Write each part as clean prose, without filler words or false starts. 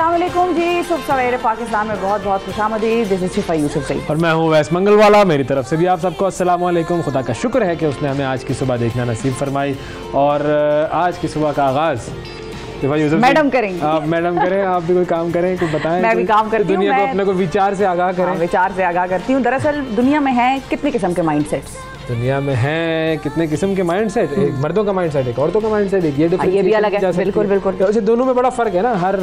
अस्सलाम वालेकुम जी, सुबह सवेरे पाकिस्तान में बहुत बहुत खुशामदीद। दिस इज शिफा यूसुफ सईद और मैं हूँ वैस मंगलवाला। मेरी तरफ से भी आप सबको अस्सलाम वालेकुम। खुदा का शुक्र है कि उसने हमें आज की सुबह देखना नसीब फरमाई और आज की सुबह का आगाज़ मैडम करेंगे। आप मैडम करें, आप भी कोई काम करें, कुछ बताएं। मैं भी काम करती हूँ, दुनिया को अपने को विचार से आगाह करें। विचार से आगाह करती हूँ। दरअसल दुनिया में है कितने किस्म के माइंडसेट्स, दुनिया में है कितने किस्म के माइंडसेट। एक मर्दों का माइंडसेट, एक औरतों का माइंडसेट, एक ये भी अलग है। बिल्कुल बिल्कुल। वैसे दोनों में बड़ा फ़र्क है ना। हर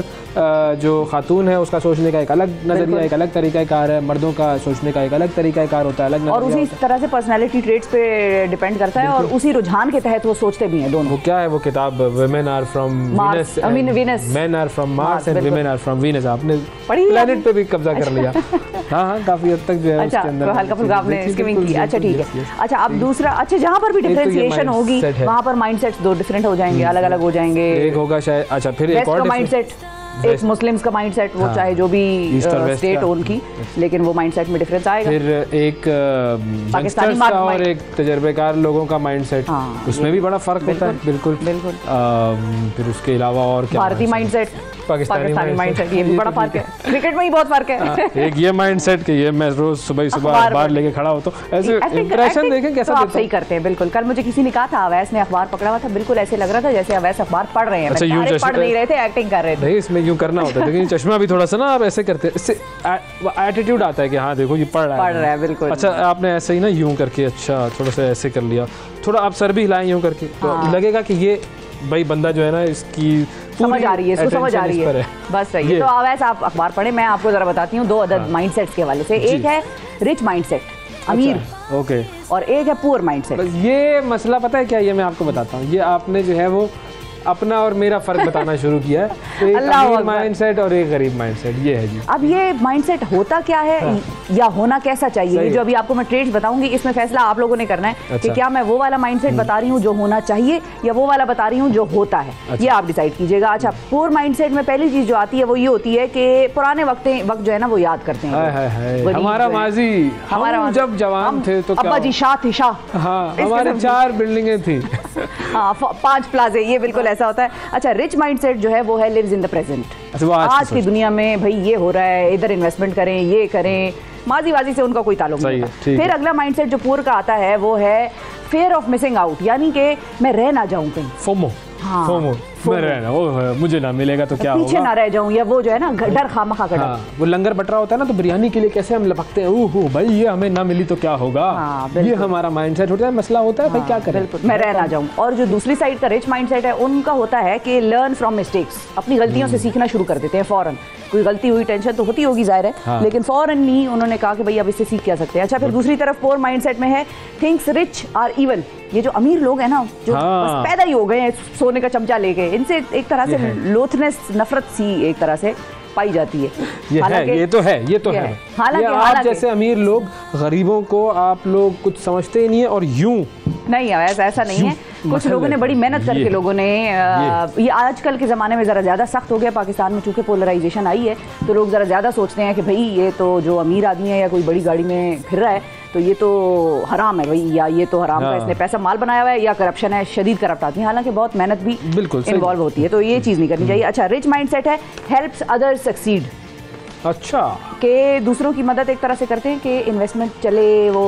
जो खातून है उसका सोचने का एक अलग नज़रिया, एक अलग तरीका कार है। मर्दों का सोचने का एक अलग तरीका कार होता है, अलग और उसी तरह से पर्सनैलिटी ट्रेट्स पे डिपेंड करता है और उसी रुझान के तहत वो सोचते भी हैं दोनों। वो क्या है वो किताब, women are from Venus, men are from Mars and women are from Venus, आपने प्लेनेट पे भी कब्जा कर लिया। हाँ, काफ़ी हद तक जो है उसके अंदर हल्का फुल्का आपने स्किमिंग की। अच्छा ठीक है। अच्छा अब दूसरा, अच्छा जहाँ पर भी डिफरेंशिएशन होगी वहाँ पर माइंडसेट्स दो डिफरेंट हो जाएंगे, अलग अलग हो जाएंगे। एक होगा शायद, अच्छा फिर एक और माइंडसेट, एक मुस्लिम्स का माइंडसेट, वो चाहे जो भी स्टेट हो उनकी, लेकिन वो माइंडसेट में डिफरेंस आएगा। फिर एक पाकिस्तानी और एक तजर्बेकार लोगों का माइंडसेट, उसमें भी बड़ा फर्क होता है। बिल्कुल बिल्कुल। फिर उसके अलावा और क्या, भारतीय माइंडसेट, पाकिस्तानी माइंडसेट, ये भी बड़ा फर्क है। क्रिकेट में ही बहुत फर्क है। एक ये माइंडसेट कि ये मैं रोज सुबह बाहर लेके खड़ा हो तो ऐसे इंप्रेशन देखें कैसा आप सही करते हैं। बिल्कुल। कल मुझे किसी ने कहा था अवैस ने अखबार पकड़ा हुआ था, बिल्कुल ऐसे लग रहा था जैसे अवैस अखबार पढ़ रहे हैं। पढ़ नहीं रहे थे, एक्टिंग कर रहे थे। नहीं, इसमें यूं करना होता है, लेकिन चश्मा भी थोड़ा सा ना आप ऐसे करते हैं, इससे एटीट्यूड आता है कि हाँ देखो ये पढ़ रहा है। बिल्कुल। अच्छा आपने ऐसे ही ना यूं करके, अच्छा थोड़ा सा ऐसे कर लिया, थोड़ा आप सर भी हिलाएं यूं करके, तो लगेगा कि ये भाई बंदा जो है ना इसकी समझ आ रही है, इसको समझ आ रही है। बस सही है। तो अब आप अखबार पढ़े, मैं आपको जरा बताती हूँ दो अदद माइंडसेट्स के हवाले से। एक है रिच माइंडसेट, अमीर, ओके, और एक है पुअर माइंडसेट। ये मसला पता है क्या, ये मैं आपको बताता हूँ। ये आपने जो है वो अपना और मेरा फर्क बताना शुरू किया है। एक अमीर माइंडसेट और एक गरीब माइंडसेट, ये है जी। अब ये माइंडसेट होता क्या है या होना कैसा चाहिए, ये जो अभी आपको मैं ट्रेड्स बताऊंगी, इसमें फैसला आप लोगों ने करना है कि क्या मैं वो वाला माइंडसेट बता रही हूँ जो होना चाहिए या वो वाला बता रही हूँ जो होता है। ये आप डिसाइड कीजिएगा। अच्छा, पुअर माइंडसेट में पहली चीज जो आती है वो ये होती है कि पुराने वक्त जो है ना वो याद करते हैं हमारा माजी, हमारा जब जवान थे तो अब्बा जी शाह थे, शाह, हमारे 4 बिल्डिंगें थी, 5 प्लाजे, ये बिल्कुल ऐसा होता है। अच्छा, रिच माइंडसेट जो है वो है लिव्स इन द प्रेजेंट। आज की दुनिया में भाई ये हो रहा है, इधर इन्वेस्टमेंट करें, ये करें, माजी वाजी से उनका कोई ताल्लुक नहीं है। फिर अगला माइंडसेट जो पुअर का आता है वो है फियर ऑफ मिसिंग आउट, यानी कि मैं रह ना जाऊं कहीं, फोमो। हाँ, फोमो, मैं रहना, वो मुझे ना मिलेगा तो क्या पीछे होगा, ना रह जाऊं, या वो जो है ना डर खामखा का डर। वो लंगर बट रहा होता है ना, तो बिरयानी के लिए कैसे हम लपकते हैं, ओहो भाई ये हमें ना मिली तो क्या होगा। ये हमारा माइंडसेट होता है, मसला होता है भाई क्या करें, मैं रह ना जाऊं। और जो दूसरी साइड का रिच माइंडसेट है उनका होता है कि लर्न फ्रॉम मिस्टेक्स, अपनी गलतियों से सीखना शुरू कर देते हैं फौरन। कोई गलती हुई, टेंशन तो होती होगी जाहिर है, लेकिन फौरन ही उन्होंने कहा कि भाई अब इससे सीख क्या सकते हैं। अच्छा, फिर दूसरी तरफ पुअर माइंडसेट में है थिंक्स रिच आर इविल। ये जो अमीर लोग हैं ना, जो बस पैदा ही हो गए हैं सोने का चमचा लेके, इनसे एक तरह से लोथनेस, नफरत सी एक तरह से पाई जाती है। ये तो है। हालांकि आप जैसे अमीर लोग गरीबों को आप लोग कुछ समझते ही नहीं है, और यूं नहीं है, ऐसा नहीं है। कुछ लोगों ने बड़ी मेहनत करके, लोगों ने ये आजकल के ज़माने में ज़रा ज़्यादा सख्त हो गया पाकिस्तान में, चूँकि पोलराइजेशन आई है तो लोग ज़रा ज़्यादा सोचते हैं कि भाई ये तो जो अमीर आदमी है या कोई बड़ी गाड़ी में फिर रहा है तो ये तो हराम है भाई, या ये तो हराम का इसने पैसा माल बनाया हुआ है, या करप्शन है, शदीद करप्ट आदमी। हालांकि बहुत मेहनत भी बिल्कुल इन्वॉल्व होती है, तो ये चीज़ नहीं करनी चाहिए। अच्छा, रिच माइंडसेट है हेल्प्स अदर्स सक्सीड। अच्छा, के दूसरों की मदद एक तरह से करते हैं कि इन्वेस्टमेंट चले,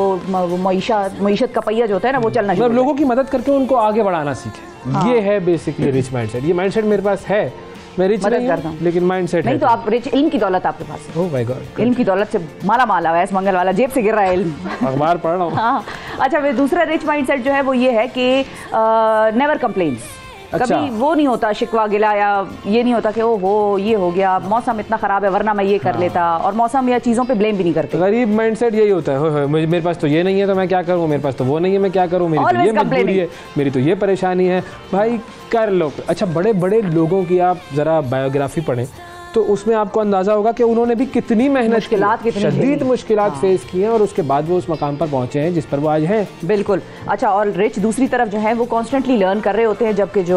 वो मईशत का पहिया जो होता है ना वो चलना, मतलब लोगों की मदद करके उनको आगे बढ़ाना सीखे। ये है बेसिकली रिच माइंडसेट। ये माइंडसेट मेरे पास है, मैं रिच नहीं हूं, लेकिन माइंडसेट नहीं। तो आप रिच, इल्म की दौलत आपके पास है। ओह माय गॉड, इल्म की दौलत से माला माला है, मंगल वाला जेब से गिर रहा है इल्म। अखबार पढ़ रहा हूं। हाँ। अच्छा, फिर दूसरा रिच माइंडसेट जो है वो ये है कि नेवर कंप्लेन्स। कभी वो नहीं होता शिकवा गिला, या ये नहीं होता कि ओ हो ये हो गया, मौसम इतना खराब है वरना मैं ये कर लेता, और मौसम या चीज़ों पे ब्लेम भी नहीं करते। गरीब माइंडसेट यही होता है, मेरे पास तो ये नहीं है तो मैं क्या करूँ, मेरे पास तो वो नहीं है मैं क्या करूँ, मेरी तो ये मजबूरी है, मेरी तो ये परेशानी है, भाई कर लो। अच्छा, बड़े बड़े लोगों की आप ज़रा बायोग्राफी पढ़ें तो उसमें आपको अंदाज़ा होगा कि उन्होंने भी कितनी मेहनत, शदीद मुश्किलात फेस की हैं, और उसके बाद वो उस मकाम पर पहुंचे हैं जिस पर वो आज हैं। बिल्कुल। अच्छा, और रिच दूसरी तरफ जो है वो कॉन्स्टेंटली लर्न कर रहे होते हैं, जबकि जो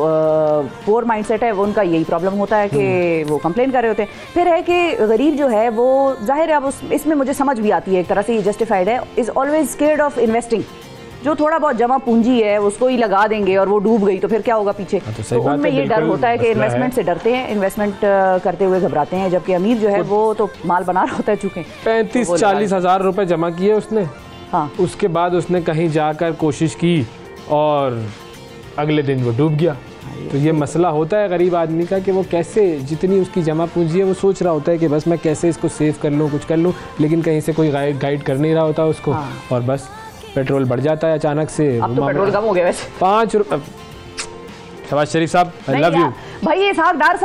पुअर माइंडसेट है वो उनका यही प्रॉब्लम होता है कि वो कंप्लेन कर रहे होते हैं। फिर है कि गरीब जो है वो जाहिर है, अब इसमें मुझे समझ भी आती है एक तरह से, ये जस्टिफाइड है, is always scared of investing. जो थोड़ा बहुत जमा पूंजी है उसको ही लगा देंगे और वो डूब गई तो फिर क्या होगा पीछे। तो उनमें ये डर होता है कि इन्वेस्टमेंट से डरते हैं, इन्वेस्टमेंट करते हुए घबराते हैं, जबकि अमीर जो है वो तो माल बना रहा होता है। चूंकि 35-40 हज़ार रुपए जमा किए उसने, हाँ, उसके बाद उसने कहीं जाकर कोशिश की और अगले दिन वो डूब गया। तो ये मसला होता है गरीब आदमी का कि वो कैसे, जितनी उसकी जमा पूंजी है वो सोच रहा होता है कि बस मैं कैसे इसको सेव कर लूँ, कुछ कर लूँ, लेकिन कहीं से कोई गाइड कर नहीं रहा होता उसको। हाँ। और बस पेट्रोल बढ़ जाता है अचानक से। अब तो पेट्रोल कम हो गया वैसे। 5 रुपये। शहबाज शरीफ साहब आई लव यू। भाई इसहाक डार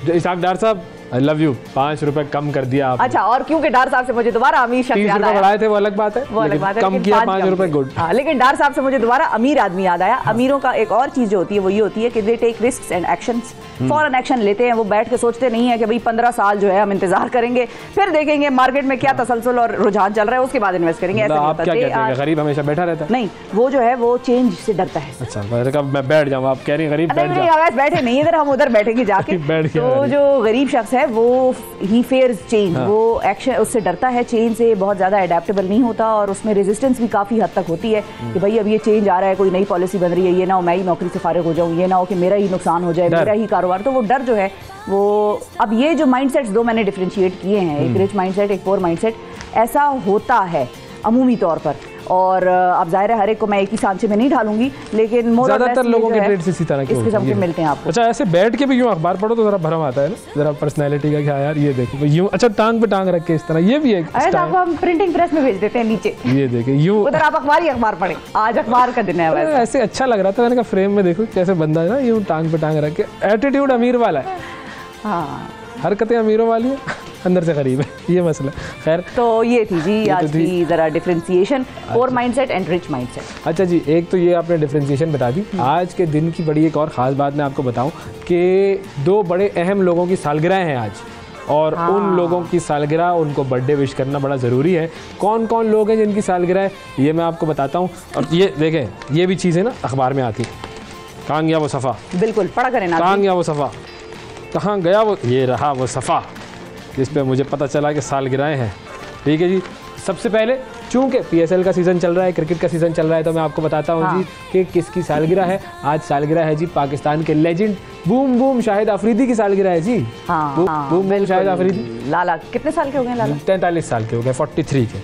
साहब आई लव यू, 5 रुपए कम कर दिया आपने। अच्छा, और क्योंकि डार साहब से मुझे दोबारा अमीर शख्स याद आया। बढ़ाए थे वो अलग बात है, वो अलग बात है, कम किया 5 रुपए गुड। हाँ, लेकिन डार साहब से मुझे दोबारा अमीर आदमी याद आया। अमीरों का एक और चीज जो होती है वो ये होती है कि they take risks and actions, फौरन एक्शन लेते हैं। वो बैठ के सोचते नहीं है कि भाई 15 साल जो है हम इंतजार करेंगे, फिर देखेंगे मार्केट में क्या तसलसल और रुझान चल रहा है, उसके बाद इन्वेस्ट करेंगे। ऐसा आप क्या कहते हैं गरीब हमेशा बैठा रहता है? नहीं, वो जो है वो चेंज से डरता है। अच्छा, मैं बैठ जाऊँ, आप कह रही हैं गरीब बैठ जाओ। बैठे नहीं, इधर हम उधर बैठेंगे जाके। तो जो गरीब शख्स है वो ही फेयर्स चेंज, वो एक्शन, उससे डरता है चेंज से, बहुत ज़्यादा अडेप्टेबल नहीं होता और उसमें रेजिस्टेंस भी काफ़ी हद तक होती है कि भाई अब ये चेंज आ रहा है, कोई नई पॉलिसी बन रही है, ये ना हो मैं ही नौकरी से फारिग हो जाऊँ, ये ना हो कि मेरा ही नुकसान हो जाए, मेरा ही कारोबार। तो वो डर जो है वो, अब ये जो माइंडसेट्स दो मैंने डिफरेंशिएट किए हैं, एक रिच माइंडसेट, एक पोर माइंडसेट, ऐसा होता है अमूमी तौर पर। और अब जाहिर है हर एक को मैं एक ही सांचे में नहीं ढालूंगी, लेकिन ज़्यादातर लोगों के ट्रेड्स इसी तरह के इस किस्म के मिलते हैं आपको। अच्छा, ऐसे बैठ के भी यूँ अखबार पढ़ो तो ज़रा भरम आता है ना, ज़रा पर्सनैलिटी का, क्या यार ये देखो यूँ, अच्छा टांग पे टांग रख के इस तरह, ये भी एक आपको हम प्रिंटिंग प्रेस में भेज देते हैं नीचे, ये देखे यूँ, उधर आप अखबार ही अखबार पढ़े, आज अखबार का दिन है। ऐसे अच्छा लग रहा था, मैंने कहा फ्रेम में देखो कैसे बंदा है ना, यूँ टांग पे टांग रख के, एटीट्यूड अमीर वाला है। हाँ, हरकतें अमीरों वाली है, अंदर से गरीब है, ये मसला। खैर, तो ये थी जी आज की ज़रा differentiation, poor mindset and rich mindset. अच्छा जी, एक तो ये आपने डिफरेंशिएशन बता दी। आज के दिन की बड़ी एक और ख़ास बात मैं आपको बताऊं कि 2 बड़े अहम लोगों की सालगिरह हैं आज, और उन लोगों की सालगिरह, उनको बर्थडे विश करना बड़ा ज़रूरी है। कौन कौन लोग हैं जिनकी सालगिरह है ये मैं आपको बताता हूँ। और ये देखें, ये भी चीज़ें ना अखबार में आती, कहाँ गया वो सफ़ा, बिल्कुल पढ़ा करें ना, कहाँ गया वो सफ़ा, कहाँ गया वो, ये रहा वो सफ़ा, जिस पे मुझे पता चला कि सालगिरहें हैं। ठीक है जी, सबसे पहले चूँकि PSL का सीज़न चल रहा है, क्रिकेट का सीज़न चल रहा है, तो मैं आपको बताता हूँ जी कि किसकी सालगिरह है। आज सालगिरह है जी पाकिस्तान के legend boom boom Shahid Afridi की सालगिरह है जी। Boom boom Shahid Afridi. लाला कितने साल के हो गए? लाला 43 साल के हो गए, 43 के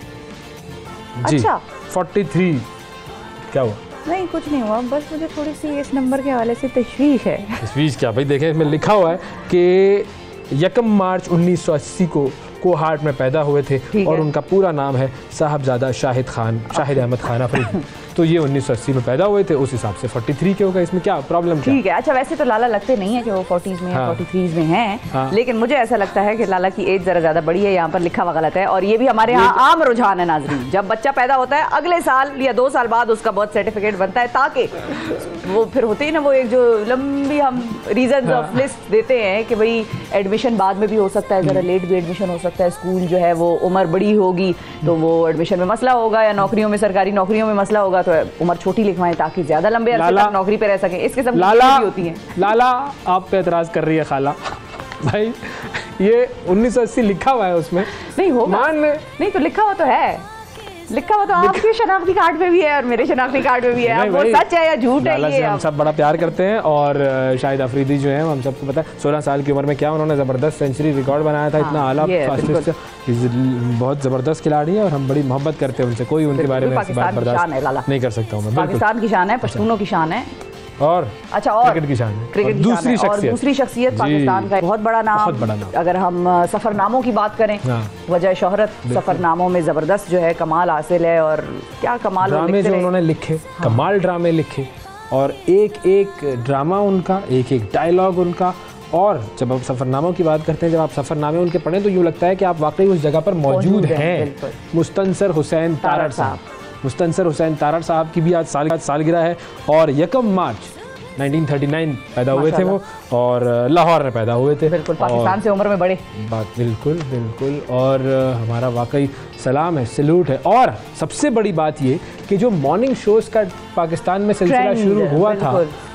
जी। अच्छा 43। क्या हुआ? नहीं कुछ नहीं हुआ, बस मुझे थोड़ी सी इस नंबर के हवाले से तशवीश है। तशवीश क्या भाई, देखें इसमें लिखा हुआ है कि 1 मार्च 1980 को कोहाट में पैदा हुए थे और उनका पूरा नाम है साहबजादा शाहिद अहमद खान अफरीदी। तो ये 1980 में पैदा हुए थे, उस हिसाब से 43 के हो गए, इसमें क्या प्रॉब्लम? ठीक है। अच्छा, वैसे तो लाला लगते नहीं है कि वो 40s में है, 43s में हैं, लेकिन मुझे ऐसा लगता है कि लाला की एज ज़रा ज़्यादा बड़ी है, यहाँ पर लिखा हुआ गलत है। और ये भी हमारे यहाँ आम रुझान है नाज़रीन, जब बच्चा पैदा होता है अगले साल या 2 साल बाद उसका बर्थ सर्टिफिकेट बनता है, ताकि वो फिर होती है ना वो एक जो लंबी हम रीजन ऑफ लिस्ट देते हैं कि भाई एडमिशन बाद में भी हो सकता है, ज़रा लेट भी एडमिशन हो सकता है, स्कूल जो है वो उम्र बड़ी होगी तो वो एडमिशन में मसला होगा, या नौकरियों में, सरकारी नौकरियों में मसला होगा तो उम्र छोटी लिखवाएं ताकि ज्यादा लंबे अरसे तक नौकरी पे रह सके। इसके सब लाला होती हैं। लाला आप पे एतराज कर रही है खाला, भाई ये 1980 लिखा हुआ है उसमें, नहीं होगा, नहीं तो लिखा हुआ तो है, लिखा हुआ तो आपके शनाख्ती कार्ड पे भी है और मेरे शनाख्ती कार्ड पे भी है। अब वो सच है या झूठ है ये हम सब बड़ा प्यार करते हैं। और शाहिद अफरीदी जो है हम सबको पता है 16 साल की उम्र में क्या उन्होंने ज़बरदस्त सेंचुरी रिकॉर्ड बनाया था, इतना आला फास्टेस्ट, बहुत ज़बरदस्त खिलाड़ी है और हम बड़ी मोहब्बत करते हैं उनसे, कोई उनके बारे में ऐसी बात बर्दाश्त नहीं कर सकता हूँ मैं। पाकिस्तान की शान है, पश्तूनों की शान है, और अच्छा और क्रिकेट की शान है, क्रिकेट दूसरी शख्सियत पाकिस्तान का बहुत बड़ा नाम। अगर हम सफरनामों की बात करें, वजह शोहरत, सफरनामों में जबरदस्त जो है कमाल हासिल है, और क्या कमाल ड्रामे जो उन्होंने लिखे, कमाल ड्रामे लिखे, और एक एक ड्रामा उनका, एक एक डायलॉग उनका। और जब आप सफ़रनामों की बात करते हैं, जब आप सफ़रनामे उनके पढ़ें तो यूँ लगता है कि आप वाकई उस जगह पर मौजूद हैं। मुस्तनसर हुसैन तारड़ साहब, मुस्तनसर हुसैन तारड़ साहब की भी आज सालगिरह है, और 1 मार्च 1939 पैदा हुए थे वो, और लाहौर में पैदा हुए थे। बिल्कुल पाकिस्तान से उम्र में बड़े बात, बिल्कुल बिल्कुल। और हमारा वाकई सलाम है, सैल्यूट है। और सबसे बड़ी बात ये कि जो मॉर्निंग शोज़ का पाकिस्तान में सिलसिला शुरू हुआ था,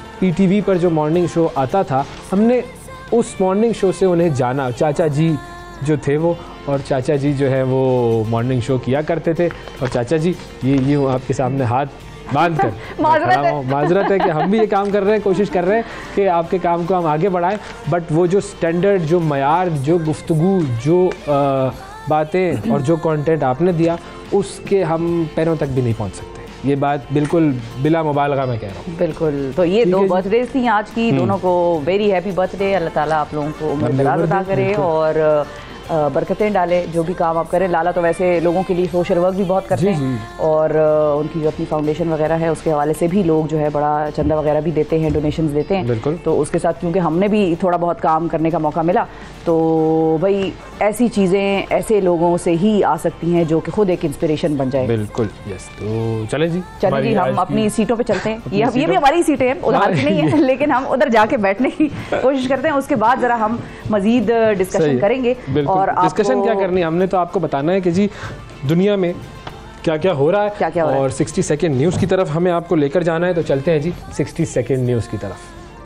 PTV पर जो मॉर्निंग शो आता था, हमने उस मॉर्निंग शो से उन्हें जाना। चाचा जी जो थे वो, और चाचा जी जो है वो मॉर्निंग शो किया करते थे, और चाचा जी ये आपके सामने हाथ बांध कर माजरत है कि हम भी ये काम कर रहे हैं, कोशिश कर रहे हैं कि आपके काम को हम आगे बढ़ाएं, बट वो जो स्टैंडर्ड, जो मयार, जो गुफ्तगू, जो बातें और जो कंटेंट आपने दिया, उसके हम पैरों तक भी नहीं पहुंच सकते। ये बात बिल्कुल बिला मुबालगा मैं कह रहा हूँ। बिल्कुल। तो ये 2 बर्थडे थी आज की, दोनों को वेरी हैप्पी बर्थडे। अल्लाह ताला आप लोगों को उम्र दराज अता करे और बरकतें डाले जो भी काम आप करें। लाला तो वैसे लोगों के लिए सोशल वर्क भी बहुत करते हैं और उनकी जो अपनी फाउंडेशन वगैरह है उसके हवाले से भी लोग जो है बड़ा चंदा वगैरह भी देते हैं, डोनेशंस देते हैं। तो उसके साथ क्योंकि हमने भी थोड़ा बहुत काम करने का मौका मिला, तो भाई ऐसी चीज़ें ऐसे लोगों से ही आ सकती हैं जो कि खुद एक इंस्पिरेशन बन जाए। बिल्कुल, यस। तो चले जी हम अपनी सीटों पे चलते हैं। ये भी हमारी सीटें हैं, उधर की नहीं है, लेकिन हम उधर जाके बैठने की कोशिश करते हैं। उसके बाद ज़रा हम मज़ीद डिस्कशन करेंगे। और डिस्कशन क्या करनी है, हमने तो आपको बताना है कि जी दुनिया में क्या क्या हो रहा है, क्या हो रहा है। और 60 सेकंड न्यूज़ की तरफ हमें आपको लेकर जाना है। तो चलते हैं जी 60 सेकंड न्यूज़ की तरफ।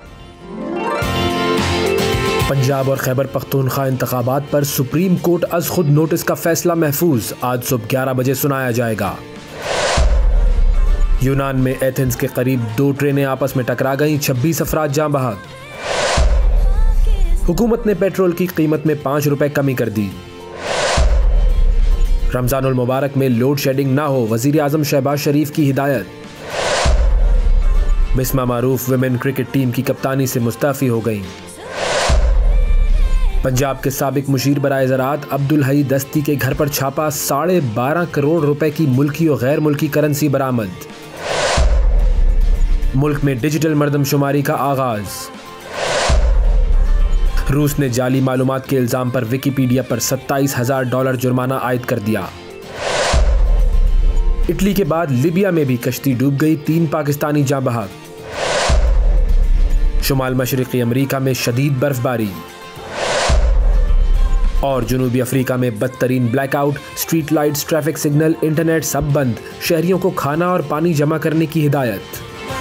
पंजाब और खैबर पख्तूनख्वा इंतखाबात पर सुप्रीम कोर्ट अज खुद नोटिस का फैसला महफूज आज सुबह 11 बजे सुनाया जाएगा। यूनान में एथेंस के करीब 2 ट्रेनें आपस में टकरा गईं, 26 अफराद जाँ बहक। हुकूमत ने पेट्रोल की कीमत में 5 रुपए कमी कर दी। रमजानुल मुबारक में लोड शेडिंग ना हो, वजीर आजम शहबाज शरीफ की हिदायत। Bismah Maroof women cricket team की कप्तानी से मुस्तफी हो गईं। पंजाब के साबिक मुशीर बराए ज़राअत अब्दुल हई दस्ती के घर पर छापा, 12.5 करोड़ रुपए की मुल्की और गैर मुल्की करेंसी बरामद। मुल्क में डिजिटल मर्दमशुमारी का आगाज। रूस ने जाली मालूमात के इल्जाम पर विकिपीडिया पर $27,000 जुर्माना आयद कर दिया। इटली के बाद लिबिया में भी कश्ती डूब गई, 3 पाकिस्तानी जाँ बहक। शुमाल मशरिकी अमरीका में शदीद बर्फबारी और जनूबी अफ्रीका में बदतरीन blackout, street lights, traffic signal, internet सब बंद। शहरियों को खाना और पानी जमा करने की हिदायत।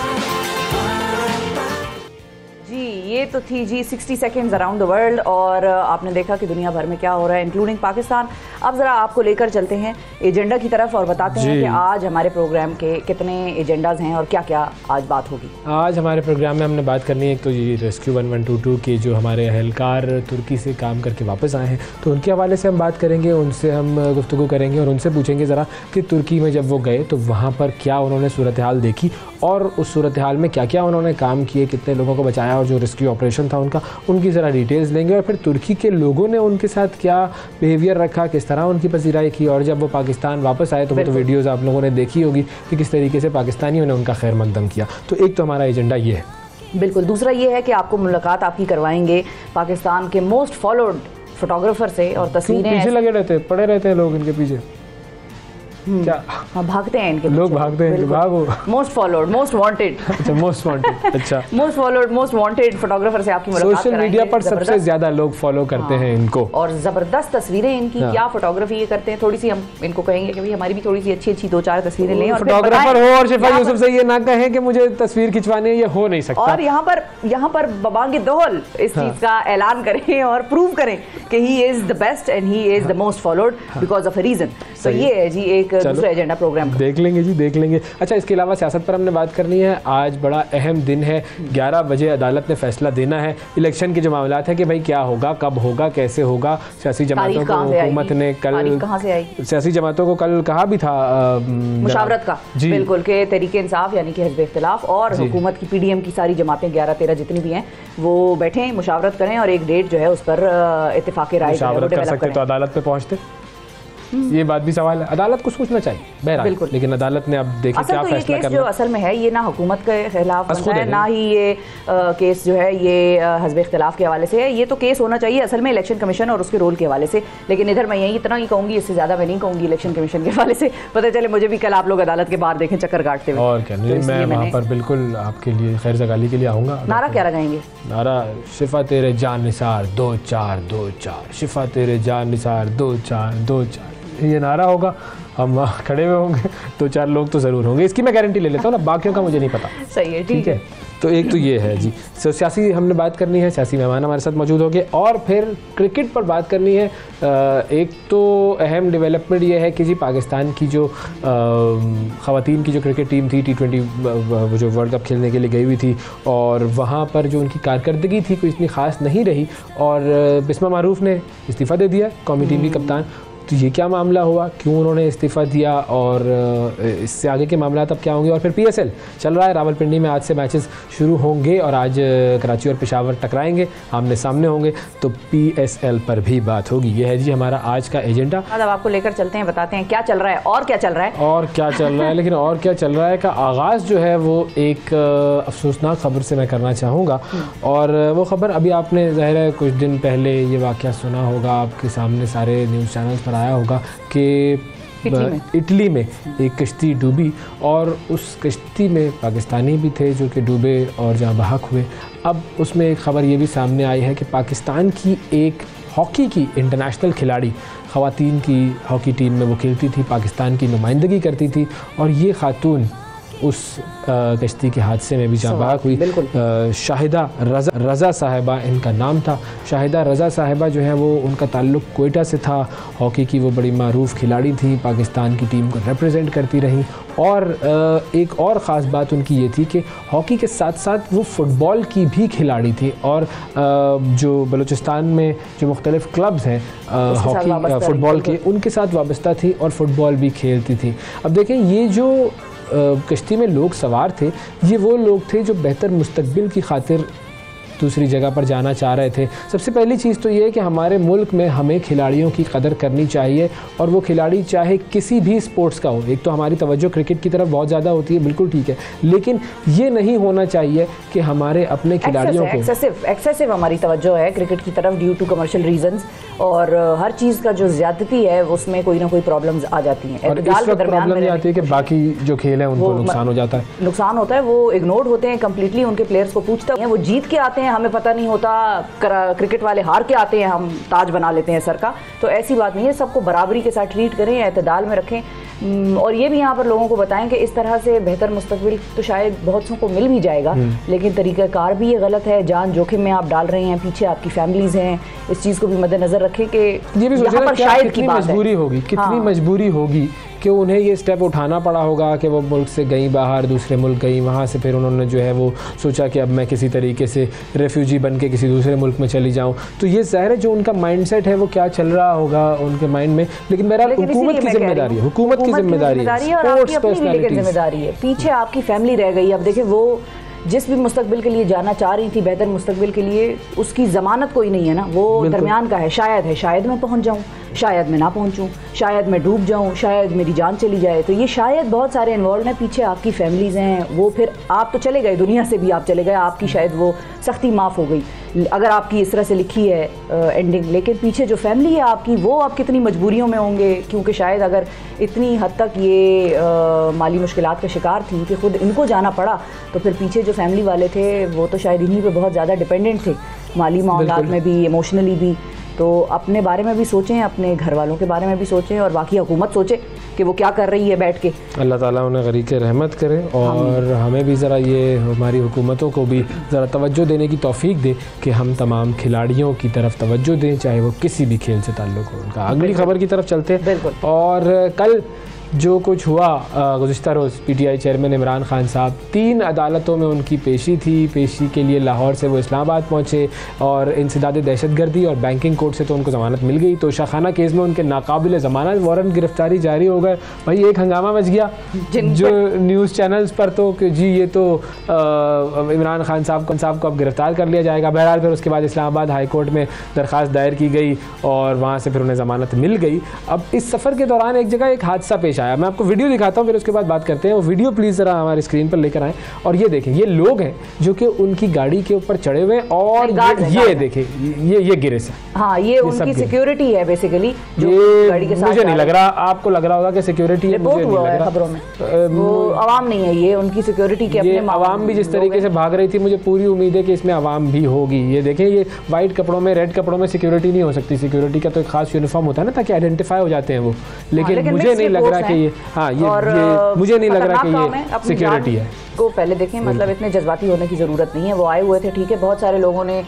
ये तो थी जी 60 सेकेंड्स अराउंड द वर्ल्ड, और आपने देखा कि दुनिया भर में क्या हो रहा है, इंक्लूडिंग पाकिस्तान। अब ज़रा आपको लेकर चलते हैं एजेंडा की तरफ और बताते हैं कि आज हमारे प्रोग्राम के कितने एजेंडाज हैं और क्या क्या आज बात होगी। आज हमारे प्रोग्राम में हमने बात करनी है, एक तो ये रेस्क्यू 1122 के जो हमारे अहलकार तुर्की से काम करके वापस आए हैं, तो उनके हवाले से हम बात करेंगे, उनसे हम गुफ्तगू करेंगे और उनसे पूछेंगे ज़रा कि तुर्की में जब वो गए तो वहाँ पर क्या उन्होंने सूरत हाल देखी और उस सूरत हाल में क्या क्या उन्होंने काम किए, कितने लोगों को बचाया और जो रेस्क्यू ऑपरेशन था उनका, उनकी ज़रा डिटेल्स लेंगे। और फिर तुर्की के लोगों ने उनके साथ क्या बिहेवियर रखा, किस तरह उनकी पसीराई की, और जब वो पाकिस्तान वापस आए तो वो तो वीडियोज़ आप लोगों ने देखी होगी कि किस तरीके से पाकिस्तानियों ने उनका खैर मकदम किया। तो एक तो हमारा एजेंडा ये है। बिल्कुल। दूसरा ये है कि आपको मुलाकात आपकी करवाएंगे पाकिस्तान के मोस्ट फॉलोड फोटोग्राफर से, और तस्वीरें पीछे लगे रहते, पड़े रहते हैं लोग इनके पीछे। क्या हाँ, भागते हैं इनके लोग, भागते हैं, भागो। Most followed, most wanted. अच्छा, मोस्ट वांटेड। अच्छा, most followed, most wanted photographer से आपकी मुलाकात सोशल मीडिया पर सबसे ज्यादा लोग फॉलो करते हैं इनको, और जबरदस्त तस्वीरें इनकी, क्या फोटोग्राफी ये करते हैं। थोड़ी सी हम इनको कहेंगे कि भाई हमारी भी थोड़ी सी अच्छी अच्छी 2-4 तस्वीरें लें, और फोटोग्राफर हो और शिफा यूसुफ से ये ना कहें कि मुझे तस्वीर खिंचवानी है, ये हो नहीं सकता। और यहाँ पर बबांगे दोहल इस चीज का ऐलान करें और प्रूव करें कि he is the best and he is the most followed because of a reason. तो ये है जी एक दूसरा एजेंडा प्रोग्राम, देख लेंगे जी, देख लेंगे। अच्छा, इसके अलावा सियासत पर हमने बात करनी है। आज बड़ा अहम दिन है, 11 बजे अदालत ने फैसला देना है इलेक्शन के जो मामलात है कि भाई क्या होगा, कब होगा, कैसे होगा। सियासी जमातों को हुकूमत ने कल, कहाँ से आई, सियासी जमातों को कल कहा भी था मुशावरत का, बिल्कुल, के तरीके इंसाफ यानी कि हिज़्ब इख्तिलाफ और हुकूमत की PDM की सारी जमातें 11-13 जितनी भी हैं वो बैठें, मुशावरत करें और एक डेट जो है उस पर इत्तेफाक राय कर सकते तो अदालत पे पहुँचते। ये बात भी सवाल है, अदालत को सोचना चाहिए बहरहाल, लेकिन अदालत ने अब देखिए क्या फैसला करना है। जो असल में है ये ना हुकूमत के खिलाफ है, ना ही ये केस जो है ये हिज़्ब इख्तिलाफ के हवाले से है। ये तो केस होना चाहिए असल में इलेक्शन कमीशन और उसके रोल के हवाले से, लेकिन इधर मैं यही इतना ही कहूँगी, इससे ज़्यादा मैं नहीं कहूँगी इलेक्शन कमीशन के हवाले से। पता चले मुझे भी कल आप लोग अदालत के बाहर देखें चक्कर काटते हुए। और क्या, मैं वहाँ पर बिल्कुल आपके लिए खैर जगाली के लिए आऊँगा। नारा क्या लगाएंगे? नारा शिफा तेरे जान निसार 2-4-2-4, शिफा तेरे जान निसार 2-4-2-4। ये नारा होगा, हम खड़े हुए होंगे, 2-4 लोग तो ज़रूर होंगे, इसकी मैं गारंटी ले लेता हूँ ना, बाकियों का मुझे नहीं पता। सही है, ठीक है। तो एक तो ये है जी। सो सियासी हमने बात करनी है, सियासी मेहमान हमारे साथ मौजूद होंगे, और फिर क्रिकेट पर बात करनी है। एक तो अहम डेवलपमेंट ये है कि जी पाकिस्तान की जो ख़वातीन की जो क्रिकेट टीम थी, T20 जो वर्ल्ड कप खेलने के लिए गई हुई थी, और वहाँ पर जो उनकी कारकर्दगी थी कोई इतनी ख़ास नहीं रही, और बिस्मा मारूफ ने इस्तीफ़ा दे दिया कौमी टीम की कप्तान। तो ये क्या मामला हुआ, क्यों उन्होंने इस्तीफ़ा दिया, और इससे आगे के मामला तब क्या होंगे। और फिर PSL चल रहा है रावलपिंडी में, आज से मैचेस शुरू होंगे और आज कराची और पेशावर टकराएंगे, आमने सामने होंगे, तो PSL पर भी बात होगी। ये है जी हमारा आज का एजेंडा। अब आपको लेकर चलते हैं, बताते हैं क्या चल रहा है और क्या चल रहा है और क्या चल रहा है। लेकिन और क्या चल रहा है का आगाज़ जो है वो एक अफसोसनाक ख़बर से मैं करना चाहूँगा, और वो ख़बर अभी आपने ज़ाहिर है कुछ दिन पहले ये वाक़या सुना होगा, आपके सामने सारे न्यूज़ चैनल्स पर आया होगा कि इटली में एक कश्ती डूबी, और उस कश्ती में पाकिस्तानी भी थे जो कि डूबे और जहाँ बहक हुए। अब उसमें एक ख़बर ये भी सामने आई है कि पाकिस्तान की एक हॉकी की इंटरनेशनल खिलाड़ी, ख़वातीन की हॉकी टीम में वो खेलती थी, पाकिस्तान की नुमाइंदगी करती थी, और ये खातून उस कश्ती के हादसे में भी जहाँ बहक हुई। शाहिदा रज़ा साहिबा इनका नाम था। शाहिदा रज़ा साहिबा जो है वो, उनका ताल्लुक़ कोयटा से था। हॉकी की वो बड़ी मारूफ़ खिलाड़ी थी, पाकिस्तान की टीम को रिप्रेजेंट करती रहीं, और एक और ख़ास बात उनकी ये थी कि हॉकी के साथ साथ वो फ़ुटबॉल की भी खिलाड़ी थी, और जो बलूचिस्तान में जो मुख्तलिफ़ क्लब्स हैं हॉकी फ़ुटबॉल के, उनके साथ वाबस्ता थी और फ़ुटबॉल भी खेलती थी। अब देखें, ये जो कश्ती में लोग सवार थे, ये वो लोग थे जो बेहतर मुस्तकबिल की खातिर दूसरी जगह पर जाना चाह रहे थे। सबसे पहली चीज़ तो ये है कि हमारे मुल्क में हमें खिलाड़ियों की कदर करनी चाहिए, और वो खिलाड़ी चाहे किसी भी स्पोर्ट्स का हो। एक तो हमारी तवज्जो क्रिकेट की तरफ बहुत ज़्यादा होती है, बिल्कुल ठीक है, लेकिन ये नहीं होना चाहिए कि हमारे अपने खिलाड़ियों को एक्सेसिव हमारी तवज्जो है क्रिकेट की तरफ ड्यू टू कमर्शियल रीजंस, और हर चीज़ का जो ज़्यादती है उसमें कोई ना कोई प्रॉब्लम्स आ जाती हैं। और इस वक्त प्रॉब्लम ये आती है कि बाकी जो खेल है उनको नुकसान हो जाता है, नुकसान होता है, वो इग्नोर्ड होते हैं कम्प्लीटली। उनके प्लेयर्स को पूछते हैं, वो जीत के आते हैं, हमें पता नहीं होता, क्रिकेट वाले हार के आते हैं, हम ताज बना लेते हैं सर का। तो ऐसी बात नहीं है, सबको बराबरी के साथ ट्रीट करें, एतदाल में रखें, और ये भी यहाँ पर लोगों को बताएं कि इस तरह से बेहतर मुस्तकबिल तो शायद बहुत सौ को मिल भी जाएगा, लेकिन तरीक़ाकार भी ये गलत है, जान जोखिम में आप डाल रहे हैं, पीछे आपकी फैमिलीज़ हैं। इस चीज़ को भी मद्देनज़र रखें कि ये भी यहाँ पर शायद कितनी मजबूरी होगी, कितनी मजबूरी होगी कि उन्हें ये स्टेप उठाना पड़ा होगा कि वो मुल्क से गई बाहर, दूसरे मुल्क गई, वहाँ से फिर उन्होंने जो है वो सोचा कि अब मैं किसी तरीके से रेफ्यूजी बन के किसी दूसरे मुल्क में चली जाऊँ। तो ये ज़ाहिर है जो उनका माइंडसेट है वो क्या चल रहा होगा उनके माइंड में। लेकिन बहरहाल हुकूमत की जिम्मेदारी है, हुकूमत की जिम्मेदारी है, पीछे आपकी फैमिली रह गई। अब देखिए, वो जिस भी मुस्तकबिल के लिए जाना चाह रही थी, बेहतर मुस्तकबिल के लिए, उसकी ज़मानत कोई नहीं है ना, वो दरमियान का है। शायद मैं पहुंच जाऊं, शायद मैं ना पहुंचूं, शायद मैं डूब जाऊं, शायद मेरी जान चली जाए। तो ये शायद बहुत सारे इन्वॉल्व हैं, पीछे आपकी फैमिलीज़ हैं, वो फिर आप तो चले गए, दुनिया से भी आप चले गए, आपकी शायद वो सख्ती माफ़ हो गई अगर आपकी इस तरह से लिखी है एंडिंग, लेकिन पीछे जो फैमिली है आपकी, वो आप कितनी मजबूरियों में होंगे, क्योंकि शायद अगर इतनी हद तक ये माली मुश्किलात का शिकार थी कि ख़ुद इनको जाना पड़ा, तो फिर पीछे जो फैमिली वाले थे वो तो शायद इन्हीं पे बहुत ज़्यादा डिपेंडेंट थे, माली मामलात में भी, इमोशनली भी। तो अपने बारे में भी सोचें, अपने घर वालों के बारे में भी सोचें, और बाकी हुकूमत सोचे कि वो क्या कर रही है बैठ के। अल्लाह ताला उन्हें गरीक़ रहमत करे, और हमें भी ज़रा ये हमारी हुकूमतों को भी ज़रा तवज्जो देने की तौफीक दे कि हम तमाम खिलाड़ियों की तरफ तवज्जो दें, चाहे वो किसी भी खेल से ताल्लुक़ हो उनका। अगली खबर की तरफ चलते हैं। और कल जो कुछ हुआ गुज़िश्ता रोज़, PTI चेयरमैन इमरान खान साहब, 3 अदालतों में उनकी पेशी थी। पेशी के लिए लाहौर से वो इस्लामाबाद पहुँचे, और इंसदाद दहशतगर्दी और बैंकिंग कोर्ट से तो उनको ज़मानत मिल गई। तो शाखाना केस में उनके नाकाबिल ज़मानत वारंट गिरफ्तारी जारी हो गए। भाई एक हंगामा मच गया जो न्यूज़ चैनल्स पर, तो कि जी ये तो इमरान खान साहब को अब गिरफ़्तार कर लिया जाएगा। बहरहाल फिर उसके बाद इस्लामाबाद हाई कोर्ट में दरख्वास्त दायर की गई, और वहाँ से फिर उन्हें ज़मानत मिल गई। अब इस सफ़र के दौरान एक जगह एक हादसा पेश आया। मैं आपको वीडियो दिखाता हूँ, फिर उसके बाद बात करते हैं। वो वीडियो प्लीज़ ज़रा हमारे स्क्रीन पर लेकर आएँ। और ये देखें, ये लोग हैं जो कि उनकी गाड़ी के ऊपर चढ़े हुए हैं और ये देखें, ये गिरे से। हाँ, ये उनकी सिक्योरिटी है बेसिकली, जो गाड़ी के साथ। मुझे नहीं लग रहा, आपको लग रहा होगा कि सिक्योरिटी है, मुझे नहीं लग रहा खबरों में। वो आवाम नहीं है, ये उनकी सिक्योरिटी के अपने। आवाम भी जिस तरीके से भाग रही थी, मुझे पूरी उम्मीद है कि इसमें आवाम भी होगी। ये देखें, ये वाइट कपड़ों में, रेड कपड़ों में सिक्योरिटी नहीं हो सकती। सिक्योरिटी का तो एक खास यूनिफॉर्म होता है ना, ताकि आइडेंटिफाई हो जाते हैं वो। लेकिन मुझे नहीं लग रहा कि ये, हाँ, ये मुझे नहीं लग रहा कि ये सिक्योरिटी है। को पहले देखें, मतलब इतने जज्बाती होने की ज़रूरत नहीं है। वो आए हुए थे, ठीक है, बहुत सारे लोगों ने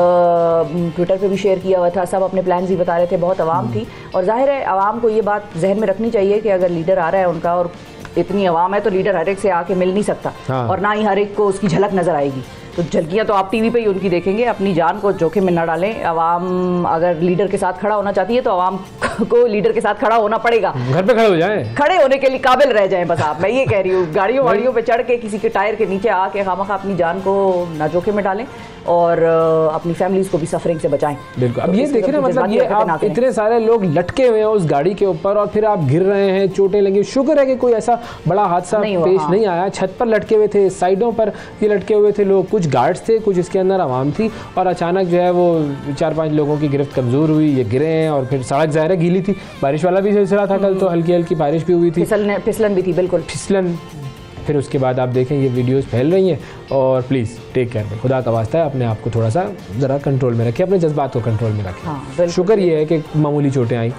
ट्विटर पे भी शेयर किया हुआ था, सब अपने प्लान्स ही बता रहे थे, बहुत आवाम थी। और जाहिर है आवाम को ये बात जहन में रखनी चाहिए कि अगर लीडर आ रहा है उनका और इतनी आवाम है तो लीडर हर एक से आके मिल नहीं सकता। हाँ। और ना ही हर एक को उसकी झलक नजर आएगी। तो झलकियाँ तो आप टीवी पे ही उनकी देखेंगे। अपनी जान को जोखिम में न डालें। आवाम अगर लीडर के साथ खड़ा होना चाहती है तो आवाम को लीडर के साथ खड़ा होना पड़ेगा। घर पे खड़े हो जाएं, खड़े होने के लिए काबिल रह जाएं बस आप। मैं ये कह रही हूँ, गाड़ियों वाड़ियों पे चढ़ के किसी के टायर के नीचे आके खामखा अपनी जान को ना जोखिम में डालें और अपनी फैमिलीज को भी सफरिंग से बचाएं। बिल्कुल। अब ये देखें ना, मतलब ये आप इतने सारे लोग लटके हुए हैं उस गाड़ी के ऊपर और फिर आप गिर रहे हैं, चोटें लगी। शुक्र है कि कोई ऐसा बड़ा हादसा पेश नहीं आया। छत पर लटके हुए थे, साइडों पर ये लटके हुए थे लोग, कुछ गार्ड्स थे, कुछ इसके अंदर आवाम थी। और अचानक जो है वो 4-5 लोगों की गिरफ्त कमज़ोर हुई, ये गिरे हैं। और फिर सड़क ज़ाहिर गीली थी, बारिश वाला भी सिलसिला था कल, तो हल्की हल्की बारिश भी हुई थी, फिसलन भी थी, बिल्कुल फिसलन। फिर उसके बाद आप देखें ये वीडियोस फैल रही हैं। और प्लीज़ टेक केयर, खुदा का वास्ता है अपने आप को थोड़ा सा ज़रा कंट्रोल में रखें, अपने जज्बात को कंट्रोल में रखें। हाँ, शुक्र ये है कि मामूली चोटें आई,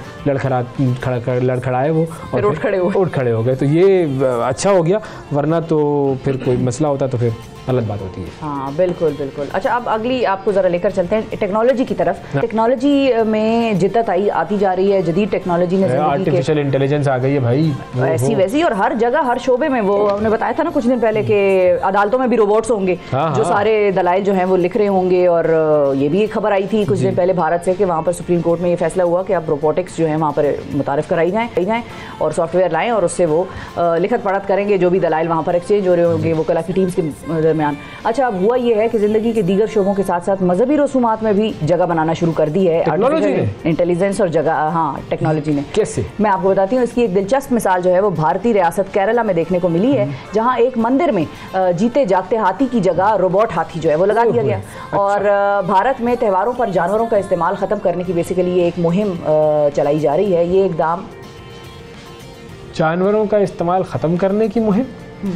लड़खड़ाए वो और उठ खड़े हो गए, तो ये अच्छा हो गया। वरना तो फिर कोई मसला होता तो फिर गलत बात होती है। हाँ, बिल्कुल बिल्कुल। अच्छा, अब अगली आपको ज़रा लेकर चलते हैं टेक्नोलॉजी की तरफ। टेक्नोलॉजी में जिद्दत आती जा रही है, जदीद टेक्नोलॉजी ने, आर्टिफिशियल इंटेलिजेंस आ गई है भाई, ऐसी वैसी, और हर जगह हर शोबे में। वो हमने बताया था ना कुछ दिन पहले कि अदालतों में भी रोबोट्स होंगे। हाँ, जो सारे दलाइल जो हैं वो लिख रहे होंगे। और ये भी एक खबर आई थी कुछ दिन पहले भारत से कि वहाँ पर सुप्रीम कोर्ट में ये फैसला हुआ कि अब रोबोटिक्स जो है वहाँ पर मुतारिफ कराई जाएँ और सॉफ्टवेयर लाएँ और उससे वो लिखत पढ़त करेंगे जो भी दलाइल वहाँ पर एक्सचेंज हो रहे होंगे वकला की टीम्स के दरमियान। अच्छा, अब हुआ ये है कि ज़िंदगी के दीगर शोबों के साथ साथ मजहबी रसूमात में भी जगह बनाना शुरू कर दी है इंटेलिजेंस और जगह। हाँ, टेक्नोलॉजी ने। कैसे? मैं आपको बताती हूँ। इसकी एक दिलचस्प मिसाल जो है वो भारतीय रियासत केरला में देखने को मिली है, जहाँ एक मंदिर में जीते जागते हाथी की जगह रोबोट हाथी जो है वो लगा दिया गया। और भारत में त्योहारों पर जानवरों का इस्तेमाल ख़त्म करने की बेसिकली ये एक मुहिम चलाई जा रही है। ये इक़दाम जानवरों का इस्तेमाल ख़त्म करने की मुहिम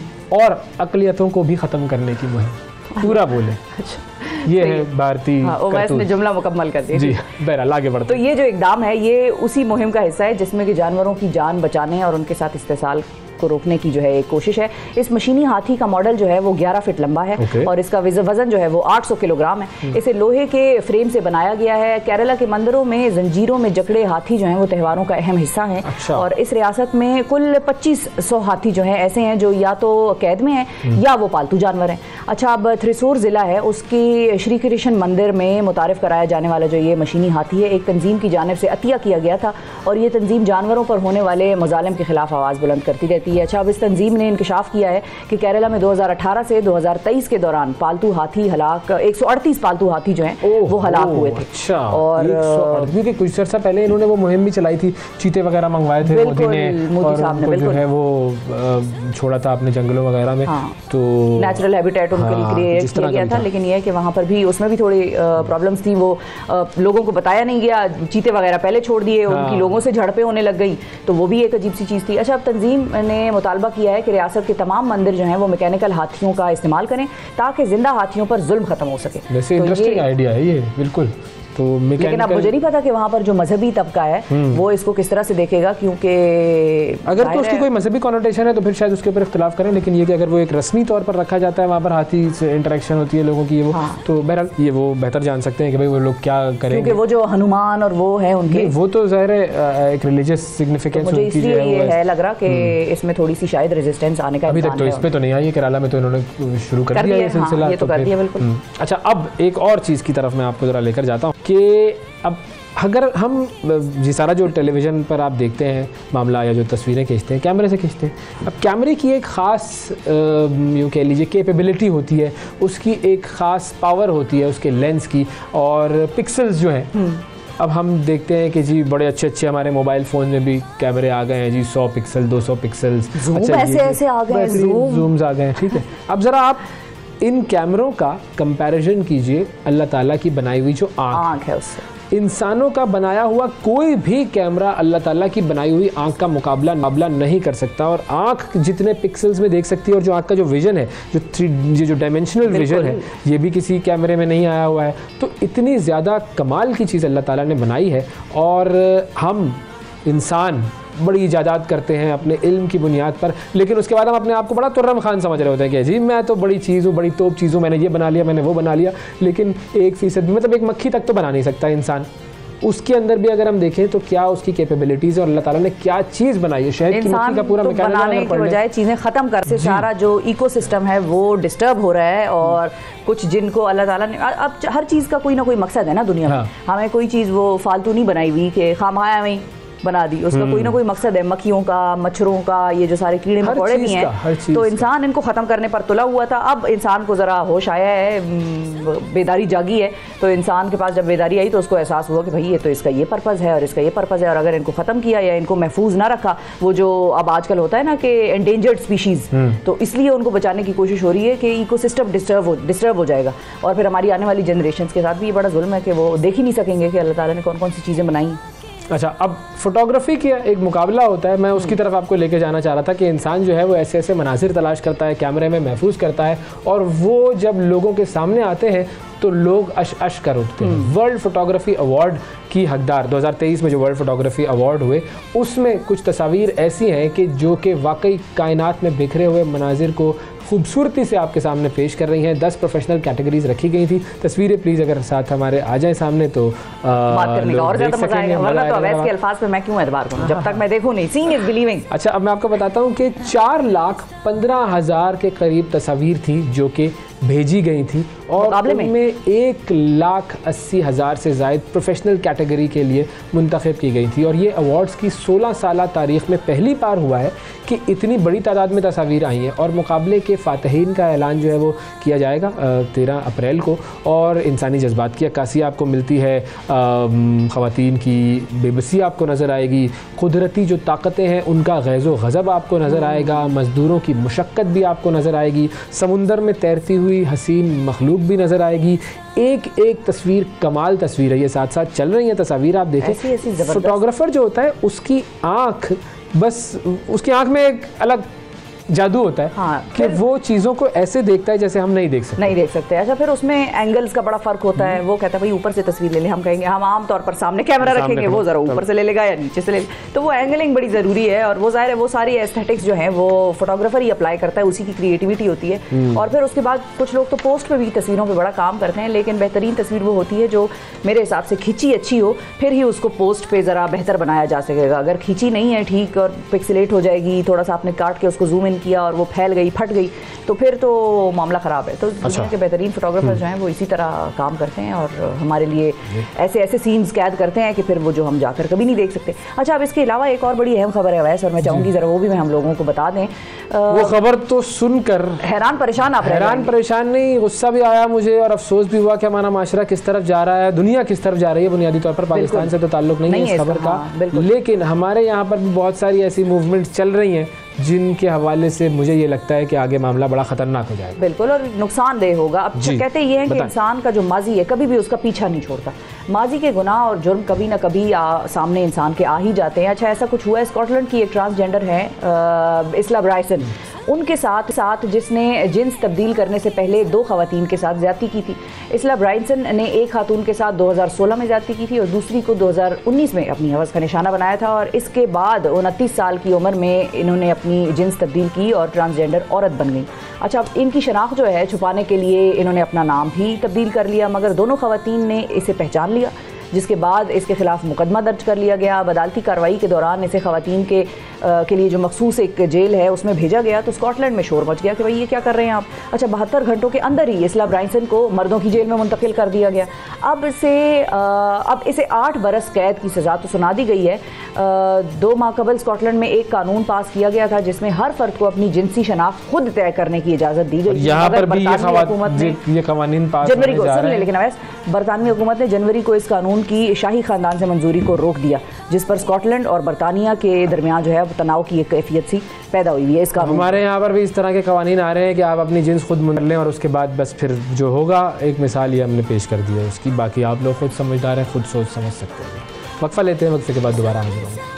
और अक़लियतों को भी ख़त्म करने की मुहिम, पूरा बोले। अच्छा, ये है भारतीय। ओवैस ने जुमला मुकम्मल कर दिया। जी, बहरहाल आगे बढ़ते। तो ये जो इक़दाम है ये उसी मुहिम का हिस्सा है जिसमें कि जानवरों की जान बचाने और उनके साथ इस्तेसाल को रोकने की जो है एक कोशिश है। इस मशीनी हाथी का मॉडल जो है वो 11 फीट लंबा है और इसका वजन जो है वो 800 किलोग्राम है। इसे लोहे के फ्रेम से बनाया गया है। केरला के मंदिरों में जंजीरों में जकड़े हाथी जो हैं वो त्योहारों का अहम हिस्सा हैं। अच्छा। और इस रियासत में कुल 2500 हाथी जो हैं ऐसे हैं जो या तो कैद में हैं या वो पालतू जानवर हैं। अच्छा, अब थ्रिसूर ज़िला है, उसकी श्री कृष्ण मंदिर में मुतारिफ कराया जाने वाला जो ये मशीनी हाथी है, एक तंजीम की जानिब से अतिया किया गया था और ये तंजीम जानवरों पर होने वाले मज़ालिम के खिलाफ आवाज़ बुलंद करती रहती है। अच्छा, अब इस तंजीम ने इंकशाफ किया है कि केरला में 2018 से 2023 के दौरान पालतू हाथी हलाक 138 पालतू हाथी जो हैं वो हलाक हुए थे। अच्छा, और के कुछ अर्सा पहले इन्होंने वो मुहिम भी चलाई थी, चीते वगैरह मंगवाए थे मोदी ने, और उनको जो है वो छोड़ा था अपने जंगलों वगैरह में। हाँ, तो नेचुरल हैबिटेट उनके लिए क्रिएट किया गया था। लेकिन ये है कि वहाँ पर भी उसमें भी थोड़ी प्रॉब्लम्स थी। वो लोगों को बताया नहीं गया, चीते वगैरह पहले छोड़ दिए, उनकी लोगों से झड़पें होने लग गई, तो वो भी एक अजीब सी चीज़ थी। अच्छा, अब तंजीम ने मुतालबा किया है कि रियासत के तमाम मंदिर जो हैं वो मैकेनिकल हाथियों का इस्तेमाल करें ताकि जिंदा हाथियों पर जुल्म खत्म हो सके। वैसे इंटरेस्टिंग आइडिया है ये, बिल्कुल। तो लेकिन अब मुझे नहीं पता कि वहाँ पर जो मजहबी तबका है वो इसको किस तरह से देखेगा, क्योंकि अगर तो उसकी कोई मजहबी कॉनोटेशन है तो फिर शायद उसके ऊपर इख्तिलाफ करें। लेकिन ये कि अगर वो एक रस्मी तौर पर रखा जाता है, वहाँ पर हाथी से इंटरेक्शन होती है लोगों की, वो तो बहरहाल ये वो बेहतर जान सकते हैं कि भाई वो लोग क्या करेंगे, क्योंकि वो जो हनुमान और वो है उनके, वो तो ज़ाहिर है एक रिलीजियस सिग्निफिकेंस मुझे इसलिए ये है लग रहा कि इसमें थोड़ी सी शायद रेजिस्टेंस आने का अभी तक तो इस पर तो नहीं आई है। केरला में तो इन्होंने शुरू कर दिया ये सिलसिला, ये तो कर दिया बिल्कुल। अच्छा, अब एक और चीज़ की तरफ मैं आपको ज़रा लेकर जाता हूँ कि अब अगर हम जी सारा जो टेलीविज़न पर आप देखते हैं मामला या जो तस्वीरें खींचते हैं कैमरे से खींचते हैं, अब कैमरे की एक ख़ास यूँ कह लीजिए कैपेबिलिटी होती है, उसकी एक ख़ास पावर होती है उसके लेंस की, और पिक्सल्स जो हैं अब हम देखते हैं कि जी बड़े अच्छे अच्छे हमारे मोबाइल फ़ोन में भी कैमरे आ गए हैं जी, 100 पिक्सल 200 पिक्सल्स, ऐसे आ गए हैं, जूम्स आ गए हैं, ठीक है। अब ज़रा आप इन कैमरों का कंपैरिजन कीजिए अल्लाह ताला की बनाई हुई जो आँख है उससे। इंसानों का बनाया हुआ कोई भी कैमरा अल्लाह ताला की बनाई हुई आँख का मुकाबला नहीं कर सकता। और आँख जितने पिक्सल्स में देख सकती है और जो आँख का जो विज़न है, जो डायमेंशनल विज़न है, ये भी किसी कैमरे में नहीं आया हुआ है। तो इतनी ज़्यादा कमाल की चीज़ अल्लाह ताला ने बनाई है और हम इंसान बड़ी इजाज़त करते हैं अपने इल्म की बुनियाद पर, लेकिन उसके बाद हम अपने आप को बड़ा तुर्रम खान समझ रहे होते हैं कि जी मैं तो बड़ी चीज़ हूँ, बड़ी तोप चीज़ हूँ, मैंने ये बना लिया, मैंने वो बना लिया। लेकिन 1% भी, मतलब एक मक्खी तक तो बना नहीं सकता इंसान। उसके अंदर भी अगर हम देखें तो क्या उसकी कैपेबिलिटीज़ और अल्लाह ताला ने क्या चीज़ बनाई है। शहद की मक्खी का पूरा तो बनाने की बजाय चीज़ें ख़त्म कर से सारा जो इकोसिस्टम है वो डिस्टर्ब हो रहा है। और कुछ जिनको अल्लाह ताला ने, अब हर चीज़ का कोई ना कोई मकसद है ना दुनिया में। हमें कोई चीज़ वो फालतू नहीं बनाई हुई कि खामखाया में बना दी, उसका कोई ना कोई मकसद है। मक्खियों का, मच्छरों का, ये जो सारे कीड़े मकोड़े भी हैं, तो इंसान इनको ख़त्म करने पर तुला हुआ था। अब इंसान को ज़रा होश आया है, बेदारी जागी है, तो इंसान के पास जब बेदारी आई तो उसको एहसास हुआ कि भाई ये तो इसका ये पर्पज़ है और इसका ये पर्पज़ है, और अगर इनको ख़त्म किया या इनको महफूज ना रखा, वो जो अब आजकल होता है ना कि एंडेंजर्ड स्पीशीज़, तो इसलिए उनको बचाने की कोशिश हो रही है कि इकोसिस्टम डिस्टर्ब हो जाएगा। और फिर हमारी आने वाली जनरेशन के साथ भी ये बड़ा जुल्म है कि वो देख ही नहीं सकेंगे कि अल्लाह ताला ने कौन कौन सी चीज़ें बनाई। अच्छा, अब फोटोग्राफी का एक मुकाबला होता है, मैं उसकी तरफ आपको लेके जाना चाह रहा था कि इंसान जो है वो ऐसे ऐसे मनासिर तलाश करता है, कैमरे में महफूज करता है, और वो जब लोगों के सामने आते हैं तो लोग अश कर उठते हैं। वर्ल्ड फोटोग्राफी अवार्ड की हकदार 2023 में जो वर्ल्ड फोटोग्राफी अवार्ड हुए, उसमें कुछ तस्वीर ऐसी हैं कि जो कि वाकई कायनात में बिखरे हुए मनाजिर को खूबसूरती से आपके सामने पेश कर रही हैं। 10 प्रोफेशनल कैटेगरीज रखी गई थी। तस्वीरें प्लीज़ अगर साथ हमारे आ जाए सामने तो बात करने का और ज़्यादा मजा आएगा, वरना तो अवैस के अल्फाज पे मैं क्यों एतबार करूं जब तक मैं देखूं नहीं। Seeing is believing. अच्छा, अब मैं आपको बताता हूं कि 4,15,000 के करीब तस्वीर थी जो कि भेजी गई थी, और उनमें 1,80,000 से ज़ायद प्रोफेशनल कैटेगरी के लिए मुंतखब की गई थी। और ये अवार्ड्स की 16 साल तारीख़ में पहली बार हुआ है कि इतनी बड़ी तादाद में तस्वीर आई हैं। और मुकाबले के फ़ातहीन का ऐलान जो है वो किया जाएगा 13 अप्रैल को। और इंसानी जज्बात की अक्कासी आपको मिलती है, ख़वातीन की बेबसी आपको नज़र आएगी, कुदरती जो ताकतें हैं उनका गैज़ो गज़ब आपको नज़र आएगा, मज़दूरों की मुशक्क़त भी आपको नज़र आएगी, समुंदर में तैरती हुई हसीन मखलूक भी नज़र आएगी। एक एक तस्वीर कमाल तस्वीर है। ये साथ साथ चल रही हैं तस्वीर, आप देखें। फोटोग्राफर जो होता है उसकी आँख, बस उसकी आँख में एक अलग जादू होता है। हाँ, कि वो चीज़ों को ऐसे देखता है जैसे हम नहीं देख सकते। अच्छा, फिर उसमें एंगल्स का बड़ा फ़र्क होता है। वो कहता है भाई ऊपर से तस्वीर ले ले, हम कहेंगे हम आम तौर पर सामने कैमरा रखेंगे, वो ज़रा ऊपर से ले लेगा या नीचे से ले लेगा। तो वो एंगलिंग बड़ी ज़रूरी है, और वो ज़ाहिर है वो सारी एस्थेटिक्स जो हैं वो फोटोग्राफर ही अप्लाई करता है, उसी की क्रिएटिविटी होती है। और फिर उसके बाद कुछ लोग तो पोस्ट पर भी तस्वीरों पर बड़ा काम करते हैं, लेकिन बेहतरीन तस्वीर वो होती है जो मेरे हिसाब से खींची अच्छी हो, फिर ही उसको पोस्ट पर ज़रा बेहतर बनाया जा सकेगा। अगर खींची नहीं है ठीक और पिक्सेलेट हो जाएगी, थोड़ा सा आपने काट के उसको जूम इन किया और वो फैल गई, फट गई, तो फिर तो मामला ख़राब है। तो दुनिया के बेहतरीन फोटोग्राफर जो हैं वो इसी तरह काम करते हैं और हमारे लिए ऐसे ऐसे सीन्स कैद करते हैं कि फिर वो जो हम जाकर कभी नहीं देख सकते। अच्छा, अब इसके अलावा एक और बड़ी अहम खबर है वैसे, और मैं चाहूँगी ज़रा वो भी मैं हम लोगों को बता दें। वो खबर तो सुनकर हैरान परेशान नहीं, गुस्सा भी आया मुझे और अफसोस भी हुआ कि हमारा माशरा किस तरफ जा रहा है, दुनिया किस तरफ जा रही है। बुनियादी तौर पर पाकिस्तान से तो ताल्लुक नहीं है इस खबर का, लेकिन हमारे यहाँ पर भी बहुत सारी ऐसी मूवमेंट्स चल रही हैं जिनके हवाले से मुझे ये लगता है कि आगे मामला बड़ा ख़तरनाक हो जाएगा। बिल्कुल, और नुकसानदेह होगा। अब कहते ये हैं कि इंसान का जो माजी है कभी भी उसका पीछा नहीं छोड़ता। माजी के गुनाह और जुर्म कभी ना कभी सामने इंसान के आ ही जाते हैं। अच्छा, ऐसा कुछ हुआ है, स्कॉटलैंड की एक ट्रांसजेंडर है इस्ला ब्रायसन, उनके साथ जिसने जिन्स तब्दील करने से पहले 2 ख़वातीन के साथ ज़्यादती की थी। इस्ला ब्रायसन ने एक खातून के साथ 2016 में ज़्यादती की थी और दूसरी को 2019 में अपनी हवस का निशाना बनाया था, और इसके बाद 29 साल की उम्र में इन्होंने अपनी जिन्स तब्दील की और ट्रांसजेंडर औरत बन गई। अच्छा, अब इनकी शनाख्त जो है छुपाने के लिए इन्होंने अपना नाम भी तब्दील कर लिया, मगर दोनों ख़वातीन ने इसे पहचान लिया, जिसके बाद इसके खिलाफ मुकदमा दर्ज कर लिया गया। अब अदालती कार्रवाई के दौरान इसे ख़वातीन के के लिए जो मखसूस एक जेल है उसमें भेजा गया, तो स्कॉटलैंड में शोर मच गया कि भाई ये क्या कर रहे हैं आप। अच्छा, 72 घंटों के अंदर ही इसला ब्राइसन को मर्दों की जेल में मुंतकिल कर दिया गया। अब इसे 8 बरस कैद की सज़ा तो सुना दी गई है। 2 माह कबल स्कॉटलैंड में एक कानून पास किया गया था जिसमें हर फर्द को अपनी जिनसी शनाख्त खुद तय करने की इजाज़त दी गई। यहाँ पर भी ये कवानीन पास जनवरी को सुन ले, लेकिन बरतानवी हुकूमत ने जनवरी को इस कानून की शाही खानदान से मंजूरी को रोक दिया, जिस पर स्कॉटलैंड और बरतानिया के दरमियान जो है तनाव की एक कैफियत सी पैदा हुई है। इसका हमारे यहाँ पर भी इस तरह के कवानीन आ रहे हैं कि आप अपनी जिन्स खुद मुंतकिल लें और उसके बाद बस फिर जो होगा, एक मिसाल ये हमने पेश कर दी है उसकी। बाकी आप लोग खुद समझदार हैं, खुद सोच समझ सकते हैं। वक्फा लेते हैं, वक्फे के बाद दोबारा हाजिर होंगे।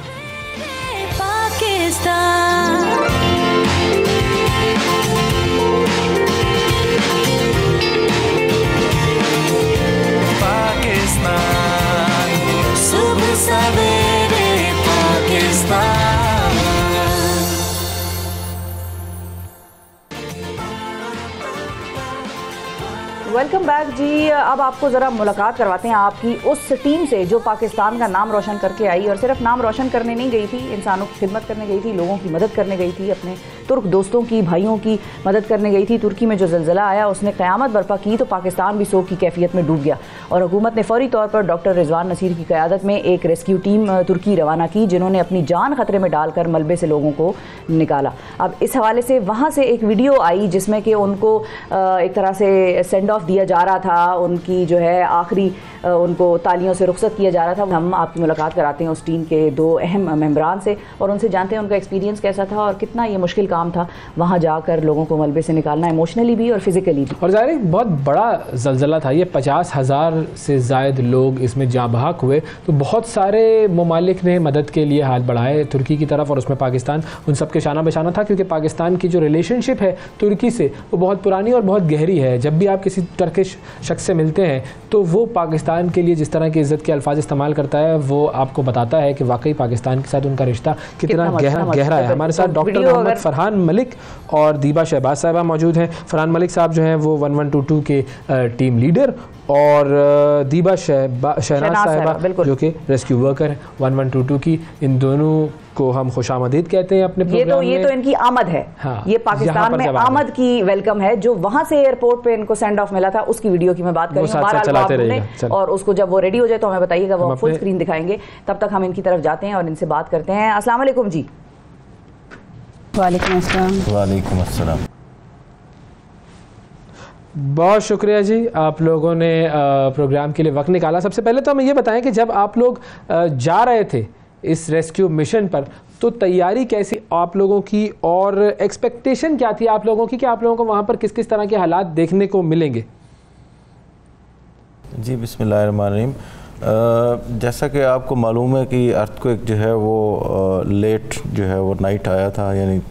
वेलकम बैक जी। अब आपको ज़रा मुलाकात करवाते हैं आपकी उस टीम से जो पाकिस्तान का नाम रोशन करके आई, और सिर्फ नाम रोशन करने नहीं गई थी, इंसानों की खिदमत करने गई थी, लोगों की मदद करने गई थी, अपने तुर्क दोस्तों की, भाइयों की मदद करने गई थी। तुर्की में जो ज़लज़ला आया उसने क़यामत बर्पा की, तो पाकिस्तान भी सोग की कैफियत में डूब गया और हुकूमत ने फौरी तौर पर डॉक्टर रिजवान नसीर की क़यादत में एक रेस्क्यू टीम तुर्की रवाना की, जिन्होंने अपनी जान खतरे में डालकर मलबे से लोगों को निकाला। अब इस हवाले से वहाँ से एक वीडियो आई जिसमें कि उनको एक तरह से सेंड ऑफ दिया जा रहा था, उनकी जो है आखिरी उनको तालियों से रुखसत किया जा रहा था। हम आपकी मुलाकात कराते हैं उस टीम के 2 अहम मेंबरान से और उनसे जानते हैं उनका एक्सपीरियंस कैसा था और कितना ये मुश्किल काम था वहाँ जाकर लोगों को मलबे से निकालना, इमोशनली भी और फिजिकली भी। और ज़ाहिर बहुत बड़ा ज़लज़ला था ये, 50,000 से ज़ायद लोग इसमें जाँ बहक हुए। तो बहुत सारे ममालिक ने मदद के लिए हाथ बढ़ाए तुर्की की तरफ, और उसमें पाकिस्तान उन सब के शाना बशाना था, क्योंकि पाकिस्तान की जो रिलेशनशिप है तुर्की से वो बहुत पुरानी और बहुत गहरी है। जब भी आप किसी टर्किश शख्स से मिलते हैं तो वो पाकिस्तान के लिए जिस तरह की इज़्ज़त के अल्फाज इस्तेमाल करता है, वो आपको बताता है कि वाकई पाकिस्तान के साथ उनका रिश्ता कितना गहरा है। हमारे साथ डॉक्टर मोहम्मद फरहान मलिक और दीबा शहबाज साहिबा मौजूद हैं। फरहान मलिक साहब जो हैं वो 1122 के टीम लीडर, और दीबा शहनाज साहिबा जो कि रेस्क्यू वर्कर है 1122 की। इन दोनों को हम खुशामदीद कहते हैं अपने प्रोग्राम में। ये तो इनकी आमद है। हाँ, ये पाकिस्तान में आमद की वेलकम है। जो वहां से एयरपोर्ट पे इनको सेंड ऑफ मिला था उसकी वीडियो की मैं बात कर रही हूँ, और उसको जब वो रेडी हो जाए तो हमें बताइएगा, वो फुल स्क्रीन दिखाएंगे। तब तक हम इनकी तरफ जाते हैं और इनसे बात करते हैं। अस्सलाम वालेकुम जी। वालेकुम अस्सलाम। वालेकुम अस्सलाम। बहुत शुक्रिया जी, आप लोगों ने प्रोग्राम के लिए वक्त निकाला। सबसे पहले तो हमें ये बताएं कि जब आप लोग जा रहे थे इस रेस्क्यू मिशन पर, तो तैयारी कैसी आप लोगों की और एक्सपेक्टेशन क्या थी आप लोगों की कि आप लोगों को वहाँ पर किस किस तरह के हालात देखने को मिलेंगे? जी बिस्मिल्लाहिर्रहमानिर्रहीम। जैसा कि आपको मालूम है कि अर्थक्वेक जो है वो लेट जो है वो नाइट आया था, यानी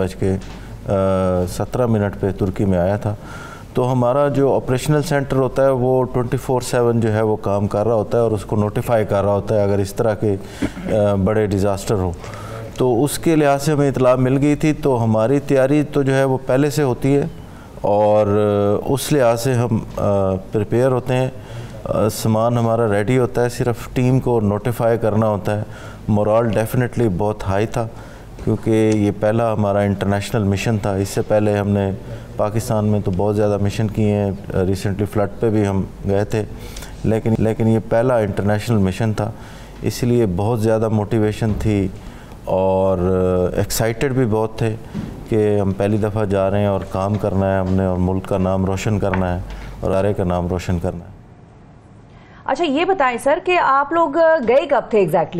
3:17 पे तुर्की में आया था। तो हमारा जो ऑपरेशनल सेंटर होता है वो 24/7 जो है वो काम कर रहा होता है और उसको नोटिफाई कर रहा होता है अगर इस तरह के बड़े डिज़ास्टर हो। तो उसके लिहाज से हमें इतला मिल गई थी, तो हमारी तैयारी तो जो है वो पहले से होती है और उस लिहाज से हम प्रिपेयर होते हैं। सामान हमारा रेडी होता है, सिर्फ टीम को नोटिफाई करना होता है। मोरल डेफिनेटली बहुत हाई था क्योंकि ये पहला हमारा इंटरनेशनल मिशन था। इससे पहले हमने पाकिस्तान में तो बहुत ज़्यादा मिशन किए हैं, रिसेंटली फ्लड पे भी हम गए थे, लेकिन ये पहला इंटरनेशनल मिशन था, इसलिए बहुत ज़्यादा मोटिवेशन थी और एक्साइटेड भी बहुत थे कि हम पहली दफ़ा जा रहे हैं और काम करना है हमने, और मुल्क का नाम रोशन करना है और आरे का नाम रोशन करना है। अच्छा ये बताएं सर कि आप लोग गए कब थे एग्जैक्टली?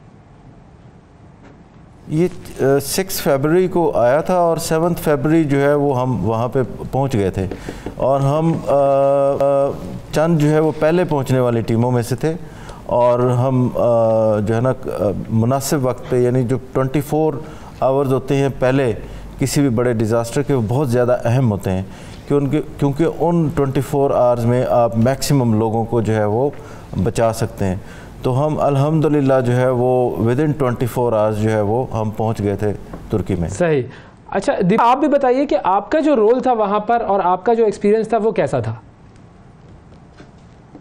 ये 6 फरवरी को आया था और 7 फरवरी जो है वो हम वहाँ पे पहुँच गए थे, और हम चंद जो है वो पहले पहुँचने वाली टीमों में से थे, और हम जो है ना मुनासिब वक्त पे, यानी जो 24 आवर्स होते हैं पहले किसी भी बड़े डिज़ास्टर के, वो बहुत ज़्यादा अहम होते हैं क्योंकि उन 24 आवर्स में आप मैक्सिमम लोगों को जो है वो बचा सकते हैं। तो हम अल्हम्दुलिल्लाह जो है वो विदिन 24 आवर्स जो है वो हम पहुंच गए थे तुर्की में। सही। अच्छा आप भी बताइए कि आपका जो रोल था वहाँ पर और आपका जो एक्सपीरियंस था वो कैसा था?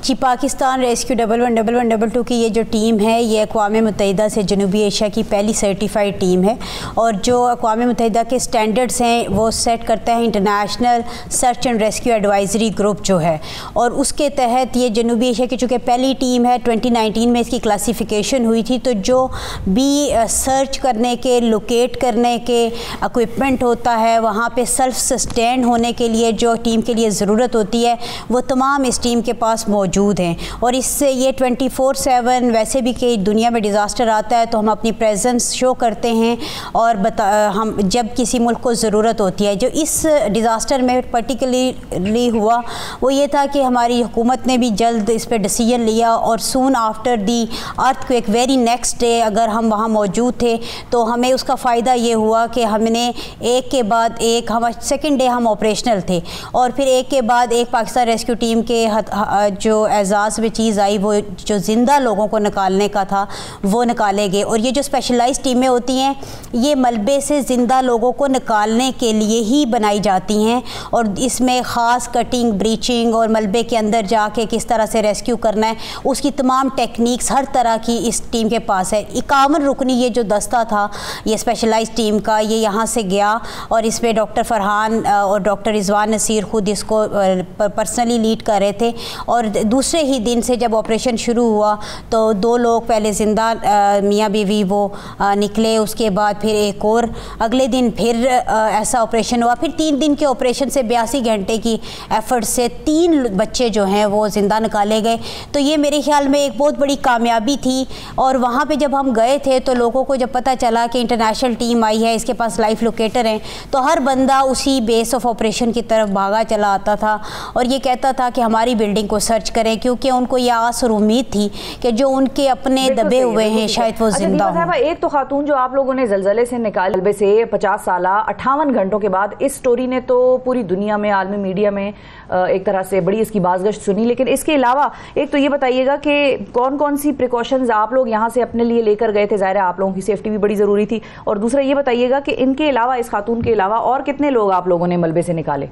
जी, पाकिस्तान रेस्क्यू 111122 की ये जो टीम है ये अक़वाम मुत्तहिदा से जनूबी एशिया की पहली सर्टिफाइड टीम है और जो अक़वाम मुत्तहिदा के स्टैंडर्ड्स हैं वो सेट करता है international search and rescue advisory group जो है, और उसके तहत ये जनूबी एशिया की चूँकि पहली टीम है, 2019 में इसकी क्लासिफिकेशन हुई थी, तो जो भी सर्च करने के, लोकेट करने के इक्विपमेंट होता है, वहाँ पे सेल्फ सस्टेन होने के लिए जो टीम के लिए ज़रूरत होती है वो तमाम इस टीम के पास मौजूद हैं। और इससे ये 24/7 वैसे भी कि दुनिया में डिज़ास्टर आता है तो हम अपनी प्रेजेंस शो करते हैं और हम जब किसी मुल्क को ज़रूरत होती है। जो इस डिज़ास्टर में पर्टिकुलरली हुआ वो ये था कि हमारी हुकूमत ने भी जल्द इस पर डिसीजन लिया और soon after the earthquake very next day अगर हम वहाँ मौजूद थे तो हमें उसका फ़ायदा ये हुआ कि हमने एक के बाद एक, हम सेकेंड डे हम ऑपरेशनल थे और फिर एक के बाद एक पाकिस्तान रेस्क्यू टीम के जो एजाज़ में चीज़ आई वो जो ज़िंदा लोगों को निकालने का था वो निकाले गए। और ये जो स्पेशलाइज्ड टीमें होती हैं ये मलबे से ज़िंदा लोगों को निकालने के लिए ही बनाई जाती हैं और इसमें ख़ास कटिंग, ब्रीचिंग और मलबे के अंदर जाके किस तरह से रेस्क्यू करना है उसकी तमाम टेक्निक्स हर तरह की इस टीम के पास है। 51 रुकनी ये जो दस्ता था ये स्पेशलाइज्ड टीम का, ये यहाँ से गया और इसमें डॉक्टर फरहान और डॉक्टर रिजवान नसीर खुद इसको पर्सनली लीड कर रहे थे। और दूसरे ही दिन से जब ऑपरेशन शुरू हुआ तो 2 लोग पहले ज़िंदा मियाँ बीवी वो निकले, उसके बाद फिर एक और अगले दिन फिर ऐसा ऑपरेशन हुआ, फिर 3 दिन के ऑपरेशन से 82 घंटे की एफ़र्ट से 3 बच्चे जो हैं वो ज़िंदा निकाले गए। तो ये मेरे ख्याल में एक बहुत बड़ी कामयाबी थी। और वहाँ पे जब हम गए थे तो लोगों को जब पता चला कि इंटरनेशनल टीम आई है, इसके पास लाइफ लोकेटर हैं, तो हर बंदा उसी बेस ऑफ ऑपरेशन की तरफ भागा चला आता था और ये कहता था कि हमारी बिल्डिंग को सर्च करें, क्योंकि उनको ये आस और उम्मीद थी कि जो उनके अपने दबे हुए हैं शायद वो जिंदा हों। एक तो खातून जो आप लोगों ने जलजले से निकाल मलबे से 50 साल 58 घंटों के बाद, इस स्टोरी ने तो पूरी दुनिया में, आलमी मीडिया में एक तरह से बड़ी इसकी बाज़गश्त सुनी। लेकिन इसके अलावा एक तो ये बताइएगा कि कौन कौन सी प्रिकॉशंस आप लोग यहाँ से अपने लिए लेकर गए थे? ज़ाहिर है आप लोगों की सेफ्टी भी बड़ी ज़रूरी थी। और दूसरा ये बताइएगा कि इनके अलावा, इस खातून के अलावा और कितने लोग आप लोगों ने मलबे से निकाले?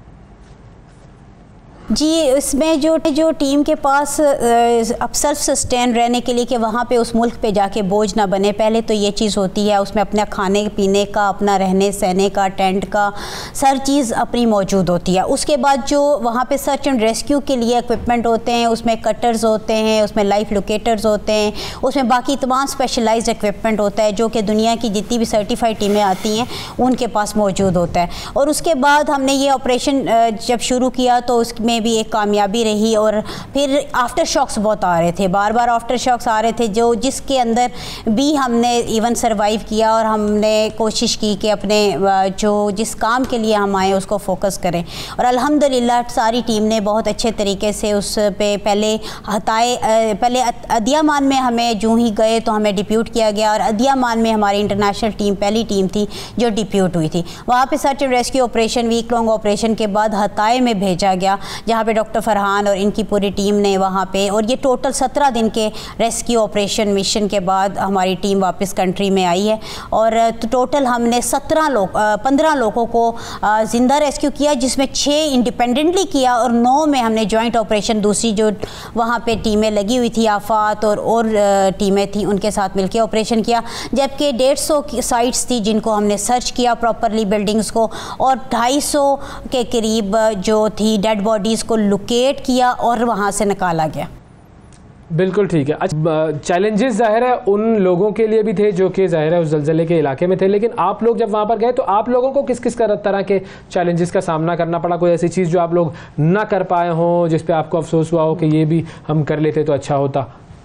जी, इसमें जो टीम के पास अब सेल्फ सस्टेन रहने के लिए कि वहाँ पे उस मुल्क पे जाके बोझ ना बने, पहले तो ये चीज़ होती है उसमें अपने खाने पीने का, अपना रहने सहने का, टेंट का, हर चीज़ अपनी मौजूद होती है। उसके बाद जो वहाँ पे सर्च एंड रेस्क्यू के लिए इक्विपमेंट होते हैं, उसमें कटर्स होते हैं, उसमें लाइफ लोकेटर्स होते हैं, उसमें बाकी तमाम स्पेशलाइज्ड इक्विपमेंट होता है जो कि दुनिया की जितनी भी सर्टिफाइड टीमें आती हैं उनके पास मौजूद होता है। और उसके बाद हमने ये ऑपरेशन जब शुरू किया तो उसमें भी एक कामयाबी रही। और फिर आफ्टर शॉक्स बहुत आ रहे थे, बार बार आफ्टर शॉक्स आ रहे थे जो जिसके अंदर भी हमने इवन सरवाइव किया और हमने कोशिश की कि अपने जो जिस काम के लिए हम आए उसको फोकस करें। और अल्हम्दुलिल्लाह सारी टीम ने बहुत अच्छे तरीके से उस पे पहले अदियामान में हमें जो ही गए तो हमें डिप्यूट किया गया और अदियामान में हमारी इंटरनेशनल टीम पहली टीम थी जो डिप्यूट हुई थी। वहाँ पे search and rescue operation, week long operation के बाद हताए में भेजा गया जहाँ पे डॉक्टर फरहान और इनकी पूरी टीम ने वहाँ पे, और ये टोटल 17 दिन के रेस्क्यू ऑपरेशन मिशन के बाद हमारी टीम वापस कंट्री में आई है। और टोटल हमने 15 लोगों को ज़िंदा रेस्क्यू किया, जिसमें 6 इंडिपेंडेंटली किया और 9 में हमने जॉइंट ऑपरेशन दूसरी जो वहाँ पे टीमें लगी हुई थी, आफात और टीमें थी, उनके साथ मिलकर ऑपरेशन किया। जबकि 150 साइट्स थी जिनको हमने सर्च किया प्रॉपरली बिल्डिंग्स को, और 250 के करीब जो थी डेड बॉडीज़ को लोकेट किया और वहाँ से निकाला गया। बिल्कुल ठीक है। अच्छा, चैलेंजेस ज़ाहिर है उन लोगों के लिए भी थे जो कि ज़ाहिर है उस ज़लज़ले के इलाके में थे, लेकिन आप लोग जब वहाँ पर गए तो आप लोगों को किस किस तरह के चैलेंजेस का सामना करना पड़ा? कोई ऐसी चीज़ जो आप लोग ना कर पाए हों जिस पे आपको अफसोस हुआ हो कि ये भी हम कर लेते तो अच्छा होता?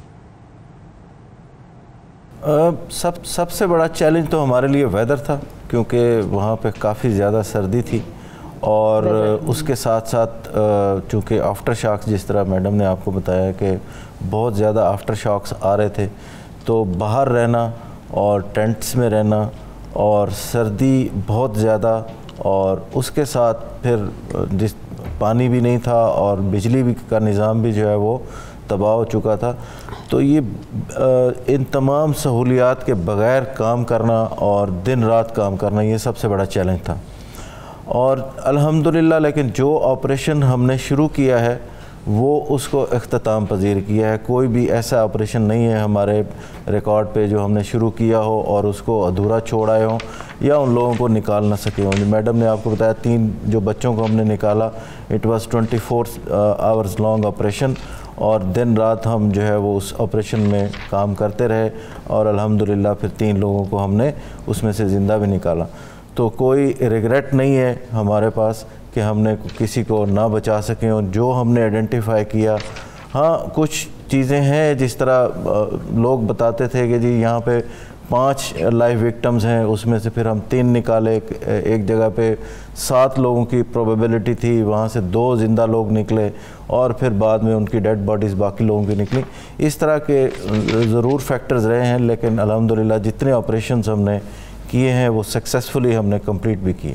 सबसे बड़ा चैलेंज तो हमारे लिए वेदर था, क्योंकि वहाँ पे काफ़ी ज़्यादा सर्दी थी और उसके साथ साथ चूँकि आफ्टर शॉक्स, जिस तरह मैडम ने आपको बताया कि बहुत ज़्यादा आफ्टर शॉक्स आ रहे थे, तो बाहर रहना और टेंट्स में रहना और सर्दी बहुत ज़्यादा, और उसके साथ फिर जिस पानी भी नहीं था और बिजली भी का निज़ाम भी जो है वो तबाह हो चुका था। तो ये इन तमाम सहूलियात के बग़ैर काम करना और दिन रात काम करना, ये सबसे बड़ा चैलेंज था। और अल्हम्दुलिल्लाह लेकिन जो ऑपरेशन हमने शुरू किया है वो उसको इख्तिताम पजीर किया है। कोई भी ऐसा ऑपरेशन नहीं है हमारे रिकॉर्ड पे जो हमने शुरू किया हो और उसको अधूरा छोड़ आए हों या उन लोगों को निकाल ना सके हों। मैडम ने आपको बताया 3 जो बच्चों को हमने निकाला, it was 24 hours long operation, और दिन रात हम जो है वो उस ऑपरेशन में काम करते रहे और अल्हम्दुलिल्लाह फिर 3 लोगों को हमने उसमें से ज़िंदा भी निकाला। तो कोई रिग्रेट नहीं है हमारे पास कि हमने किसी को ना बचा सकें। और जो हमने आइडेंटिफाई किया, हाँ कुछ चीज़ें हैं जिस तरह लोग बताते थे कि जी यहाँ पे 5 लाइव विक्टिम्स हैं, उसमें से फिर हम 3 निकाले, एक जगह पे 7 लोगों की प्रोबेबिलिटी थी, वहाँ से 2 ज़िंदा लोग निकले और फिर बाद में उनकी डेड बॉडीज़ बाकी लोगों की निकली। इस तरह के ज़रूर फैक्टर्स रहे हैं, लेकिन अल्हम्दुलिल्लाह जितने ऑपरेशंस हमने किए हैं वो सक्सेसफुली हमने कंप्लीट भी किए।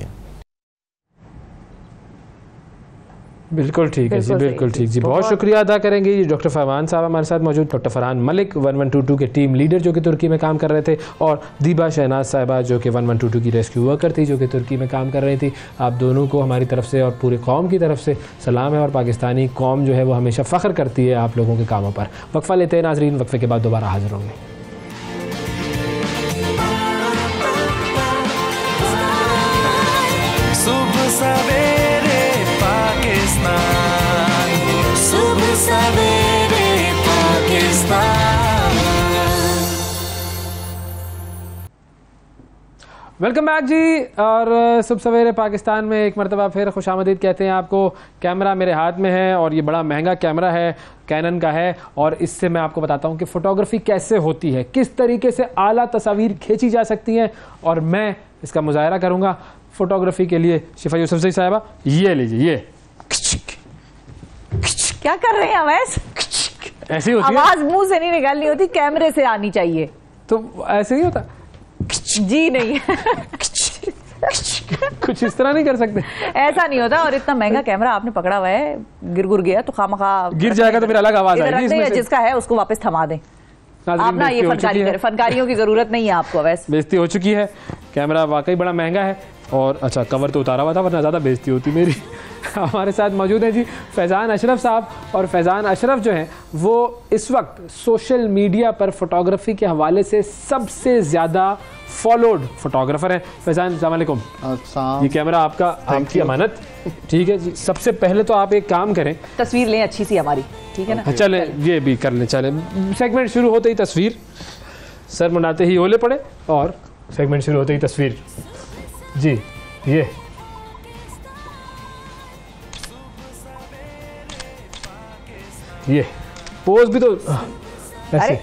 बिल्कुल ठीक है जी, बिल्कुल ठीक जी। बहुत शुक्रिया अदा करेंगे जी। डॉक्टर फरहान साहब हमारे साथ मौजूद, डॉक्टर फरहान मलिक 1122 के टीम लीडर जो कि तुर्की में काम कर रहे थे, और दीबा शहनाज साहिबा जो कि 1122 की रेस्क्यू वर्कर थी जो कि तुर्की में काम कर रही थी। आप दोनों को हमारी तरफ से और पूरी कौम की तरफ से सलाम है, और पाकिस्तानी कौम जो है वो हमेशा फ़ख्र करती है आप लोगों के कामों पर। वक्फ़ा लेते हैं नाज़रीन, वक्फ़े के बाद दोबारा हाजिर होंगे। सुबह सवेरे पाकिस्तान, सुबह सवेरे पाकिस्तान। वेलकम बैक जी। और सुबह सवेरे पाकिस्तान में एक मरतबा फिर खुशामदीद कहते हैं आपको। कैमरा मेरे हाथ में है और ये बड़ा महंगा कैमरा है, कैनन का है, और इससे मैं आपको बताता हूँ कि फ़ोटोग्राफी कैसे होती है, किस तरीके से आला तस्वीर खींची जा सकती है, और मैं इसका मुजाहरा करूँगा। फ़ोटोग्राफी के लिए शिफा यूसुफज़ई साहिबा, ये लीजिए। ये क्या कर रहे हैं अवैस? ऐसी होती है, आवाज मुंह से नहीं निकालनी होती, कैमरे से आनी चाहिए। तो ऐसे ही होता जी नहीं कुछ इस तरह नहीं कर सकते? ऐसा नहीं होता। और इतना महंगा कैमरा आपने पकड़ा हुआ है, गिर गया तो खामखा गिर जाएगा तो फिर अलग आवाज आएगी इसमें से। जिसका है उसको वापस थमा दें। आप ना ये फनकारी करें, फनकारियों की जरूरत नहीं है आपको। वैसे बेइज्जती हो चुकी है, कैमरा वाकई बड़ा महंगा है, और अच्छा कवर तो उतारा हुआ था वरना ज़्यादा बेइज्जती होती मेरी। हमारे साथ मौजूद हैं जी फैज़ान अशरफ साहब, और फैज़ान अशरफ जो हैं वो इस वक्त सोशल मीडिया पर फोटोग्राफी के हवाले से सबसे ज़्यादा फॉलोड फोटोग्राफर हैं। फैज़ान अस्सलाम वालेकुम। ये कैमरा आपका, आपकी अमानत, ठीक है जी। सबसे पहले तो आप एक काम करें, तस्वीर लें अच्छी सी हमारी, ठीक है ना? चले ये भी कर लें। चले सेगमेंट शुरू होते ही तस्वीर, सर मुंडाते ही ओले पड़े, और सेगमेंट शुरू होते ही तस्वीर जी। ये पोज भी तो ऐसे,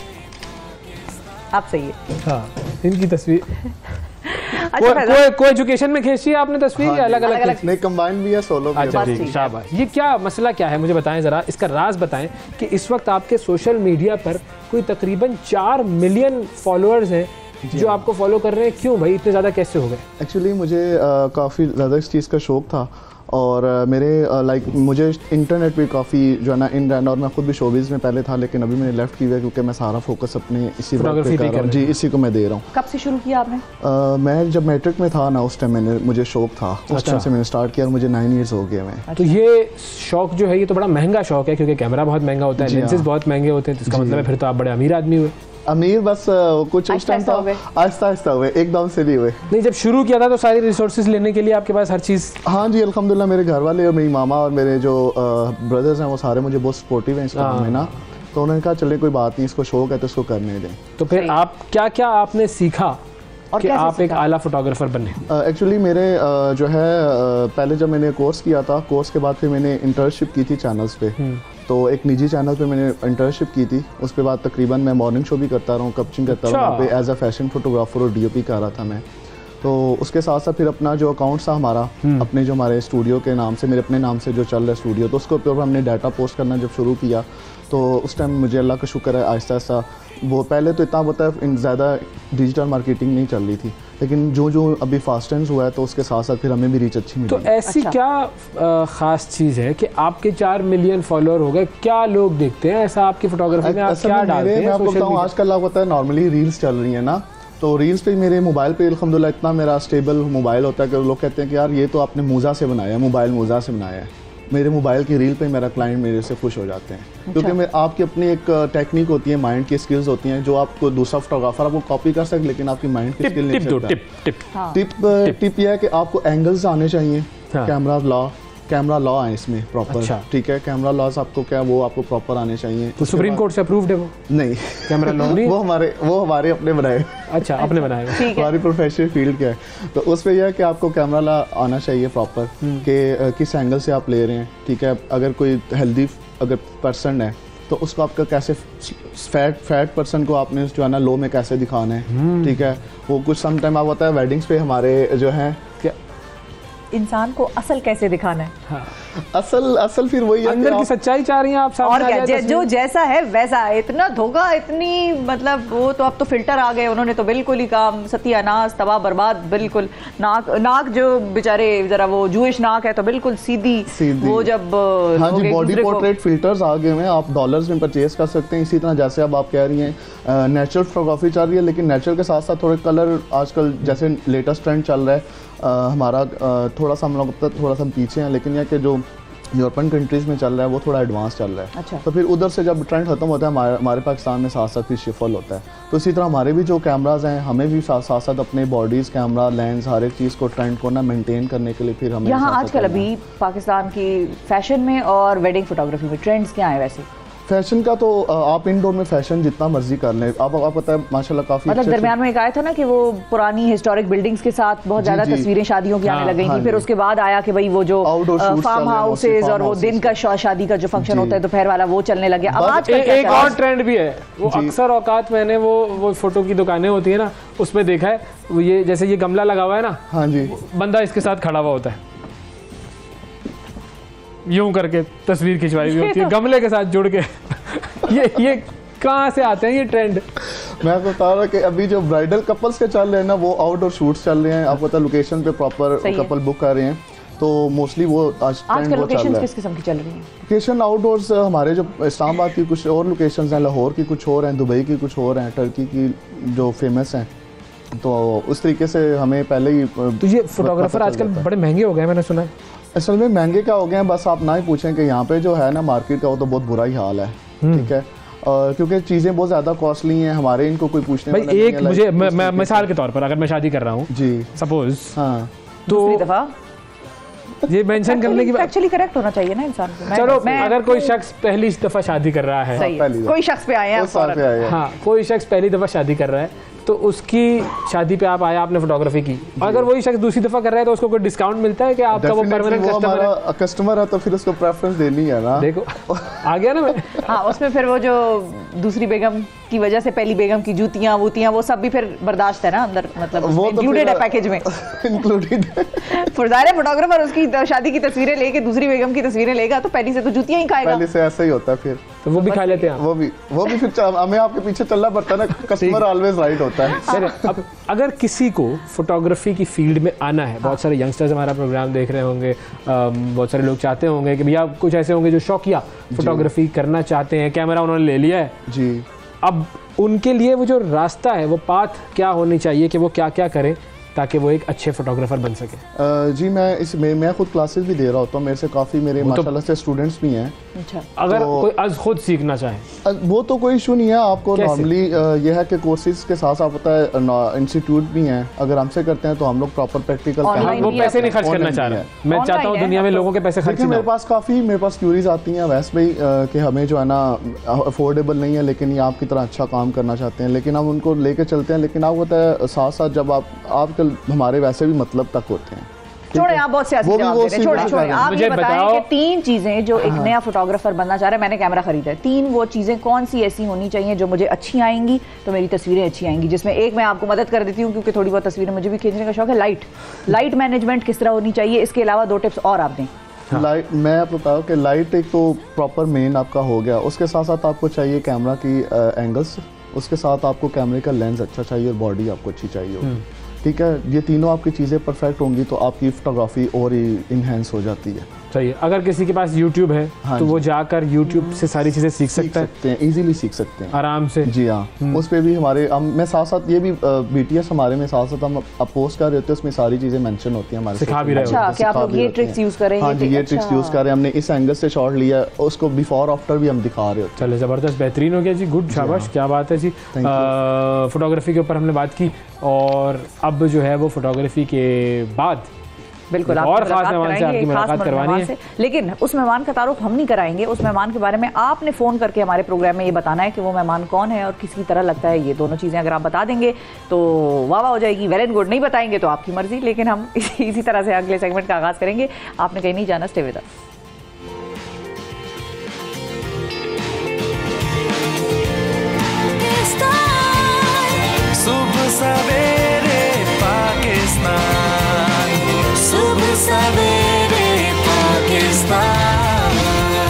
आप सही है। हाँ इनकी तस्वीर अच्छा, कोई एजुकेशन में खींची है आपने तस्वीर या अलग अलग? नहीं, कंबाइन भी है, सोलो भी है। अच्छा ठीक, शाबाश। ये क्या मसला क्या है, मुझे बताएं ज़रा, इसका राज बताएं कि इस वक्त आपके सोशल मीडिया पर कोई तकरीबन 4 मिलियन फॉलोअर्स हैं जो आपको फॉलो कर रहे हैं। क्यों भाई, इतने ज़्यादा कैसे हो गए? एक्चुअली मुझे काफ़ी ज़्यादा इस चीज़ का शौक़ था, और मेरे लाइक मुझे इंटरनेट पे काफ़ी जो है ना इन रैंड, और मैं खुद भी शोबिज़ में पहले था, लेकिन अभी मैंने लेफ्ट किया क्योंकि मैं सारा फोकस अपने इसी वर्क पे कर रहा हूँ जी, इसी को मैं दे रहा हूँ। कब से शुरू किया आपने? मैं जब मैट्रिक में था ना, उस टाइम मुझे शौक़ था, उस टाइम से मैंने स्टार्ट किया, और मुझे 9 ईयर्स हो गए मैं। तो ये शौक़ जो है ये तो बड़ा महंगा शौक़ है, क्योंकि कैमरा बहुत महंगा होता है, लेंसेज बहुत महंगे होते हैं, तो इसका मतलब है फिर तो आप बड़े अमीर आदमी हुए। अमीर बस कुछ उस टाइम था, आहिस्ता आहिस्ता हुए, एकदम से नहीं हुए। नहीं, जब शुरू किया था तो सारी रिसोर्सेज लेने के लिए आपके पास हर चीज़? हाँ जी, अल्हम्दुलिल्लाह मेरे घर वाले और मेरी मामा और मेरे जो ब्रदर्स हैं वो सारे मुझे बहुत सपोर्टिव हैं इस काम में ना, तो उन्होंने कहा चले कोई बात नहीं, इसको शौक है तो इसको करने दें। तो फिर आप क्या क्या आपने सीखा कि आप एक आला फोटोग्राफर बने? एक्चुअली मेरे जो है पहले जब मैंने कोर्स किया था, कोर्स के बाद फिर मैंने इंटर्नशिप की थी चैनल्स पे, तो एक निजी चैनल पे मैंने इंटर्नशिप की थी। उसके बाद तकरीबन मैं मॉर्निंग शो भी करता रहा हूँ, कपचिंग करता रहा हूँ एज अ फैशन फोटोग्राफर, और DOP कर रहा था मैं। तो उसके साथ साथ फिर अपना जो अकाउंट था हमारा, अपने जो हमारे स्टूडियो के नाम से, मेरे अपने नाम से जो चल रहा है स्टूडियो, तो उसके ऊपर हमने डाटा पोस्ट करना जब शुरू किया, तो उस टाइम मुझे अल्लाह का शुक्र है आहिस्ता आहिस्ता, वो पहले तो इतना होता है ज़्यादा डिजिटल मार्केटिंग नहीं चल रही थी, लेकिन जो जो अभी फास्टेंस हुआ है तो उसके साथ साथ फिर हमें भी रीच अच्छी मिली। तो ऐसी क्या ख़ास चीज़ है कि आपके 4 मिलियन फॉलोअर हो गए? क्या लोग देखते हैं ऐसा आपकी फोटोग्राफी में, आप क्या डालते हैं? मैं आपको बताऊँ, आजकल आपको पता है नॉर्मली रील्स चल रही है ना, तो रील्स पे मेरे मोबाइल पे अल्हम्दुलिल्लाह इतना मेरा स्टेबल मोबाइल होता है कि लोग कहते हैं कि यार ये तो आपने मूज़ा से बनाया है, मोबाइल मूज़ा से बनाया है। मेरे मोबाइल की रील पे मेरा क्लाइंट मेरे से खुश हो जाते हैं, क्योंकि मैं आपकी अपनी एक टेक्निक होती है, माइंड की स्किल्स होती हैं, जो आपको दूसरा फोटोग्राफर आपको कॉपी कर सकते, लेकिन आपकी माइंड की स्किल नहीं सकता। टिप यह है कि आपको एंगल्स आने चाहिए, कैमरा लॉ है इसमें प्रॉपर, ठीक है, कैमरा लॉज आपको क्या वो आपको प्रॉपर आने चाहिए। तो सुप्रीम कोर्ट से अप्रूव्ड है वो? नहीं, कैमरा लॉ नहीं, वो हमारे अपने बनाए। अच्छा, अपने बनाए हमारी प्रोफेशनल फील्ड क्या है, तो उसमें यह है कि आपको कैमरा लॉ आना चाहिए प्रॉपर, कि किस एंगल से आप ले रहे हैं, ठीक है। अगर कोई हेल्दी अगर पर्सन है तो उसको आपका कैसे फैट पर्सन को आपने जो है ना लो में कैसे दिखाना है, ठीक है। वो कुछ सम टाइम आप होता है वेडिंग्स पे हमारे जो है इंसान को असल कैसे दिखाना है। हाँ। असल फिर वही है, अंदर की सच्चाई चाह रही हैं आप सामने, और क्या, जो जैसा है वैसा। इतना धोखा, इतनी मतलब वो तो अब तो फिल्टर आ गए, उन्होंने तो बिल्कुल ही काम सत्यानाश, तबाह बर्बाद, बिल्कुल। नाक जो बेचारे जरा वो जूइश नाक है तो बिल्कुल सीधी। वो जब हाँ जी, बॉडी पोर्ट्रेट फिल्टर्स आ गए हैं, आप डॉलर्स में परचेज कर सकते हैं। इसी तरह जैसे अब आप कह रही हैं नेचुरल फोटोग्राफी चल रही है, लेकिन नेचुरल के साथ साथ थोड़े कलर आजकल जैसे लेटेस्ट ट्रेंड चल रहा है। हमारा थोड़ा सा हम लोग अब तक थोड़ा सा पीछे हैं, लेकिन यह कि जो यूरोपियन कंट्रीज़ में चल रहा है वो थोड़ा एडवांस चल रहा है। अच्छा। तो फिर उधर से जब ट्रेंड खत्म होता है हमारे पाकिस्तान में साथ साथ फिर शिफल होता है। तो इसी तरह हमारे भी जो कैमराज हैं, हमें भी साथ साथ अपने बॉडीज़, कैमरा, लेंस, हर एक चीज़ को ट्रेंड को ना मेंटेन करने के लिए फिर हमें यहाँ आजकल अभी पाकिस्तान की फैशन में और वेडिंग फोटोग्राफी में ट्रेंड्स क्या है वैसे? फैशन का तो आप इंडोर में फैशन जितना मर्जी कर लें, आप पता है माशाल्लाह काफी मतलब दरमियान में एक आया था ना कि वो पुरानी हिस्टोरिक बिल्डिंग्स के साथ बहुत ज्यादा तस्वीरें शादियों की आने लग गई थी। फिर उसके बाद आया कि भाई वो जो फार्म हाउसेज और वो दिन का शादी का जो फंक्शन होता है दोपहर वाला, वो चलने लगे। अब आज एक और ट्रेंड भी है, वो अक्सर औकात मैंने वो फोटो की दुकानें होती है ना, उसमें देखा है, वो ये जैसे ये गमला लगा हुआ है ना, हाँ जी, बंदा इसके साथ खड़ा हुआ होता है, यूं करके तस्वीर खिंचवाई हुई होती है गमले के साथ जुड़ के। ये कहाँ से आते हैं ये ट्रेंड? मैं आपको बता रहा कि अभी जो ब्राइडल कपल्स के चल रहे हैं ना, वो आउटडोर शूट्स चल रहे हैं, आपको पता है लोकेशन पे प्रॉपर कपल बुक कर रहे हैं, तो मोस्टली वो आजकल लोकेशंस किस किस्म की चल रही हैं? लोकेशन आउटडोर्स हमारे जो इस्लामाबाद की कुछ और लोकेशंस हैं, लाहौर की कुछ और हैं, दुबई की कुछ और हैं, टर्की की जो फेमस हैं। तो उस तरीके से हमें पहले ही तो ये फोटोग्राफर आजकल बड़े महंगे हो गए मैंने सुना है। असल में महंगे क्या हो गए हैं, बस आप ना ही पूछें कि यहाँ पे जो है ना मार्केट का वो तो बहुत बुरा ही हाल है, ठीक है। क्योंकि चीज़ें बहुत ज़्यादा कॉस्टली हैं, हमारे इनको कोई पूछने भाई वाला एक मुझे मिसाल के तौर पर अगर मैं शादी कर रहा हूँ जी, सपोज, हाँ, तो ये मेंशन करने की एक्चुअली करेक्ट होना चाहिए ना इंसान को। चलो अगर कोई शख्स पहली दफ़ा शादी कर रहा है, कोई शख्स पे आए हैं, हाँ, कोई शख्स पहली दफ़ा शादी कर रहा है, तो उसकी शादी पे आप आया, आपने फोटोग्राफी की, अगर वही शख्स दूसरी दफ़ा कर रहा है तो उसको कोई डिस्काउंट मिलता है कि आपका वो परमानेंट कस्टमर है, तो फिर उसको प्रेफरेंस देनी है ना। देखो आ गया ना मैं। हाँ, उसमें फिर वो जो दूसरी बेगम की वजह से पहली बेगम की जूतियाँ वूतियाँ वो सब भी फिर बर्दाश्त है ना अंदर, मतलब इंक्लूडेड है पैकेज में, इंक्लूडेड। फुरदारे फोटोग्राफर उसकी शादी की तस्वीरें लेके दूसरी बेगम की तस्वीरें लेगा तो पहली से तो जूतियाँ ही खाएगा। पहले से ऐसा ही होता है, फिर तो वो भी खा लेते हैं, वो भी फिर हमें आपके पीछे चलना पड़ता है ना, कस्टमर ऑलवेज राइट होता है। अब अगर किसी को फोटोग्राफी की फील्ड में आना है, बहुत सारे यंगस्टर्स हमारा प्रोग्राम देख रहे होंगे, बहुत सारे लोग चाहते होंगे कि भैया, कुछ ऐसे होंगे जो शौकिया फोटोग्राफी करना चाहते हैं, कैमरा उन्होंने ले लिया है जी, अब उनके लिए वो जो रास्ता है, वो पाथ क्या होनी चाहिए कि वो क्या क्या करें ताकि वो एक अच्छे फोटोग्राफर बन सके? जी मैं खुद क्लासेस भी दे रहा होता हूँ, मेरे से काफ़ी मेरे माशाल्लाह से स्टूडेंट्स भी हैं। अच्छा। अगर कोई आज खुद सीखना चाहे वो तो कोई इशू नहीं है, आपको नॉर्मली यह है कि कोर्सेज के साथ साथ होता है इंस्टीट्यूट भी हैं, अगर हमसे करते हैं तो हम लोग प्रॉपर प्रैक्टिकल वो पैसे नहीं खर्च करना चाह रहे, मैं चाहता हूँ दुनिया में लोगों के पैसे खर्च। मेरे पास क्यूरीज आती हैं वैसे भाई कि हमें जो है ना अफोर्डेबल नहीं है, लेकिन ये आपकी तरह अच्छा काम करना चाहते हैं, लेकिन हम उनको लेके चलते हैं, लेकिन आप होता है साथ साथ जब आप हमारे वैसे भी मतलब तक होते हैं। छोड़े, आप बहुत सियासी जवाब दे रहे हैं, छोड़े। आप ये बताएं कि 3 चीजें जो एक नया फोटोग्राफर बनना चाह रहा है, मैंने कैमरा खरीदा है, 3 वो चीजें कौन सी ऐसी होनी चाहिए जो मुझे अच्छी आएंगी तो मेरी तस्वीरें अच्छी आएंगी, जिसमें एक मैं आपको मदद कर देती हूँ क्योंकि थोड़ी बहुत तस्वीरें मुझे भी खींचने का शौक है। लाइट मैनेजमेंट किस तरह होनी चाहिए, इसके अलावा 2 टिप्स और आप दें। लाइट, मैं आपको बताऊँ कि लाइट एक तो प्रॉपर मेन आपका हो गया, उसके साथ साथ आपको चाहिए कैमरा की एंगल्स, उसके साथ आपको कैमरे का लेंस अच्छा चाहिए और बॉडी आपको अच्छी चाहिए होगी, ठीक है। ये तीनों आपकी चीज़ें परफेक्ट होंगी तो आपकी फोटोग्राफी और ही इन्हेंस हो जाती है। सही है। अगर किसी के पास YouTube है तो वो जाकर YouTube से सारी चीज़ें सीख सकता है, इजीली सीख सकते हैं आराम से। जी हाँ, उस पे भी हमारे मैं साथ साथ ये भी BTS हमारे में साथ साथ हम अब पोस्ट कर रहे होते हैं, उसमें सारी चीज़ें मेंशन होती हैं, हमारे सिखा भी रहे हो। अच्छा, क्या आप लोग ये ट्रिक्स यूज़ कर रहे हैं? हाँ जी, ये ट्रिक्स यूज़ कर रहे हैं हमने, इस एंगल से शॉट लिया, उसको बिफोर आफ्टर भी हम दिखा रहे होते हैं। चलो ज़बरदस्त, बेहतरीन हो गया जी, गुड, शाबाश, क्या बात है जी। फोटोग्राफी के ऊपर हमने बात की और अब जो है वो फोटोग्राफी के बाद बिल्कुल और खास मेहमान से आपकी मुलाकात करवानी है, लेकिन उस मेहमान का तारुफ हम नहीं कराएंगे। उस मेहमान के बारे में आपने फ़ोन करके हमारे प्रोग्राम में ये बताना है कि वो मेहमान कौन है और किसकी तरह लगता है। ये दोनों चीज़ें अगर आप बता देंगे तो वाह वाह हो जाएगी, वेल एंड गुड। नहीं बताएंगे तो आपकी मर्जी, लेकिन हम इसी तरह से अगले सेगमेंट का आगाज़ करेंगे। आपने कहीं नहीं जाना, स्टे विद अस। सुबह सवेरे पाकिस्तान, सुबह सवेरे पाकिस्तान।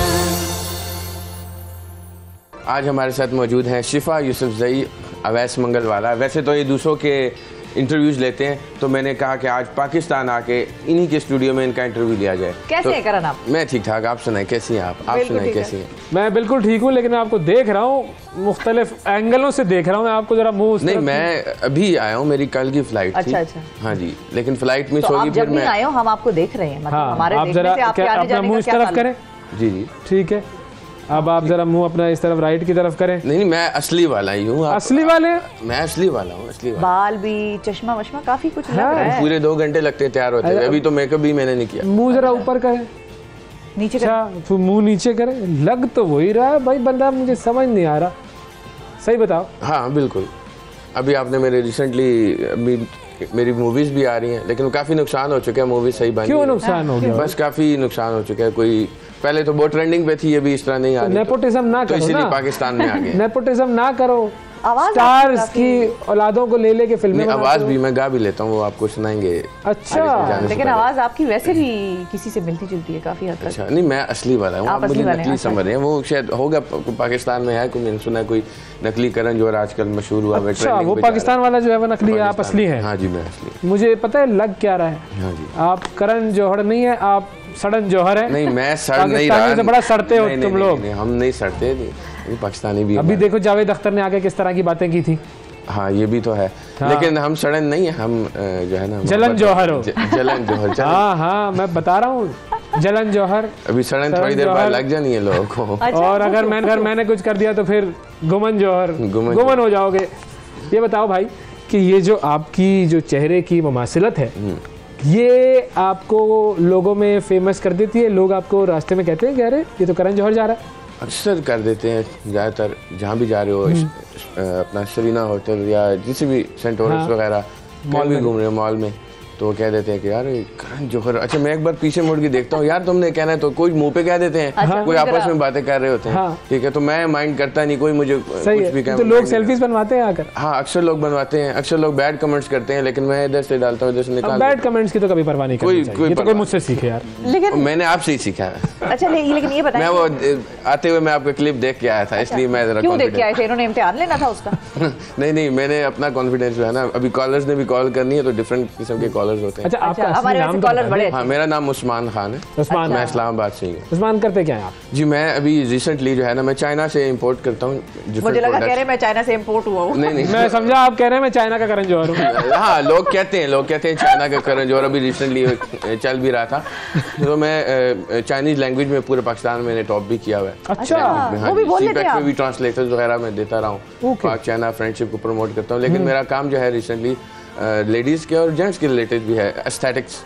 आज हमारे साथ मौजूद हैं शिफा यूसुफजई, अवैस मंगलवाला। वैसे तो ये दूसरों के इंटरव्यूज़ लेते हैं, तो मैंने कहा कि आज पाकिस्तान आके इन्हीं के स्टूडियो में इनका इंटरव्यू लिया जाए। कैसे हैं करण आप? मैं ठीक ठाक, आप सुनाएं कैसी हैं आप सुनाएं कैसी हैं? मैं बिल्कुल ठीक हूँ, लेकिन मैं आपको देख रहा हूँ, मुख्तलिफ एंगलों से देख रहा हूँ मैं आपको, जरा मुंह नहीं, मैं अभी आया हूँ, मेरी कल की फ्लाइट थी। अच्छा। हाँ जी, लेकिन फ्लाइट मिस तो होगी, आप फिर जब नहीं मैं आए हो, हम आपको देख रहे हैं, मतलब हाँ, हमारे आप देखने जरा से आपके आने अपना जाने मुंह का इस क्या तरफ ताल्लुक? करें। जी जी ठीक है, अब आप जरा मुंह अपना इस तरफ राइट की तरफ करें। नहीं, मैं असली वाला ही हूँ। असली वाले? मैं असली वाला हूँ, असली वाला। बाल भी, चश्मा वश्मा काफी कुछ लग रहा है। पूरे 2 घंटे लगते हैं तैयार होते हैं, अभी तो मेकअप भी मैंने नहीं किया। मुंह जरा ऊपर करें, नीचे अच्छा तो मुंह नीचे करें। लग तो वही रहा है भाई बंदा, मुझे समझ नहीं आ रहा, सही बताओ। हाँ बिल्कुल, अभी आपने मेरे रिसेंटली मेरी मूवीज भी आ रही हैं, लेकिन काफ़ी नुकसान हो चुका है, मूवी सही बनी। क्यों नुकसान हो गया? बस काफ़ी नुकसान हो चुका है। कोई पहले तो बहुत ट्रेंडिंग पे थी, अभी इस तरह नहीं आ रही। नेपोटिज्म ना तो करो इसीलिए ना, पाकिस्तान में आ गए। नेपोटिज्म ना करो, आवाज स्टार्स की औलादों को ले लेके फिल्में बनाते आवाज हो। भी मैं गा भी लेता हूँ, वो आपको सुनाएंगे। अच्छा, लेकिन आवाज आपकी वैसे भी किसी से मिलती जुलती है काफी हद तक। अच्छा, नहीं मैं असली वाला हूँ, आप मुझे नकली समझ रहे हैं। वो शायद होगा पाकिस्तान में है, कोई मैंने सुना कोई नकली करण जौहर आजकल मशहूर हुआ। अच्छा, वो पाकिस्तान वाला जो है वो नकली है, आप असली हैं? हाँ जी, मैं असली। मुझे पता है लग क्या रहा है। हाँ जी, आप करण जौहर नहीं है, आप सड़न जौहर है। नहीं, मैं सड़ नहीं रहा, से बड़ा सड़ते हो तुम लोग। हम नहीं सड़ते, पाकिस्तानी भी। अभी देखो जावेद अख्तर ने आके किस तरह की बातें की थी। हाँ ये भी तो है, लेकिन हम सड़न नहीं है, हम जो है ना जलन जौहर हो। जलन जौहर। हाँ हाँ, मैं बता रहा हूँ जलन जौहर। अभी सड़न थोड़ी देर बाद लग जानी है लोगों को। और अगर मैंने कुछ कर दिया तो फिर गुमन जौहर, गुमन हो जाओगे। ये बताओ भाई कि ये जो आपकी जो चेहरे की मुमासिलत है, ये आपको लोगों में फेमस कर देती है? लोग आपको रास्ते में कहते हैं कि अरे ये तो करण जौहर जा रहा है? अक्सर कर देते हैं, ज़्यादातर जहाँ भी जा रहे हो, अपना सरीना होटल या जिस भी सेंटोरस वगैरह मॉल भी घूम रहे हो मॉल में, तो वो कह देते हैं कि यार करण जौहर। अच्छा, मैं एक बार पीछे मुड़ के देखता हूँ, यार तुमने कहना है, तो कोई मुंह पे कह देते हैं। अच्छा, कोई आपस में बातें कर रहे होते हैं। ठीक है, तो मैं माइंड करता नहीं, कोई मुझे कुछ भी कहे। तो लोग सेल्फीज बनवाते हैं आकर? हाँ, अक्सर लोग बनवाते हैं, अक्सर लोग बैड कमेंट्स करते हैं, लेकिन मैं इधर से डालता हूँ, इधर से निकाल। बैड कमेंट्स की तो कभी परवाह नहीं करनी चाहिए, ये तो कोई मुझसे सीखे यार। लेकिन मैंने आपसे ही सीखा है। अच्छा, लेकिन ये बताइए, मैं वो आते हुए मैं आपका क्लिप देख के आया था, इसलिए मैं जरा क्यों देख के आए थे? इन्होंने इम्तिहान लेना था उसका? नहीं, मैंने अपना कॉन्फिडेंस जो है ना, अभी कॉलर्स ने भी कॉल करनी है, तो डिफरेंट किस्म के कॉलर्स होते हैं। अच्छा, आपका हमारे नाम कॉलर बड़े। हाँ, मेरा नाम उस्मान खान है। उस्मान, मैं इस्लामाबाद से हूँ। उस्मान करते क्या हैं आप? जी, मैं अभी रिसेंटली जो है ना, मैं चाइना से इंपोर्ट करता हूँ। मुझे लगा कह रहे मैं चाइना से इंपोर्ट हुआ हूँ। नहीं, मैं समझा आप कह रहे हैं मैं चाइना का करण जौहर हूँ। हाँ, लोग कहते हैं चाइना का करण जौहर। अभी रिसेंटली चल भी रहा था, तो मैं चाइनीज लैंग्वेज में पूरे पाकिस्तान में मैंने टॉप भी किया हुआ है। अच्छा, वो भी बोल लेते हैं आप? भी ट्रांसलेटर्स वगैरह मैं देता रहा हूँ, पाक चाइना फ्रेंडशिप को प्रमोट करता हूँ। लेकिन मेरा काम जो है रिसेंटली लेडीज के और जेंट्स के रिलेटेड भी है। एस्थेटिक्स,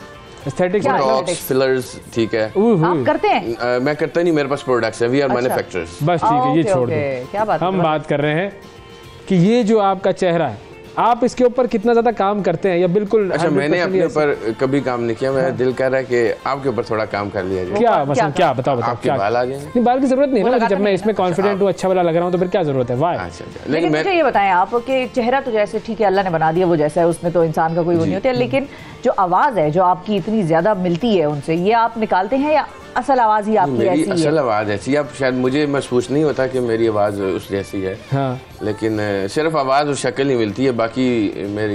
फिलर्स, ठीक है। आप करते हैं? मैं करता नहीं, मेरे पास प्रोडक्ट्स है, वी आर मैन्युफैक्चरर्स। बस ठीक है, ये छोड़ दो। क्या बात, हम बात कर रहे हैं कि ये जो आपका चेहरा है, आप इसके ऊपर कितना ज्यादा काम करते हैं या बिल्कुल? अच्छा, मैंने अपने ऊपर कभी काम नहीं किया। मेरा दिल कर रहा है कि आपके ऊपर थोड़ा काम कर लिया जाए। क्या मतलब क्या? बताओ आपके बाल आ जाएंगे? नहीं, बाल की जरूरत नहीं है ना, जब मैं इसमें कॉन्फिडेंट हूँ, अच्छा वाला लग रहा हूँ, तो फिर क्या जरूरत है? वाह। अच्छा, लेकिन मुझे ये बताएं आप कि चेहरा तो जैसे ठीक है, अल्लाह ने बना दिया वो जैसा है, उसमें तो इंसान का कोई वो नहीं होता है, लेकिन जो आवाज़ है जो आपकी इतनी ज़्यादा मिलती है उनसे, ये आप निकालते हैं या असल आवाज़ ही आपकी ऐसी है? असल आवाज़ ऐसी है, शायद मुझे महसूस नहीं होता कि मेरी आवाज़ उस जैसी है। हाँ। लेकिन सिर्फ आवाज़ और शक्ल ही मिलती है, बाकी मेरी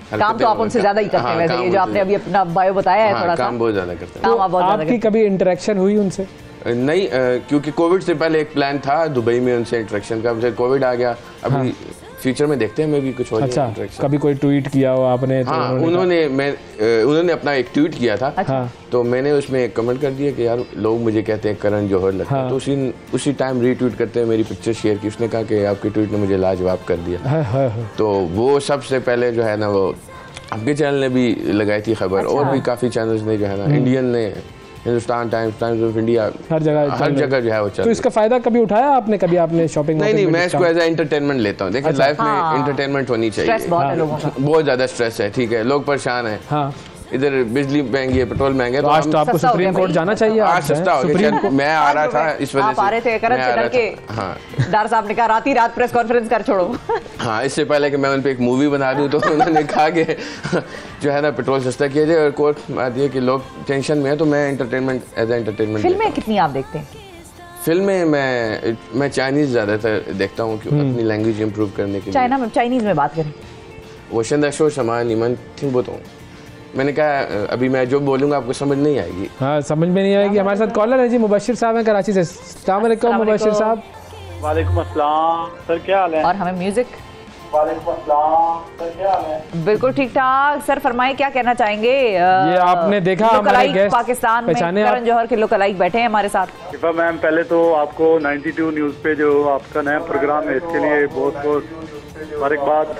काम तो आप उनसे ज्यादा ही करते हैं वैसे, ये जो आपने अभी अपना बायो बताया है थोड़ा सा काम बहुत ज्यादा करते हैं। काम आप बहुत ज्यादा आपकी कभी इंटरेक्शन हुई उनसे? नहीं, क्योंकि कोविड से पहले एक प्लान था दुबई में उनसे इंटरेक्शन का, मुझे कोविड आ गया। अभी फ्यूचर में देखते हैं, मैं भी कुछ हो अच्छा, इंटरेक्शन। कभी कोई ट्वीट किया हो आपने? तो हाँ, उन्होंने अपना एक ट्वीट किया था। अच्छा। तो मैंने उसमें कमेंट कर दिया कि यार लोग मुझे कहते हैं करण जौहर लगता है। तो उसी टाइम रीट्वीट करते हुए मेरी पिक्चर शेयर की। उसने कहा कि आपकी ट्वीट ने मुझे लाजवाब कर दिया। तो वो सबसे पहले जो है ना, वो आपके चैनल ने भी लगाई थी खबर। अच्छा। और भी काफ़ी चैनल्स ने जो है ना, इंडियन ने, Hindustan Times, Times of India, हर जगह जो है वो चल। तो इसका फायदा कभी उठाया आपने? कभी आपने शॉपिंग? नहीं, मैं इसको एज ए एंटरटेनमेंट लेता हूँ। देखिए, लाइफ में एंटरटेनमेंट होनी चाहिए। बहुत ज़्यादा स्ट्रेस है, ठीक है, लोग परेशान हैं। हाँ, इधर बिजली महंगी है, पेट्रोल महंगा है। तो आज तो आपको सुप्रीम कोर्ट जाना चाहिए। आज सस्ता हो गया। मैं आ रहा था इस वजह से। आ रहे थे करण से डर के। दार साहब ने कहा रात प्रेस कॉन्फ्रेंस कर छोड़ो। हाँ, इससे पहले कि मैं उन पे एक मूवी बना दूं, तो उन्होंने कहा कि जो है ना पेट्रोल सस्ता किया जाए। और कोर्ट दिए कि लोग टेंशन में है, तो मैं एंटरटेनमेंट एज ए एंटरटेनमेंट। फिल्में कितनी आप देखते हैं? फिल्में मैं चाइनीज ज़्यादातर देखता हूँ, अपनी लैंग्वेज इंप्रूव करने के लिए। चाइनीज में बात करें, वोशन शो समान निमन थिंक बताऊँ। मैंने कहा अभी मैं जो बोलूँगा आपको समझ नहीं आएगी। हाँ, समझ में नहीं आएगी। हमारे साथ कॉलर है जी, मुबशिर साहब हैं कराची से। अस्सलाम वालेकुम मुबशिर साहब। वालेकुम अस्सलाम सर, क्या हाल है? और हमें म्यूजिक। वालेकुम अस्सलाम सर, क्या हाल है? बिल्कुल ठीक ठाक सर, फरमाए क्या कहना चाहेंगे? ये आपने देखा हमारे गेस्ट पाकिस्तान में करण जौहर के लोकलाइक बैठे हैं हमारे साथ। शिफा मैम, पहले तो आपको 92 न्यूज़ पे जो आपका नया प्रोग्राम है, इसके लिए बहुत बहुत मुबारकबाद।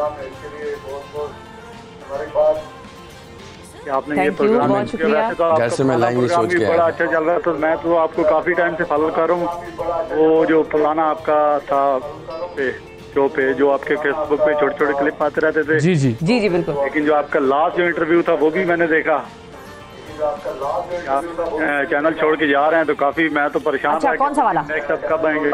आपने ये प्रोग्राम घर से मैं लैंग्वेज सोच के बड़ा अच्छा चल रहा, तो मैं तो आपको काफी टाइम से फॉलो कर रहा हूँ। वो जो पुराना आपका था शो पे, जो आपके फेसबुक पे छोटे छोटे क्लिप आते रहते थे। जी जी जी जी बिल्कुल। लेकिन जो आपका लास्ट जो इंटरव्यू था वो भी मैंने देखा। चैनल छोड़ के जा रहे हैं तो काफी मैं तो परेशान। अच्छा, कौन सा वाला? नेक्स्ट अब कब आएंगे?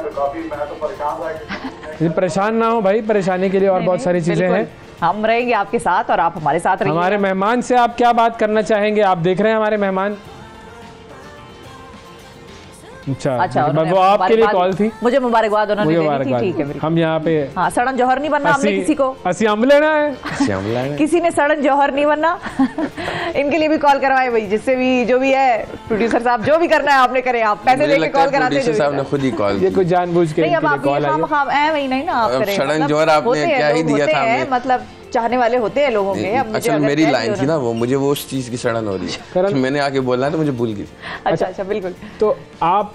परेशान ना हो भाई, परेशानी के लिए और बहुत सारी चीजें हैं। हम रहेंगे आपके साथ और आप हमारे साथ रहिए। हमारे मेहमान से आप क्या बात करना चाहेंगे? आप देख रहे हैं हमारे मेहमान। अच्छा, वो आपके लिए कॉल थी। मुझे मुबारकबाद उन्होंने दी थी। ठीक है, हम यहाँ पे हाँ, सड़न जौहर नहीं बनना हमने किसी को। असी अम लेना है। किसी ने सड़न जौहर नहीं बनना। इनके लिए भी कॉल करवाए भाई, जिससे भी जो भी है प्रोड्यूसर साहब, जो भी करना है आपने करे। आप पैसे लेके कॉल कराते हैं। साहब ने खुद ही कॉल, ये कुछ जानबूझ के नहीं। अब आप वही नहीं ना आप करें। सड़न जौहर आपने क्या ही दिया था, मतलब चाहने वाले होते हैं लोगों के। अब असल मेरी लाइन थी ना वो, मुझे वो उस चीज की सड़न हो रही है। मैंने आके बोलना है तो मुझे भूल गई। अच्छा बिल्कुल। तो आप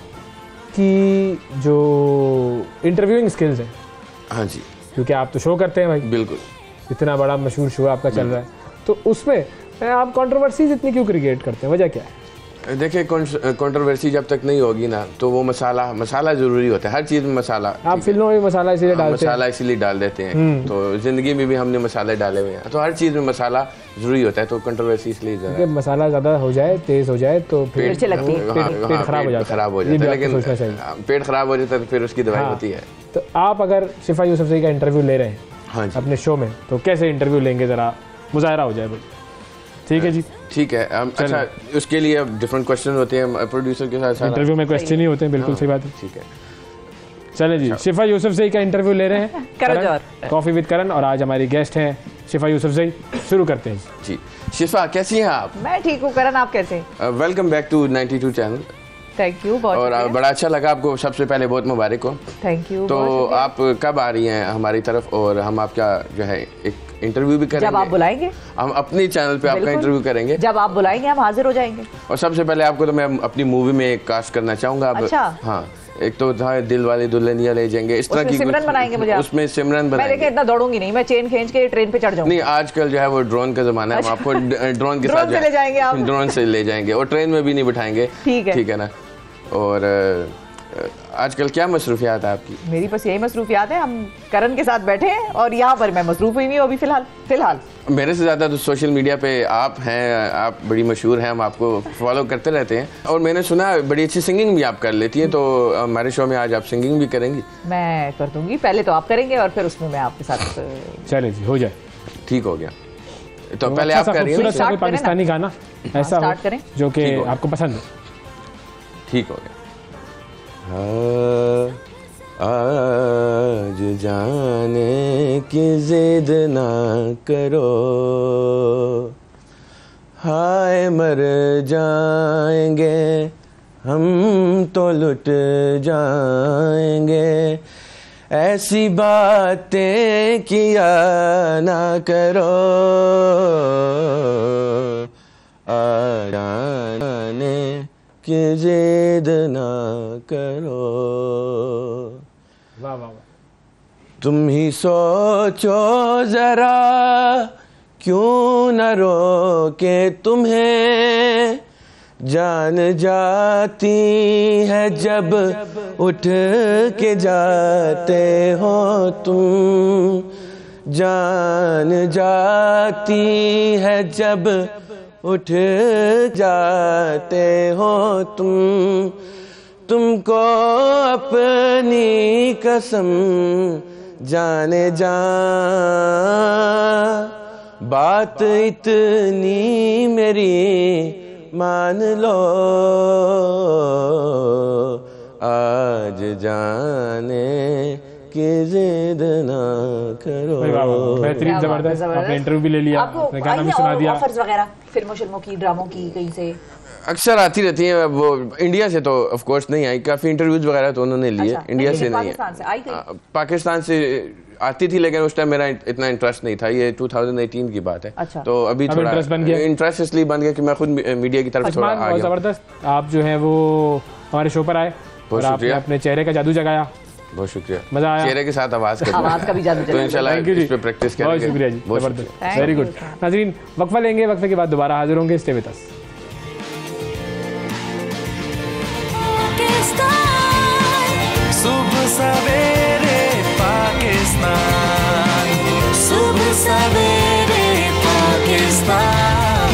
की जो इंटरव्यूइंग स्किल्स है, हाँ जी, क्योंकि आप तो शो करते हैं भाई, बिल्कुल इतना बड़ा मशहूर शो आपका चल रहा है, तो उसमें आप कंट्रोवर्सीज इतनी क्यों क्रिएट करते हैं? वजह क्या है? देखिए, कंट्रोवर्सी जब तक नहीं होगी ना, तो वो मसाला जरूरी होता है। हर चीज़ में मसाला। आप फिल्मों में मसाला इसीलिए डालते हैं? मसाला इसीलिए डाल देते हैं। तो जिंदगी में भी हमने मसाले डाले हुए हैं, तो हर चीज़ में मसाला जरूरी होता है। तो कंट्रोवर्सी इसलिए ज़्यादा, मसाला ज़्यादा हो जाए, तेज हो जाए तो फिर पेट खराब हो जाता है। लेकिन पेट खराब हो जाता है तो फिर उसकी दवाई होती है। तो आप अगर शिफा यूसुफजई का इंटरव्यू ले रहे हैं अपने शो में, तो कैसे इंटरव्यू लेंगे? ज़रा मुजाहरा हो जाए भाई। ठीक है जी, ठीक है। अच्छा, उसके लिए अब डिफरेंट क्वेश्चन होते हैं प्रोड्यूसर के साथ। इंटरव्यू में क्वेश्चन ही होते हैं, बिल्कुल सही बात है। ठीक है, चले जी, शिफा यूसुफजई का इंटरव्यू ले रहे हैं करण, कॉफी विद करण, और आज हमारी गेस्ट हैं शिफा यूसुफजई। शुरू करते हैं जी। शिफा, कैसी हैं आप? मैं ठीक हूँ। करण, आप कैसे? Welcome back to 92 channel. Thank you. और बड़ा अच्छा लगा आपको, सबसे पहले बहुत मुबारक हो। Thank you. तो आप कब आ रही हैं हमारी तरफ, और हम आपका जो है एक इंटरव्यू भी करेंगे? जब आप बुलाएंगे। हम अपने चैनल पे आपका इंटरव्यू करेंगे। जब आप बुलाएंगे हम हाजिर हो जाएंगे। और सबसे पहले आपको तो मैं अपनी मूवी में एक कास्ट करना चाहूँगा। अच्छा। हाँ, एक तो था दिल वाले दुल्हनिया ले जाएंगे, इस तरह की सिमरन बनाएंगे मुझे। उसमें सिमरन बनाएंगे। मैं देखिए इतना दौड़ूंगी नहीं, मैं चेन खींच के ट्रेन पे चढ़ जाऊंगी। नहीं, आजकल जो है वो ड्रोन का जमाना है। हम आपको ड्रोन के साथ ले जाएंगे, आप ड्रोन से ले जाएंगे, और ट्रेन में भी नहीं बिठाएंगे। ठीक है ना? और आजकल क्या मसरूफियात है आपकी? मेरी बस यही मसरूफियात है, हम करण के साथ बैठे हैं और यहाँ पर मैं मसरूफ हुई नहीं हूँ अभी फिलहाल। मेरे से ज़्यादा तो सोशल मीडिया पे आप हैं, आप बड़ी मशहूर हैं, हम आपको फॉलो करते रहते हैं। और मैंने सुना बड़ी अच्छी सिंगिंग भी आप कर लेती हैं, तो हमारे शो में आज आप सिंगिंग भी करेंगी? मैं कर दूंगी, पहले तो आप करेंगे और फिर उसमें मैं आपके साथ। चले जी, हो जाए। ठीक हो गया। तो पहले आप कर रही हैं पाकिस्तानी गाना ऐसा हो जो कि आपको पसंद है। ठीक हो गया। आज जाने की जिद ना करो, हाय मर जाएंगे हम तो लुट जाएंगे, ऐसी बातें किया ना करो, आज जाने की जिद ना करो। वाह वाह वाह। तुम ही सोचो जरा क्यों न रोके तुम्हें, जान जाती है जब उठ के जाते हो तुम, जान जाती है जब उठ जाते हो तुम, तुमको अपनी कसम जाने जा, बात इतनी मेरी मान लो, आज जाने की जिद ना करो। बेहतरीन, जबरदस्त। आपने इंटरव्यू भी ले लिया, आपने गाना भी सुना दिया। ऑफर्स वगैरह फिल्मों शिल्मों की, ड्रामों की कहीं से अक्सर आती रहती हैं। वो इंडिया से तो ऑफ कोर्स नहीं आई, काफ़ी इंटरव्यूज वगैरह तो उन्होंने लिए। अच्छा, इंडिया से नहीं पाकिस्तान से आई थी? पाकिस्तान से आती थी, लेकिन उस टाइम मेरा इतना इंटरेस्ट नहीं था। ये 2018 की बात है। अच्छा। तो अभी थोड़ा इंटरेस्ट बन गया। इंटरेस्ट इसलिए बन गया कि मैं खुद मीडिया की तरफ थोड़ा आ गया। जबरदस्त। आप जो है वो हमारे शो पर आए और आपने अपने चेहरे का जादू जगाया। बहुत शुक्रिया। मजा आया। चेहरे के साथ आवाज का भी जादू तो इंशाल्लाह इस पे प्रैक्टिस करेंगे। बहुत शुक्रिया जी, जबरदस्त, वेरी गुड। नाज़रीन, वक्फा लेंगे, वक्फे के बाद दोबारा हाजिर होंगे। Stay with us. सुबह सवेरे पाकिस्तान, सुबह सवेरे पाकिस्तान।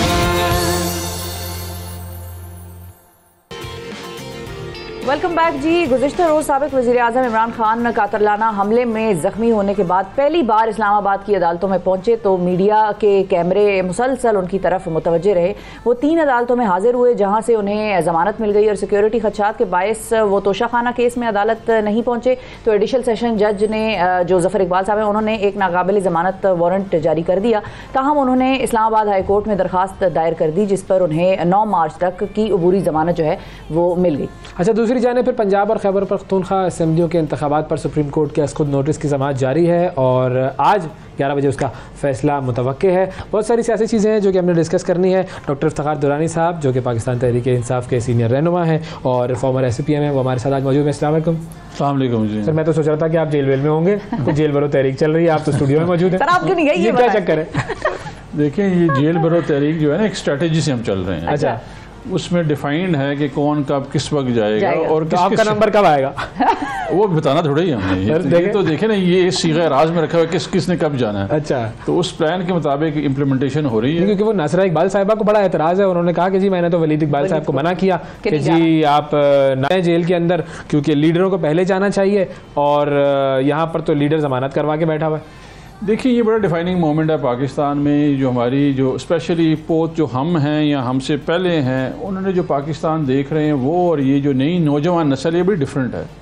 वेलकम बैक जी। गुज़िश्ता रोज़ साबिक़ वज़ीर-ए-आज़म इमरान खान कातलाना हमले में ज़ख्मी होने के बाद पहली बार इस्लामाबाद की अदालतों में पहुंचे तो मीडिया के कैमरे मुसलसल उनकी तरफ मुतवज्जे रहे। वो 3 अदालतों में हाजिर हुए जहां से उन्हें ज़मानत मिल गई और सिक्योरिटी खदशात के बायस वो तोशाखाना केस में अदालत नहीं पहुंचे। तो एडिशनल सेशन जज ने, जो ज़फ़र इकबाल साहब हैं, उन्होंने एक नाकाबिल ज़मानत वारंट जारी कर दिया। ताहम उन्होंने इस्लामाबाद हाई कोर्ट में दरख्वास्त दायर कर दी, जिस पर उन्हें 9 मार्च तक की अबूरी ज़मानत जो है वो मिल गई। अच्छा, दूसरी जानिब फिर पंजाब और खैबर पख्तूनख्वा असेंबलियों के इंतखाबात पर सुप्रीम कोर्ट के खुद नोटिस की समाअत जारी है और आज 11 बजे उसका फैसला मुतवक्के है। बहुत सारी सियासी चीज़ें हैं जो कि हमने डिस्कस करनी है। डॉक्टर इफ्तिखार दुरानी साहब, जो कि पाकिस्तान तहरीक इंसाफ के सीनियर रहनुमा हैं और फॉर्मर SPM हैं, वो हमारे साथ आज मौजूद हैं। अस्सलाम वालेकुम। अस्सलाम वालेकुम जी। सर, मैं तो सोच रहा था कि आप जेल वेल में होंगे, कुछ जेल भरो तहरीक चल रही है, आप तो स्टूडियो में मौजूद हैं। सर, आप क्यों नहीं गए? ये क्या चक्कर है? देखें, ये जेल भरो तहरीक जो है ना, एक स्ट्रेटजी से हम चल रहे हैं। अच्छा। उसमें डिफाइंड है कि कौन कब किस वक्त जाएगा और तो आपका नंबर कब आएगा वो बताना थोड़ा ही हमने। ये तो देखे ना, ये सीगा राज में रखा हुआ किसने कब जाना है। अच्छा। तो उस प्लान के मुताबिक इम्प्लीमेंटेशन हो रही है। क्योंकि वो नासरा इकबाल साहिबा को बड़ा एतराज़ है। उन्होंने कहा कि जी मैंने तो वलीद इकबाल साहब को मना किया कि जी आप नए जेल के अंदर, क्योंकि लीडरों को पहले जाना चाहिए और यहाँ पर तो लीडर जमानत करवा के बैठा हुआ है। देखिए, ये बड़ा डिफाइनिंग मोमेंट है पाकिस्तान में। जो हमारी जो स्पेशली पोत जो हम हैं या हमसे पहले हैं, उन्होंने जो पाकिस्तान देख रहे हैं वो और ये जो नई नौजवान नस्ल ये बड़ी डिफरेंट है।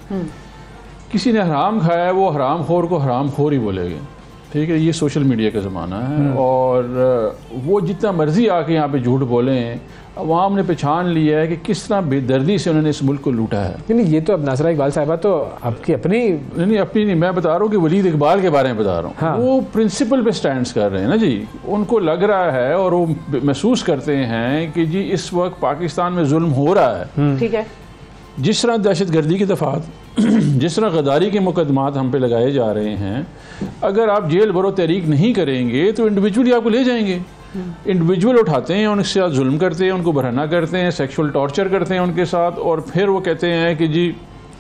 किसी ने हराम खाया है, वो हराम खोर को हराम खोर ही बोलेंगे। ठीक है, ये सोशल मीडिया का ज़माना है और वो जितना मर्जी आके यहाँ पे झूठ बोलें, अवाम ने पहचान लिया है कि किस तरह बेदर्दी से उन्होंने इस मुल्क को लूटा है। नहीं, ये तो अब नासरा इकबाल साहिबा तो आपकी अपनी नहीं, मैं बता रहा हूँ कि वलीद इकबाल के बारे में बता रहा हूँ। हाँ। वो प्रिंसिपल पे स्टैंड कर रहे हैं ना जी। उनको लग रहा है और वो महसूस करते हैं कि जी इस वक्त पाकिस्तान में जुल्म हो रहा है। ठीक है। जिस तरह दहशतगर्दी की दफात, जिस तरह गद्दारी के मुकदमात हम पे लगाए जा रहे हैं, अगर आप जेल भरो तहरीक नहीं करेंगे तो इंडिविजुअली आपको ले जाएंगे। इंडिविजुअल उठाते हैं, उनके साथ जुल्म करते हैं, उनको बरहना करते हैं, सेक्सुअल टॉर्चर करते हैं उनके साथ, और फिर वो कहते हैं कि जी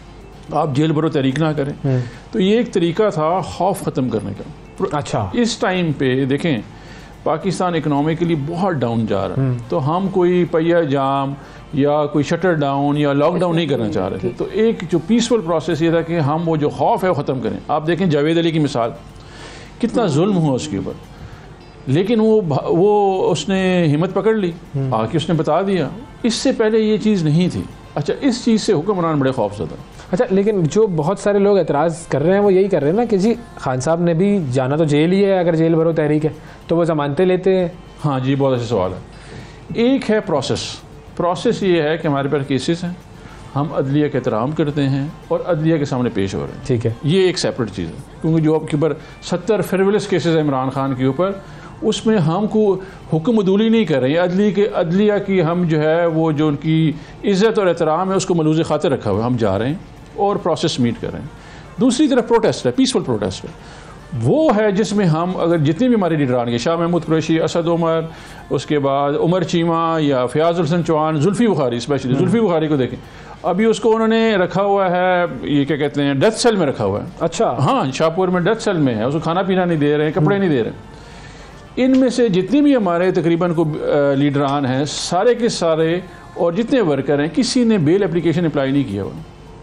आप जेल भरो तहरीक ना करें। तो ये एक तरीका था खौफ ख़त्म करने का। अच्छा। इस टाइम पे देखें, पाकिस्तान इकोनॉमिकली बहुत डाउन जा रहा है, तो हम कोई पहिया जाम या कोई शटर डाउन या लॉकडाउन नहीं करना चाह रहे थे। तो एक जो पीसफुल प्रोसेस ये था कि हम वो जो खौफ है वो ख़त्म करें। आप देखें जावेद अली की मिसाल, कितना जुल्म हुआ उसके ऊपर, लेकिन वो उसने हिम्मत पकड़ ली, आके उसने बता दिया। इससे पहले ये चीज़ नहीं थी। अच्छा, इस चीज़ से हुक्मरान बड़े खौफज़दा। अच्छा, लेकिन जो बहुत सारे लोग एतराज़ कर रहे हैं वो यही कर रहे हैं ना कि जी खान साहब ने भी जाना तो जेल ही है, अगर जेल भरो तहरीक है तो वो ज़मानतें लेते हैं। हाँ जी, बहुत अच्छा सवाल है। एक है प्रोसेस ये है कि हमारे पास केसेस हैं, हम अदलिया का एहतराम करते हैं और अदलिया के सामने पेश हो रहे हैं। ठीक है, ये एक सेपरेट चीज़ है, क्योंकि जो आपके ऊपर 70 फ्रिवलेस केसेस हैं इमरान खान के ऊपर, उसमें हमको हुक्म अदूली नहीं कर रहे हैं। अदलिया की हम जो है वो जो उनकी इज़्ज़त और एहतराम है उसको मलूज़ खातिर रखा हुआ है, हम जा रहे हैं और प्रोसेस मीट कर रहे हैं। दूसरी तरफ प्रोटेस्ट है, पीसफुल प्रोटेस्ट है, वो है जिसमें हम अगर जितने भी हमारे लीडरान के शाह महमूद कुरैशी, असद उमर, उसके बाद उमर चीमा या फयाज़ुल हसन चौहान, जुल्फ़ी बुखारी, स्पेशली जुल्फ़ी बुखारी को देखें, अभी उसको उन्होंने रखा हुआ है, ये क्या कहते हैं, डेथ सेल में रखा हुआ है। अच्छा, हाँ, शाहपुर में डेथ सेल में है, उसको खाना पीना नहीं दे रहे हैं, कपड़े नहीं दे रहे। इनमें से जितने भी हमारे तकरीबन को लीडरान हैं, सारे के सारे और जितने वर्कर हैं, किसी ने बेल एप्लीकेशन अप्लाई नहीं किया हुआ।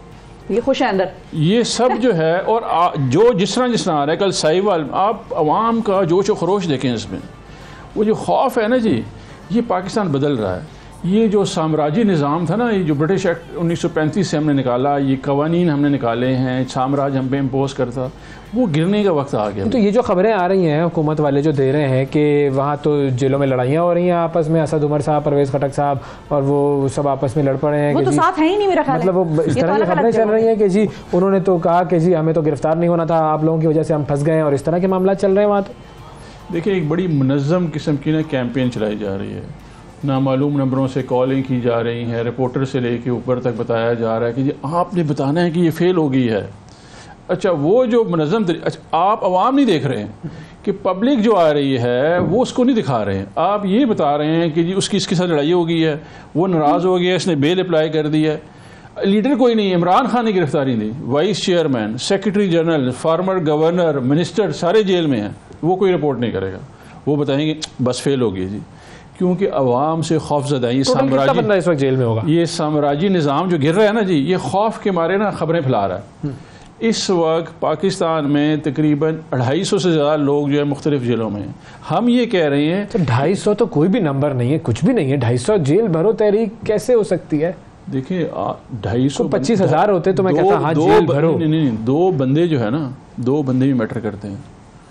ये खुश है अंदर, ये सब जो है। और जो जिस तरह आ रहा है, कल साहिवाल, आप आवाम का जोश व खरोश देखें इसमें, वो जो खौफ है ना जी, ये पाकिस्तान बदल रहा है। ये जो साम्राज्य निज़ाम था ना, ये जो ब्रिटिश एक्ट 1935 से हमने निकाला, ये कवानीन हमने निकाले हैं, साम्राज्य हम पे इम्पोज करता, वो गिरने का वक्त आ गया। तो ये जो खबरें आ रही हैं हुकूमत वाले जो दे रहे हैं कि वहाँ तो जेलों में लड़ाइयाँ हो रही हैं आपस में, असद उमर साहब, परवेज़ खटक साहब, और वो सब आपस में लड़ पड़े हैं, वो तो साथ है ही नहीं मेरा ख्याल, मतलब वो इस तरह की खबरें चल रही हैं कि जी उन्होंने तो कहा कि जी हमें तो गिरफ्तार नहीं होना था, आप लोगों की वजह से हम फंस गए हैं, और इस तरह के मामला चल रहे हैं वहाँ। तो देखिए, एक बड़ी मुनज़्ज़म किस्म की ना कैंपेन चलाई जा रही है, नामालूम नंबरों से कॉलिंग की जा रही है, रिपोर्टर से लेके ऊपर तक बताया जा रहा है कि जी आपने बताना है कि ये फेल हो गई है। अच्छा, वो जो मुनज़्ज़म, अच्छा आप अवाम नहीं देख रहे हैं कि पब्लिक जो आ रही है वो उसको नहीं दिखा रहे हैं, आप ये बता रहे हैं कि जी उसकी इसके साथ लड़ाई हो गई है, वो नाराज़ हो गया, इसने बेल अप्लाई कर दी है। लीडर कोई नहीं है, इमरान खान ने गिरफ्तारी दी, vice chairman, secretary general, former governor, minister सारे जेल में हैं, वो कोई रिपोर्ट नहीं करेगा, वो बताएंगे बस फेल हो गई जी, क्योंकि अवाम से खौफजदा है। ये साम्राज्य इस वक्त जेल में होगा, ये साम्राज्य निज़ाम जो गिर रहा है ना जी, ये खौफ के मारे ना खबरें फैला रहा है। इस वक्त पाकिस्तान में तकरीबन 250 से ज़्यादा लोग जो है मुख्तलिफ जेलों में हैं। हम ये कह रहे हैं तो 250 तो कोई भी नंबर नहीं है, कुछ भी नहीं है। 250 जेल भरो तहरीक कैसे हो सकती है? देखिए 250 25,000 होते तो मैं कहता हाँ जेल भरो। नहीं, दो बंदे जो है ना, दो बंदे भी मैटर करते हैं,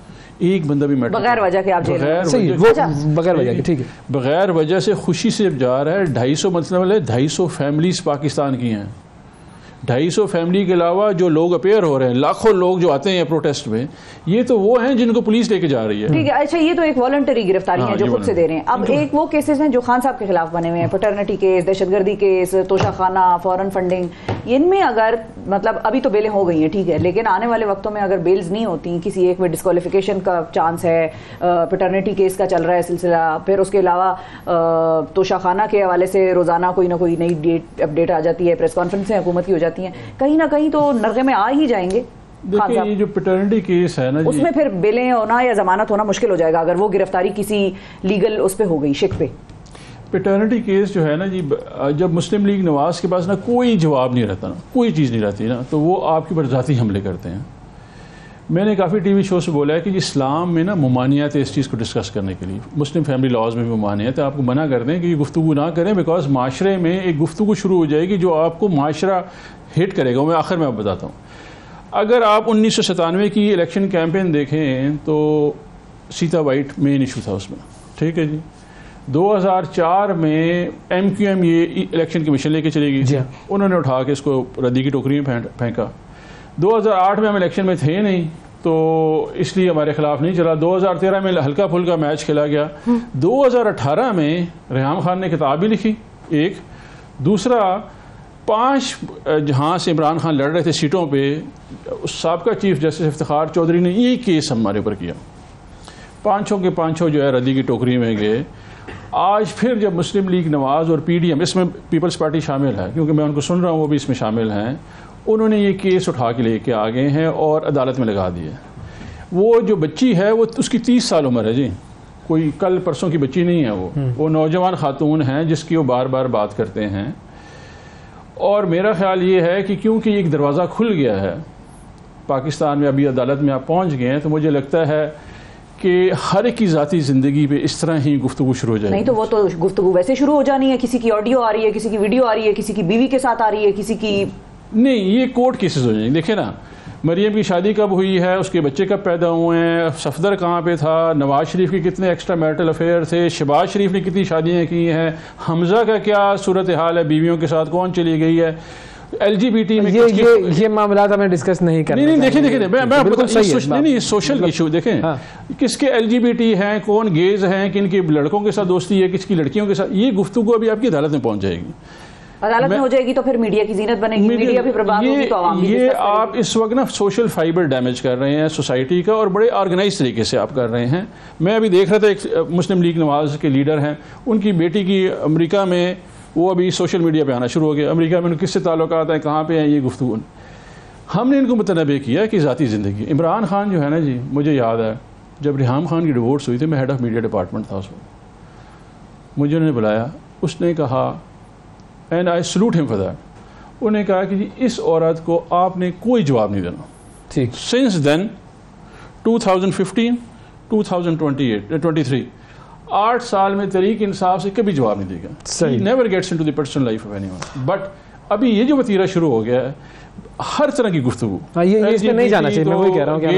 एक बंदा भी मैटर बगैर वजह के आप जेल बगैर वजह के, ठीक है, बगैर वजह से खुशी से जा रहा है। 250 मतलब है 250 फैमिलीज पाकिस्तान की हैं। 250 फैमिली के अलावा जो लोग अपेयर हो रहे हैं, लाखों लोग जो आते हैं प्रोटेस्ट में, ये तो वो हैं जिनको पुलिस लेके जा रही है। ठीक है, अच्छा ये तो एक वॉलंटरी गिरफ्तारी है जो खुद से दे रहे हैं। अब एक वो केसेस हैं जो खान साहब के खिलाफ बने हुए हैं, पैटर्निटी केस, दहशतगर्दी केस, तोशाखाना, फॉरेन फंडिंग, इनमें अगर मतलब अभी तो बेलें हो गई हैं, ठीक है, लेकिन आने वाले वक्तों में अगर बेल्स नहीं होती, किसी एक में डिस्क्वालिफिकेशन का चांस है, पैटर्निटी केस का चल रहा है सिलसिला, फिर उसके अलावा तोशाखाना के हवाले से रोजाना कोई ना कोई नई डेट अपडेट आ जाती है, प्रेस कॉन्फ्रेंसें हुकूमत की हो जाती हैं, कहीं ना कहीं तो नरगे में आ ही जाएंगे। देखिए ये जो पैटर्निटी केस है ना, उसमें फिर बेलें होना या जमानत होना मुश्किल हो जाएगा अगर वो गिरफ्तारी किसी लीगल उस पे हो गई, शिक पे। पैटर्निटी केस जो है ना जी, जब मुस्लिम लीग नवाज के पास ना कोई जवाब नहीं रहता ना, कोई चीज़ नहीं रहती ना, तो वो आपके ऊपर ज़ाती हमले करते हैं। मैंने काफ़ी टीवी शो से बोला है कि इस्लाम में ना ममानियत है इस चीज़ को डिस्कस करने के लिए, मुस्लिम फैमिली लॉज में भी ममानियत है, आपको मना कर दें कि ये गुफ्तगू ना करें, बिकॉज माशरे में एक गुफ्तगू शुरू हो जाएगी जो आपको माशरा हिट करेगा। मैं आखिर में आप बताता हूँ, अगर आप 1997 की इलेक्शन कैंपेन देखें तो सीता वाइट मेन इशू था उसमें, ठीक है जी। 2004 में MQM ये इलेक्शन कमीशन लेके चली गई, उन्होंने उठा के इसको रद्दी की टोकरी में फेंका। 2008 में हम इलेक्शन में थे नहीं तो इसलिए हमारे खिलाफ नहीं चला। 2013 में हल्का फुल्का मैच खेला गया। 2018 में रेहाम खान ने किताब भी लिखी एक, दूसरा 5 जहाँ से इमरान खान लड़ रहे थे सीटों पे, साबका चीफ जस्टिस इफ्तिखार चौधरी ने ये केस हमारे ऊपर किया, 5 के 5 जो है रद्दी की टोकरी में गए। आज फिर जब मुस्लिम लीग नवाज और PDM, इसमें पीपल्स पार्टी शामिल है क्योंकि मैं उनको सुन रहा हूँ, वो भी इसमें शामिल हैं, उन्होंने ये केस उठा के लेके आ गए हैं और अदालत में लगा दिए। वो जो बच्ची है वो उसकी 30 साल उम्र है जी, कोई कल परसों की बच्ची नहीं है वो नौजवान खातून हैं जिसकी वो बार बार बात करते हैं। और मेरा ख्याल ये है कि क्योंकि एक दरवाज़ा खुल गया है पाकिस्तान में, अभी अदालत में आप पहुँच गए हैं, तो मुझे लगता है कि हर एक की ज़ाती ज़िंदगी पे इस तरह ही गुफ्तगू शुरू हो जाएगी। नहीं तो वो तो गुफ्तगू वैसे शुरू हो जानी है, किसी की ऑडियो आ रही है, किसी की वीडियो आ रही है, किसी की बीवी के साथ आ रही है, किसी की नहीं, ये कोर्ट केसेस हो जाएंगे। देखिए ना, मरियम की शादी कब हुई है, उसके बच्चे कब पैदा हुए हैं, सफदर कहाँ पे था, नवाज शरीफ के कितने एक्स्ट्रा मैरिटल अफेयर थे, शहबाज शरीफ ने कितनी शादियाँ की हैं, हमजा का क्या सूरत हाल है, बीवियों के साथ कौन चली गई है, LGBT में ये मामला हमें डिस्कस नहीं करना। नहीं, देखिए मैं सोशल इशू देखें, किसके LGBT हैं, कौन गेज हैं, किन के लड़कों के साथ दोस्ती है, किसकी लड़कियों के साथ, ये गुफ्तगू अभी आपकी अदालत में पहुंच जाएगी। अदालत में हो जाएगी तो फिर मीडिया की जीनत बनेगी, मीडिया भी प्रभाव होगी तो आवाम भी। ये आप इस वक्त ना सोशल फाइबर डैमेज कर रहे हैं सोसाइटी का, और बड़े ऑर्गेनाइज तरीके से आप कर रहे हैं। मैं अभी देख रहा था, एक मुस्लिम लीग नवाज के लीडर हैं, उनकी बेटी की अमेरिका में, वो अभी सोशल मीडिया पे आना शुरू हो गया, अमेरिका में उनके किससे ताल्लुकात हैं, कहाँ पे हैं, ये गुफ्तगू। हमने इनको मुतनबे किया कि ज़ाती ज़िंदगी। इमरान खान जो है ना जी, मुझे याद है जब रिहाम खान की डिवोर्स हुई थी, मैं हेड ऑफ मीडिया डिपार्टमेंट था उस वक्त, मुझे उन्होंने बुलाया, उसने कहा, and I salute him for that, उन्होंने कहा कि जी इस औरत को आपने कोई जवाब नहीं देना। ठीक। सिंस देन 2015 2023 8 साल में तहरीक इंसाफ से कभी जवाब नहीं देगा। सही। Never gets into the personal life of anyone. But अभी ये जो वतीरा शुरू हो गया है, हर तरह की गुफ्तगू, ये इसमें नहीं जाना चाहिए। मैं वही कह रहा हूँ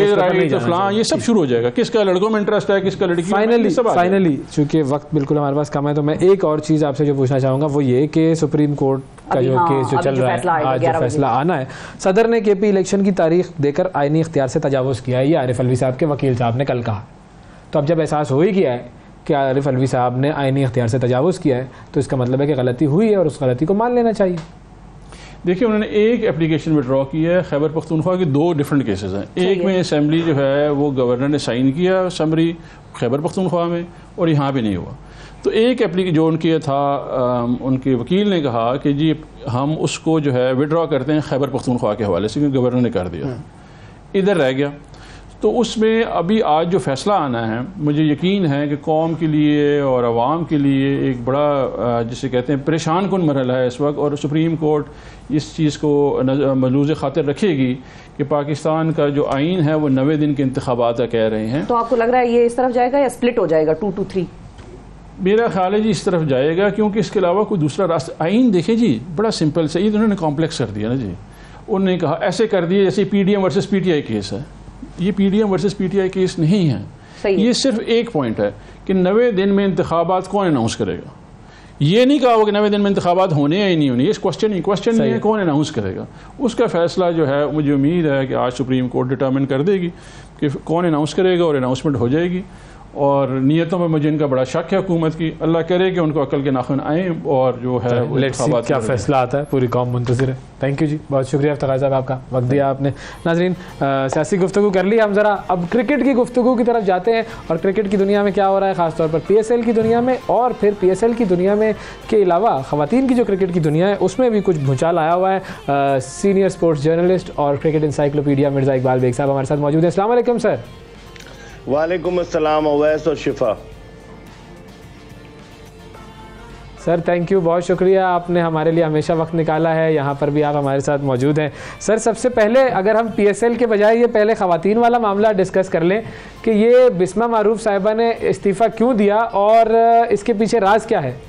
कि ये सब शुरू हो जाएगा, किसका लड़कों में इंटरेस्ट है, किसका लड़की। फाइनली चूंकि वक्त बिल्कुल हमारे पास कम है, तो मैं एक और चीज़ आपसे जो पूछना चाहूँगा वो ये कि सुप्रीम कोर्ट का जो केस जो चल रहा है, आज जो फैसला आना है, सदर ने KP इलेक्शन की तारीख देकर आईनी इख्तियार से तजावुज़ किया है, ये आरिफ अलवी साहब के वकील साहब ने कल कहा। तो अब जब एहसास हो ही गया है कि आरिफ अलवी साहब ने आईनी इख्तियार से तजावुज़ किया है, तो इसका मतलब है कि गलती हुई है और उस गलती को मान लेना चाहिए। देखिए, उन्होंने एक एप्लीकेशन विड्रॉ की है खैबर पख्तूनख्वा के, 2 डिफरेंट केसेस हैं। एक में असेंबली जो है वो गवर्नर ने साइन किया समरी खैबर पख्तूनख्वा में, और यहाँ पे नहीं हुआ। तो एक एप्लीकेशन जो उनके था, उनके वकील ने कहा कि जी हम उसको जो है विड्रॉ करते हैं खैबर पख्तूनख्वा के हवाले से, क्योंकि गवर्नर ने कर दिया, इधर रह गया। तो उसमें अभी आज जो फैसला आना है, मुझे यकीन है कि कौम के लिए और आवाम के लिए एक बड़ा जिसे कहते हैं परेशान कुन मरहला है इस वक्त, और सुप्रीम कोर्ट इस चीज़ को मलूज़ खातिर रखेगी कि पाकिस्तान का जो आइन है वो 90 दिन के इंतखाबात का कह रहे हैं। तो आपको लग रहा है ये इस तरफ जाएगा या स्प्लिट हो जाएगा 2-3? मेरा ख्याल है जी इस तरफ जाएगा, क्योंकि इसके अलावा कोई दूसरा रास्ता। आइन देखे जी, बड़ा सिंपल से, ये उन्होंने कॉम्प्लेक्स कर दिया ना जी। उन्होंने कहा ऐसे कर दिया जैसे PDM वर्सेस PTI केस है। ये PDM वर्सेस PTI केस नहीं है, ये सिर्फ एक पॉइंट है कि 90 दिन में इंतखाबात कौन अनाउंस करेगा। ये नहीं कहा होगा कि 90 दिन में इंतखाबात होने या नहीं होने, ये क्वेश्चन नहीं है कौन अनाउंस करेगा। उसका फैसला जो है मुझे उम्मीद है कि आज सुप्रीम कोर्ट डिटर्मिन कर देगी कि कौन अनाउंस करेगा, और अनाउंसमेंट हो जाएगी। और नीयतों में मुझे इनका बड़ा शक है हुकूमत की, अल्लाह करे कि उनको अकल के नाखून आए, और जो है क्या फैसला आता है, पूरी कौम मुंतज़िर है। थैंक यू जी, बहुत शुक्रिया इफ्तिखार साहब, आपका वक्त दिया आपने। नाज़रीन, सियासी गुफ्तगू कर ली, हम ज़रा अब क्रिकेट की गुफ्तगू की तरफ जाते हैं, और क्रिकेट की दुनिया में क्या हो रहा है, ख़ासतौर पर PSL की दुनिया में, और फिर PSL की दुनिया में के अलावा ख़वातीन की जो क्रिकेट की दुनिया है उसमें भी कुछ भूचाल आया हुआ है। सीनियर स्पोर्ट्स जर्नलिस्ट और क्रिकेट इंसाइक्लोपीडिया मिर्ज़ा इकबाल बेग साहब हमारे साथ मौजूद हैं। अस्सलाम वालेकुम सर। वालेकुम अस्सलाम अवैस और शिफा। सर थैंक यू, बहुत शुक्रिया, आपने हमारे लिए हमेशा वक्त निकाला है, यहाँ पर भी आप हमारे साथ मौजूद हैं। सर सबसे पहले अगर हम PSL के बजाय ये पहले ख़वातीन वाला मामला डिस्कस कर लें कि ये बिस्मा मारूफ साहिबा ने इस्तीफ़ा क्यों दिया और इसके पीछे राज क्या है?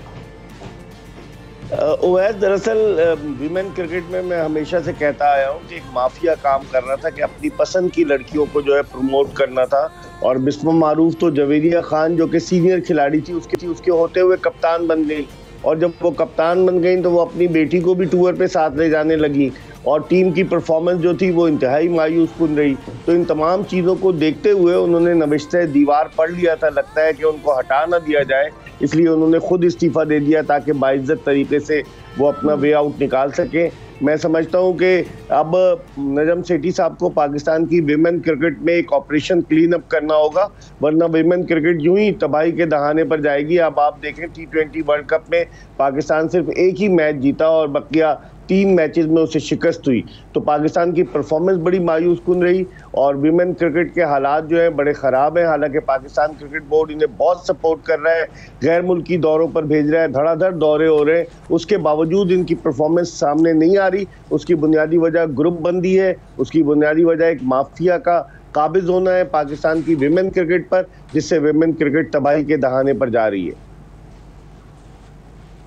उवैस, दरअसल वीमेन क्रिकेट में मैं हमेशा से कहता आया हूँ कि एक माफिया काम कर रहा था कि अपनी पसंद की लड़कियों को जो है प्रमोट करना था, और बिस्मा मारूफ तो जवेरिया खान जो कि सीनियर खिलाड़ी थी उसके होते हुए कप्तान बन गई, और जब वो कप्तान बन गई तो वो अपनी बेटी को भी टूर पे साथ ले जाने लगी, और टीम की परफॉर्मेंस जो थी वो इंतहाई मायूस कुन रही। तो इन तमाम चीज़ों को देखते हुए उन्होंने नविश्ते दीवार पढ़ लिया था, लगता है कि उनको हटा ना दिया जाए, इसलिए उन्होंने खुद इस्तीफ़ा दे दिया ताकि बाइज्जत तरीके से वो अपना वे आउट निकाल सकें। मैं समझता हूं कि अब नजम सेठी साहब को पाकिस्तान की विमेन क्रिकेट में एक ऑपरेशन क्लीन अप करना होगा, वरना विमेन क्रिकेट यूं ही तबाही के दहाने पर जाएगी। अब आप देखें T20 वर्ल्ड कप में पाकिस्तान सिर्फ एक ही मैच जीता और बकिया 3 मैचेस में उसे शिकस्त हुई, तो पाकिस्तान की परफॉर्मेंस बड़ी मायूस कुन रही, और विमेन क्रिकेट के हालात जो हैं बड़े ख़राब हैं। हालांकि पाकिस्तान क्रिकेट बोर्ड इन्हें बहुत सपोर्ट कर रहा है, गैर मुल्की दौरों पर भेज रहा है, धड़ाधड़ दौरे हो रहे हैं, उसके बावजूद इनकी परफॉर्मेंस सामने नहीं आ रही। उसकी बुनियादी वजह ग्रुप बंदी है, उसकी बुनियादी वजह एक माफिया का काबिज होना है पाकिस्तान की विमेन क्रिकेट पर, जिससे विमेन क्रिकेट तबाही के दहाने पर जा रही है।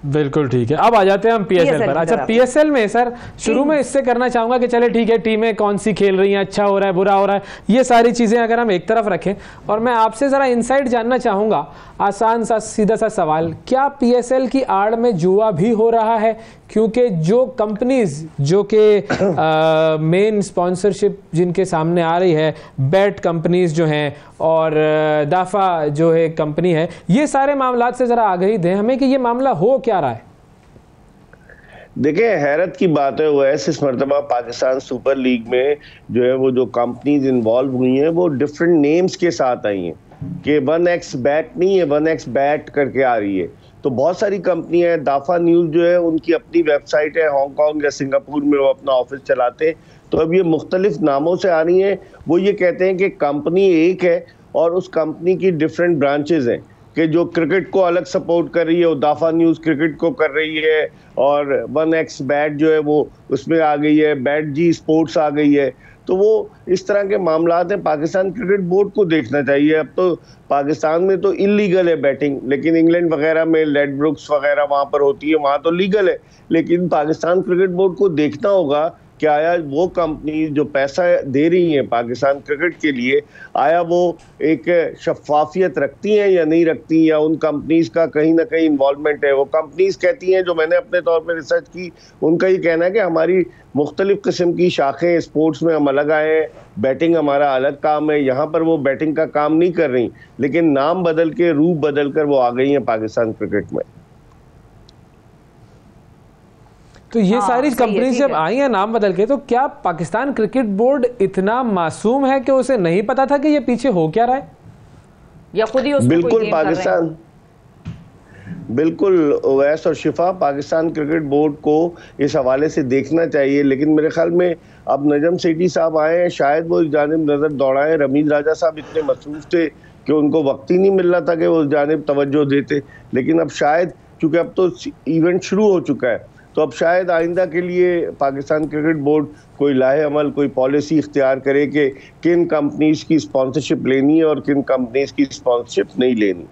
बिल्कुल ठीक है। अब आ जाते हैं हम पीएसएल पर। अच्छा, पीएसएल में सर शुरू में इससे करना चाहूंगा कि चले ठीक है, टीमें कौन सी खेल रही हैं, अच्छा हो रहा है, बुरा हो रहा है, ये सारी चीजें अगर हम एक तरफ रखें, और मैं आपसे जरा इनसाइट जानना चाहूंगा, आसान सा सीधा सा सवाल, क्या पीएसएल की आड़ में जुआ भी हो रहा है? क्योंकि जो कंपनीज जो के मेन स्पॉन्सरशिप जिनके सामने आ रही है, बेट कंपनीज जो हैं और दाफा जो है कंपनी है, ये सारे मामलात से जरा आगाही दें हमें कि ये मामला हो क्या रहा है। देखिए, हैरत की बात है वैसे इस मरतबा पाकिस्तान सुपर लीग में जो है वो जो कंपनीज इन्वॉल्व हुई हैं वो डिफरेंट नेम्स के साथ आई हैं, कि 1x बैट नहीं है, 1x बैट करके आ रही है। तो बहुत सारी कंपनियां हैं, दाफा न्यूज़ जो है उनकी अपनी वेबसाइट है, हांगकांग या सिंगापुर में वो अपना ऑफिस चलाते हैं। तो अब ये मुख्तलिफ नामों से आ रही हैं। वो ये कहते हैं कि कंपनी एक है और उस कंपनी की डिफरेंट ब्रांचेज हैं, कि जो क्रिकेट को अलग सपोर्ट कर रही है वो दाफा न्यूज़ क्रिकेट को कर रही है, और 1x बैट जो है वो उसमें आ गई है, बैट जी स्पोर्ट्स आ गई है। तो वो इस तरह के मामलात हैं, पाकिस्तान क्रिकेट बोर्ड को देखना चाहिए। अब तो पाकिस्तान में तो इलीगल है बैटिंग, लेकिन इंग्लैंड वगैरह में लेडब्रुक्स वगैरह वहाँ पर होती है, वहाँ तो लीगल है। लेकिन पाकिस्तान क्रिकेट बोर्ड को देखना होगा कि आया वो कंपनी जो पैसा दे रही है पाकिस्तान क्रिकेट के लिए, आया वो एक शफाफियत रखती हैं या नहीं रखती, या उन कंपनीज का कहीं ना कहीं इन्वॉल्वमेंट है। वो कंपनीज कहती हैं, जो मैंने अपने तौर पर रिसर्च की, उनका ये कहना है कि हमारी मुख्तलिफ किस्म की शाखें, स्पोर्ट्स में हम अलग आए हैं, बैटिंग हमारा अलग काम है, यहाँ पर वो बैटिंग का काम नहीं कर रही, लेकिन नाम बदल के, रूप बदल कर वो आ गई हैं पाकिस्तान क्रिकेट में। तो ये सारी कंपनी जब आई हैं नाम बदल के, तो क्या पाकिस्तान क्रिकेट बोर्ड इतना मासूम है कि उसे नहीं पता था कि ये पीछे हो क्या रहा है, या खुद ही उसमें बिल्कुल पाकिस्तान, बिल्कुल ओवैस और शिफा, पाकिस्तान क्रिकेट बोर्ड को इस हवाले से देखना चाहिए। लेकिन मेरे ख्याल में अब नजम सेठी साहब आए हैं, शायद वो इस जानिब नज़र दौड़ाएं। रमीज राजा साहब इतने मसरूफ थे कि उनको वक्त ही नहीं मिल रहा था कि वो उस जानिब तवज्जो देते। लेकिन अब शायद, चूँकि अब तो इवेंट शुरू हो चुका है, तो अब शायद आइंदा के लिए पाकिस्तान क्रिकेट बोर्ड कोई लाहे अमल, कोई पॉलिसी इख्तियार करे कि किन कंपनीज की स्पॉन्सरशिप लेनी है और किन कंपनीज की स्पॉन्सरशिप नहीं लेनी।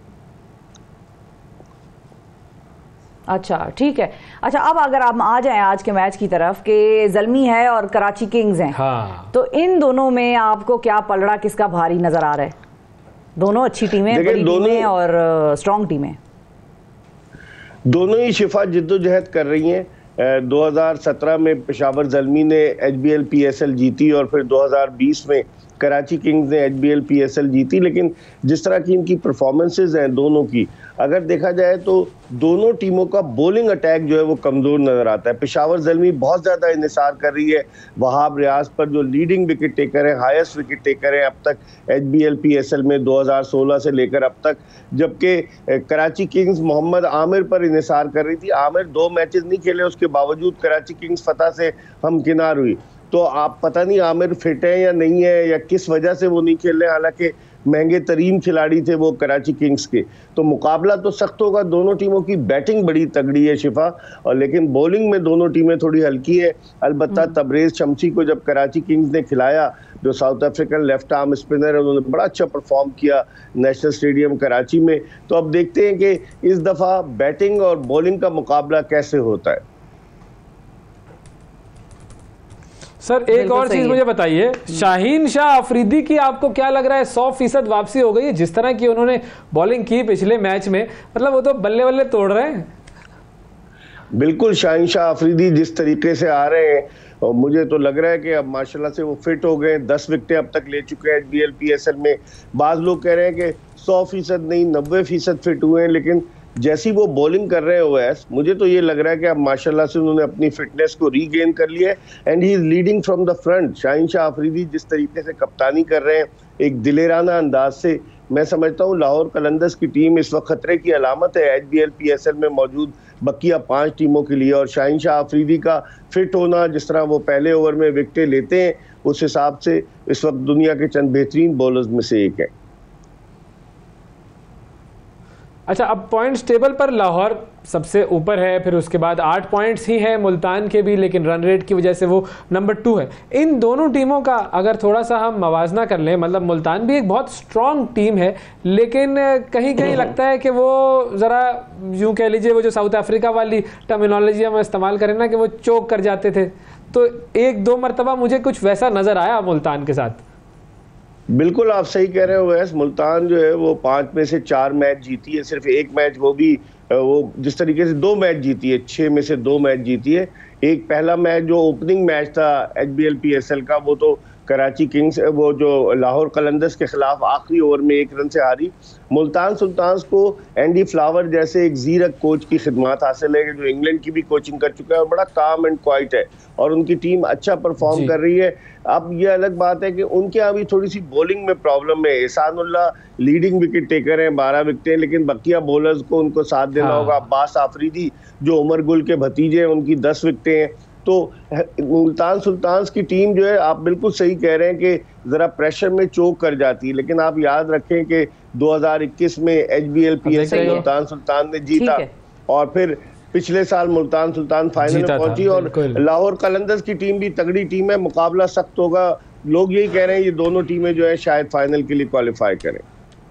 अच्छा, ठीक है। अच्छा, अब अगर आप आ जाएं आज के मैच की तरफ, कि ज़ल्मी है और कराची किंग्स हैं, हाँ। तो इन दोनों में आपको क्या पलड़ा किसका भारी नजर आ रहा है? दोनों अच्छी टीमें, बड़ी टीमें और स्ट्रॉन्ग टीमें, दोनों ही शिफा जिद्दोजहद कर रही हैं। 2017 में पेशावर ज़ल्मी ने HBL PSL जीती और फिर 2020 में कराची किंग्स ने HBL PSL जीती। लेकिन जिस तरह की इनकी परफॉर्मेंसेज हैं दोनों की, अगर देखा जाए तो दोनों टीमों का बॉलिंग अटैक जो है वो कमज़ोर नज़र आता है। पेशावर ज़ल्मी बहुत ज़्यादा इन्हिसार कर रही है वहाब रियाज पर, जो लीडिंग विकेट टेकर है, हाईएस्ट विकेट टेकर है अब तक HBL PSL में 2016 से लेकर अब तक। जबकि कराची किंग्स मोहम्मद आमिर पर इन्हिसार कर रही थी। आमिर 2 मैचेस नहीं खेले, उसके बावजूद कराची किंग्स फतह से हमकिनार हुई। तो आप पता नहीं आमिर फिट है या नहीं है, या किस वजह से वो नहीं खेल रहे, हालांकि महंगे तरीन खिलाड़ी थे वो कराची किंग्स के। तो मुकाबला तो सख्त होगा, दोनों टीमों की बैटिंग बड़ी तगड़ी है शिफा, और लेकिन बॉलिंग में दोनों टीमें थोड़ी हल्की है। अलबत्ता तबरेज़ शमसी को जब कराची किंग्स ने खिलाया, जो South African left arm spinner है, उन्होंने बड़ा अच्छा परफॉर्म किया नेशनल स्टेडियम कराची में। तो अब देखते हैं कि इस दफ़ा बैटिंग और बॉलिंग का मुकाबला कैसे होता है। सर एक और चीज मुझे बताइए, शाहीन शाह अफरीदी की आपको क्या लग रहा है, 100% वापसी हो गई है? जिस तरह की उन्होंने बॉलिंग की पिछले मैच में, मतलब वो तो बल्ले बल्ले तोड़ रहे हैं। बिल्कुल, शाहीन शाह अफरीदी जिस तरीके से आ रहे हैं, और मुझे तो लग रहा है कि अब माशाल्लाह से वो फिट हो गए। 10 विकेटें अब तक ले चुके हैं HBL PSL में। बाज़ लोग कह रहे हैं कि 100% नहीं, 90% फिट हुए हैं, लेकिन जैसी वो बॉलिंग कर रहे हो वैस, मुझे तो ये लग रहा है कि अब माशाल्लाह से उन्होंने अपनी फिटनेस को रीगेन कर लिया है and he is leading from the front. Shaheen Shah Afridi जिस तरीके से कप्तानी कर रहे हैं एक दिलेराना अंदाज से, मैं समझता हूँ लाहौर कलंदर्स की टीम इस वक्त खतरे की अलामत है HBL PSL में मौजूद बकिया 5 टीमों के लिए। और शाहीन शाह अफरीदी का फिट होना, जिस तरह वो पहले ओवर में विकेटें लेते हैं, उस हिसाब से इस वक्त दुनिया के चंद बेहतरीन बॉलर्स में से एक है। अच्छा, अब पॉइंट्स टेबल पर लाहौर सबसे ऊपर है, फिर उसके बाद 8 पॉइंट्स ही हैं मुल्तान के भी, लेकिन रन रेट की वजह से वो नंबर 2 है। इन दोनों टीमों का अगर थोड़ा सा हम मवाजना कर लें, मतलब मुल्तान भी एक बहुत स्ट्रॉन्ग टीम है, लेकिन कहीं कहीं लगता है कि वो ज़रा यूँ कह लीजिए वो जो साउथ अफ्रीका वाली टर्मिनोलॉजी हम इस्तेमाल करें ना कि वो चोक कर जाते थे, तो 1-2 मरतबा मुझे कुछ वैसा नज़र आया मुल्तान के साथ। बिल्कुल आप सही कह रहे हो वैस, मुल्तान जो है वो 5 में से 4 मैच जीती है, सिर्फ एक मैच वो भी वो जिस तरीके से 2 मैच जीती है, 6 में से 2 मैच जीती है। एक पहला मैच जो ओपनिंग मैच था HBL PSL का, वो तो कराची किंग्स वो जो लाहौर कलंदर्स के खिलाफ आखिरी ओवर में 1 रन से हारी। मुल्तान सुल्तान्स को एंडी फ्लावर जैसे एक जीरक कोच की खिदमत हासिल है जो इंग्लैंड की भी कोचिंग कर चुका है और बड़ा काम एंड क्वाइट है और उनकी टीम अच्छा परफॉर्म कर रही है। अब ये अलग बात है कि उनके यहाँ भी थोड़ी सी बॉलिंग में प्रॉब्लम है। एहसानुल्लाह लीडिंग विकेट टेकर हैं, 12 विकेटें, लेकिन बकिया बॉलर्स को उनको साथ देना होगा। अब्बास आफरीदी जो उमर गुल के भतीजे हैं, उनकी 10 विकेटें हैं। तो मुल्तान सुल्तान्स की टीम जो है, आप बिल्कुल सही कह रहे हैं कि ज़रा प्रेशर में चोक कर जाती है, लेकिन आप याद रखें कि 2021 में HBL PSL मुल्तान सुल्तान ने जीता और फिर पिछले साल मुल्तान सुल्तान फाइनल में पहुंची और लाहौर कलंदर्स की टीम भी तगड़ी टीम है, मुकाबला सख्त होगा। लोग यही कह रहे हैं ये दोनों टीमें जो है शायद फाइनल के लिए क्वालिफाई करें।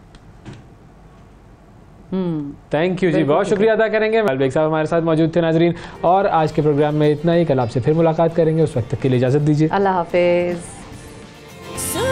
थैंक यू जी, बहुत शुक्रिया अदा करेंगे। मलबेग साहब हमारे साथ मौजूद थे नाजरीन, और आज के प्रोग्राम में इतना ही। कल आपसे फिर मुलाकात करेंगे, उस वक्त तक के लिए इजाज़त दीजिए। अल्लाह हाफिज़।